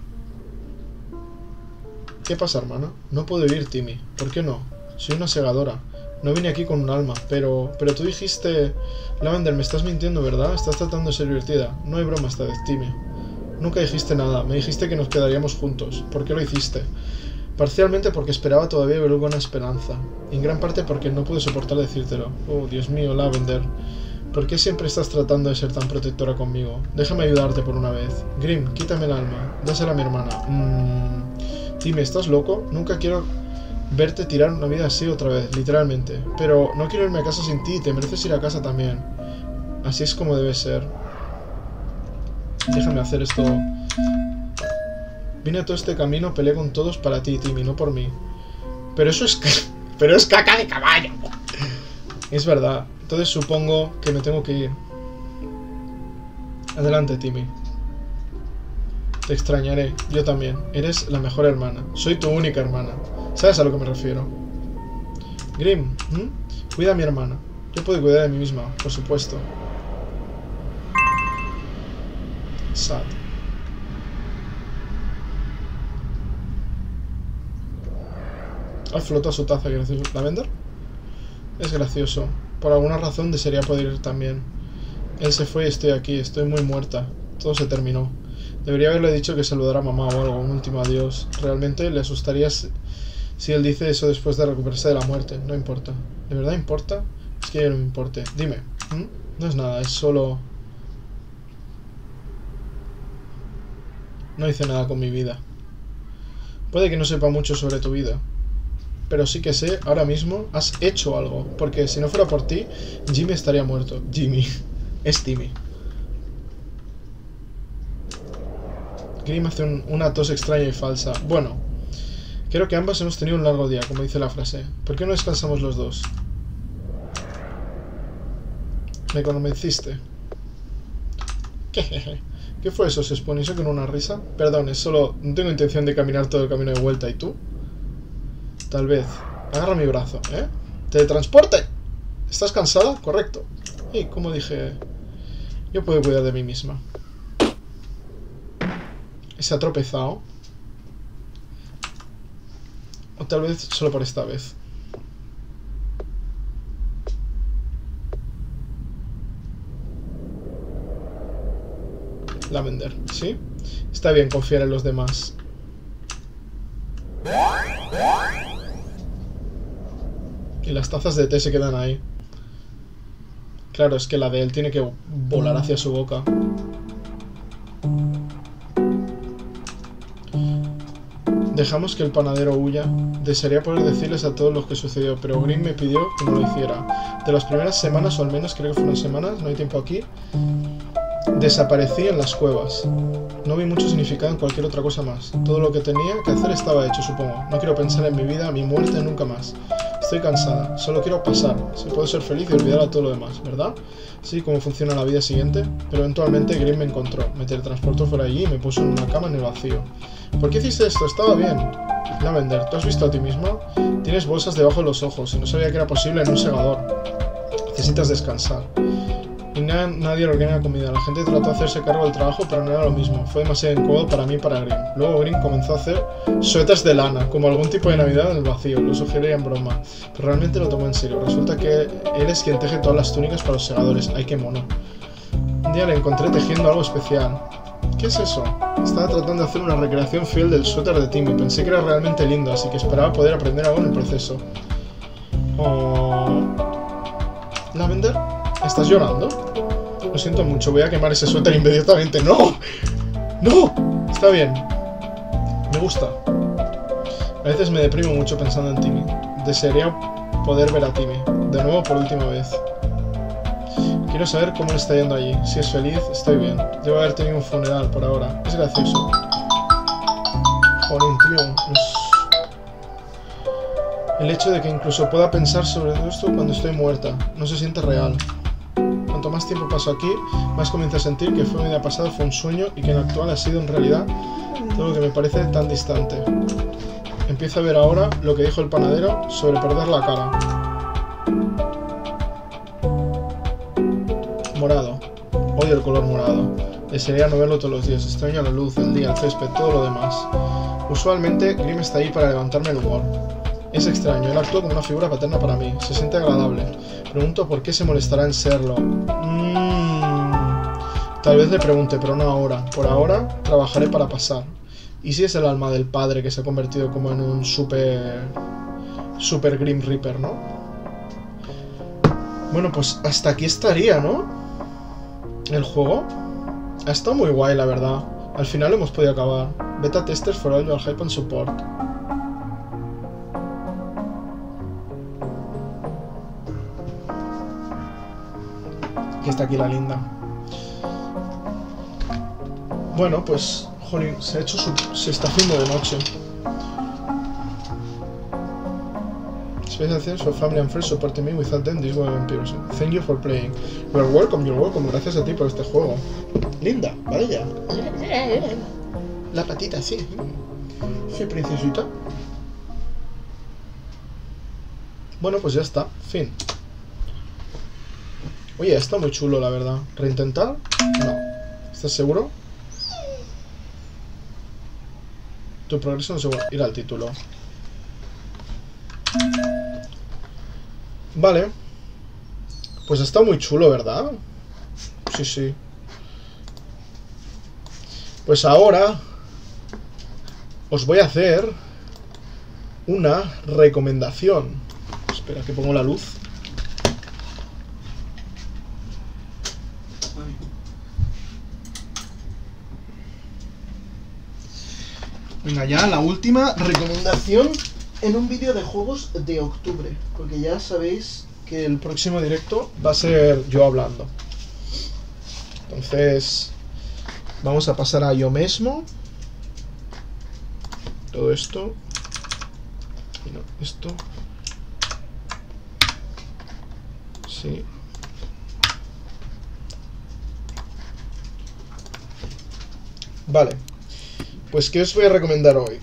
¿Qué pasa, hermana? No puedo ir, Timmy. ¿Por qué no? Soy una segadora. No vine aquí con un alma, pero... Pero tú dijiste... Lavender, me estás mintiendo, ¿verdad? Estás tratando de ser divertida. No hay broma esta vez, Timmy. Nunca dijiste nada. Me dijiste que nos quedaríamos juntos. ¿Por qué lo hiciste? Parcialmente porque esperaba todavía ver alguna esperanza. Y en gran parte porque no pude soportar decírtelo. Oh, Dios mío, Lavender. ¿Por qué siempre estás tratando de ser tan protectora conmigo? Déjame ayudarte por una vez. Grim, quítame el alma. Dásela a mi hermana. Mmm... Timmy, ¿estás loco? Nunca quiero... verte tirar una vida así otra vez, literalmente. Pero no quiero irme a casa sin ti, te mereces ir a casa también. Así es como debe ser. Déjame hacer esto. Vine a todo este camino, peleé con todos para ti, Timmy, no por mí. Pero eso es... Pero es caca de caballo. Es verdad. Entonces supongo que me tengo que ir. Adelante, Timmy. Te extrañaré, yo también. Eres la mejor hermana. Soy tu única hermana. ¿Sabes a lo que me refiero? Grim, ¿hmm? Cuida a mi hermana. Yo puedo cuidar de mí misma, por supuesto. Sad. Ah, flota su taza, gracioso. ¿Lavender? Es gracioso. Por alguna razón desearía poder ir también. Él se fue y estoy aquí. Estoy muy muerta. Todo se terminó. Debería haberle dicho que saludara a mamá o algo. Un último adiós. Realmente le asustaría si, si él dice eso después de recuperarse de la muerte. No importa. ¿De verdad importa? Es que no me importe. Dime. ¿Mm? No es nada. Es solo... No hice nada con mi vida. Puede que no sepa mucho sobre tu vida. Pero sí que sé, ahora mismo, has hecho algo. Porque si no fuera por ti, Jimmy estaría muerto. Jimmy. Es Timmy. Grim hace un, una tos extraña y falsa. Bueno, creo que ambas hemos tenido un largo día, como dice la frase. ¿Por qué no descansamos los dos? Me convenciste. ¿Qué fue eso? ¿Se exponió con una risa? Perdón, es solo... No tengo intención de caminar todo el camino de vuelta. ¿Y tú? Tal vez. Agarra mi brazo, ¿eh? ¡Teletransporte! ¿Estás cansada? Correcto. Y como dije... Yo puedo cuidar de mí misma. Se ha tropezado. O tal vez solo por esta vez. Lavender, ¿sí? Está bien confiar en los demás. Y las tazas de té se quedan ahí. Claro, es que la de él tiene que volar hacia su boca. Dejamos que el panadero huya. Desearía poder decirles a todos lo que sucedió, pero Grim me pidió que no lo hiciera. De las primeras semanas, o al menos creo que fueron semanas, no hay tiempo aquí, desaparecí en las cuevas. No vi mucho significado en cualquier otra cosa más. Todo lo que tenía que hacer estaba hecho, supongo. No quiero pensar en mi vida, mi muerte, nunca más. Estoy cansada. Solo quiero pasar. Si puedo ser feliz y olvidar a todo lo demás, ¿verdad? Sí, cómo funciona la vida siguiente. Pero eventualmente Grim me encontró. Me teletransportó fuera allí y me puso en una cama en el vacío. ¿Por qué hiciste esto? Estaba bien. Lavender, ¿tú has visto a ti misma? Tienes bolsas debajo de los ojos y no sabía que era posible en un segador. Necesitas descansar. Y final nadie le ordena comida. La gente trató de hacerse cargo del trabajo, pero no era lo mismo. Fue demasiado incómodo para mí y para Green. Luego Green comenzó a hacer suetas de lana, como algún tipo de Navidad en el vacío. Lo sugería en broma, pero realmente lo tomó en serio. Resulta que él es quien teje todas las túnicas para los segadores. ¡Ay, qué mono! Un día le encontré tejiendo algo especial. ¿Qué es eso? Estaba tratando de hacer una recreación fiel del suéter de Timmy. Pensé que era realmente lindo, así que esperaba poder aprender algo en el proceso. Oh... ¿Lavender? ¿Estás llorando? Lo siento mucho, voy a quemar ese suéter inmediatamente. ¡No! ¡No! Está bien. Me gusta. A veces me deprimo mucho pensando en Timmy. Desearía poder ver a Timmy. De nuevo por última vez. Quiero saber cómo le está yendo allí. Si es feliz, estoy bien. Debo haber tenido un funeral por ahora. Es gracioso. Joder, tío. Es... El hecho de que incluso pueda pensar sobre todo esto cuando estoy muerta. No se siente real. Cuanto más tiempo paso aquí, más comienzo a sentir que fue mi día pasado fue un sueño y que en el actual ha sido en realidad todo lo que me parece tan distante. Empiezo a ver ahora lo que dijo el panadero sobre perder la cara. Morado. Odio el color morado. Desearía no verlo todos los días. Extraño la luz, el día, el césped, todo lo demás. Usualmente, Grim está ahí para levantarme el humor. Es extraño, él actúa como una figura paterna para mí. Se siente agradable. Pregunto por qué se molestará en serlo. Mm, tal vez le pregunte, pero no ahora. Por ahora, trabajaré para pasar. ¿Y si es el alma del padre que se ha convertido como en un super... Super Grim Reaper, ¿no? Bueno, pues hasta aquí estaría, ¿no? El juego. Ha estado muy guay, la verdad. Al final hemos podido acabar. Beta testers for all your hype and support. Y está aquí la linda. Bueno, pues... Jolín, se ha hecho su... se está haciendo de noche. Special thanks for family and friends supporting me. Without them this wouldn't be possible. Thank you for playing. You're welcome, you're welcome. Gracias a ti por este juego. Linda, vaya. La patita, sí. Sí, princesita. Bueno, pues ya está. Fin. Oye, está muy chulo, la verdad. ¿Reintentar? No. ¿Estás seguro? Tu progreso no se va a ir al título. Vale. Pues está muy chulo, ¿verdad? Sí, sí. Pues ahora os voy a hacer una recomendación. Espera, que pongo la luz. Venga, ya la última recomendación en un vídeo de juegos de octubre. Porque ya sabéis que el próximo directo va a ser yo hablando. Entonces, vamos a pasar a yo mismo. Todo esto. Y no, esto. Sí. Vale. Pues, ¿qué os voy a recomendar hoy?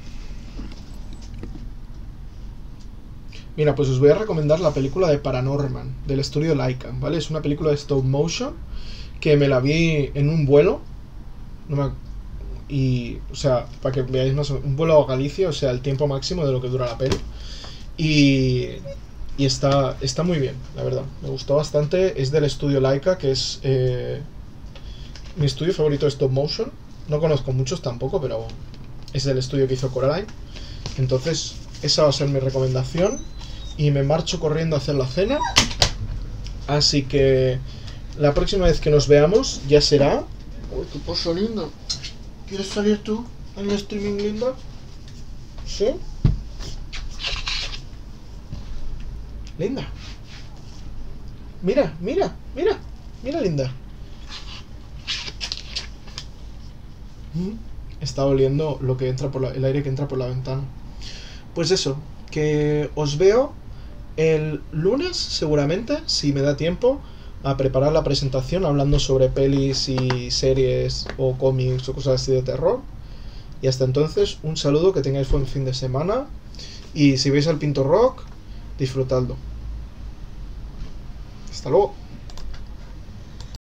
Mira, pues os voy a recomendar la película de Paranorman, del estudio Laika, ¿vale? Es una película de stop motion que me la vi en un vuelo. No me... Y, o sea, para que veáis más o menos, un vuelo a Galicia, o sea, el tiempo máximo de lo que dura la peli. Y, y está, está muy bien, la verdad. Me gustó bastante. Es del estudio Laika, que es eh, mi estudio favorito de stop motion. No conozco muchos tampoco, pero es del estudio que hizo Coraline. Entonces, esa va a ser mi recomendación. Y me marcho corriendo a hacer la cena. Así que la próxima vez que nos veamos ya será... ¡Uy, qué cosa linda! ¿Quieres salir tú en el streaming, linda? ¿Sí? Linda. Mira, mira, mira. Mira, linda. Está oliendo lo que entra por la, el aire que entra por la ventana. Pues eso, que os veo el lunes seguramente, si me da tiempo, a preparar la presentación hablando sobre pelis y series o cómics o cosas así de terror. Y hasta entonces, un saludo, que tengáis buen fin de semana. Y si veis al Pinto Rock, disfrutadlo. Hasta luego.